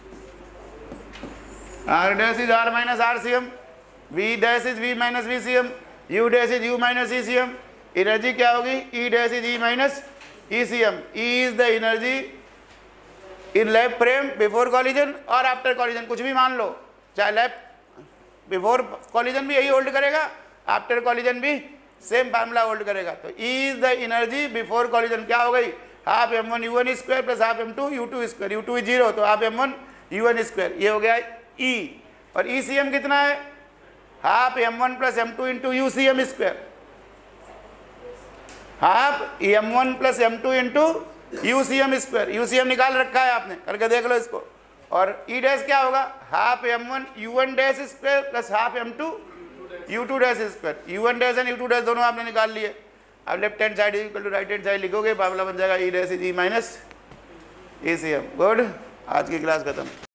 R dash is R minus RCM, V dash is V minus VCM, U dash is U minus ECM। Energy क्या होगी? E dash is E minus ECM। E is the energy in lab frame before collision और after collision, कुछ भी मान लो, चाहे lab before collision भी यही hold करेगा, आफ्टर कॉलिजन भी सेम फार्मूला होल्ड करेगा। तो E is the energy before collision क्या हो गई? Half m1 u1 square plus half m2 u2 square. u2 is 0 तो हाफ m1 u1 स्क्वायर, ये हो गया E। और ECM कितना है? Half m1 plus m2 into UCM square, half m1 plus m2 into UCM square. UCM निकाल रखा है आपने, करके देख लो इसको। और E डैश क्या होगा? Half m1 u1 dash square plus half m2 u2 dash square. u1 dash and u2 dash दोनों आपने निकाल लिए। अब left hand side equal to right hand side लिखोगे, फार्मूला बन जाएगा E dash is E minus ECM। Good, आज की क्लास खत्म।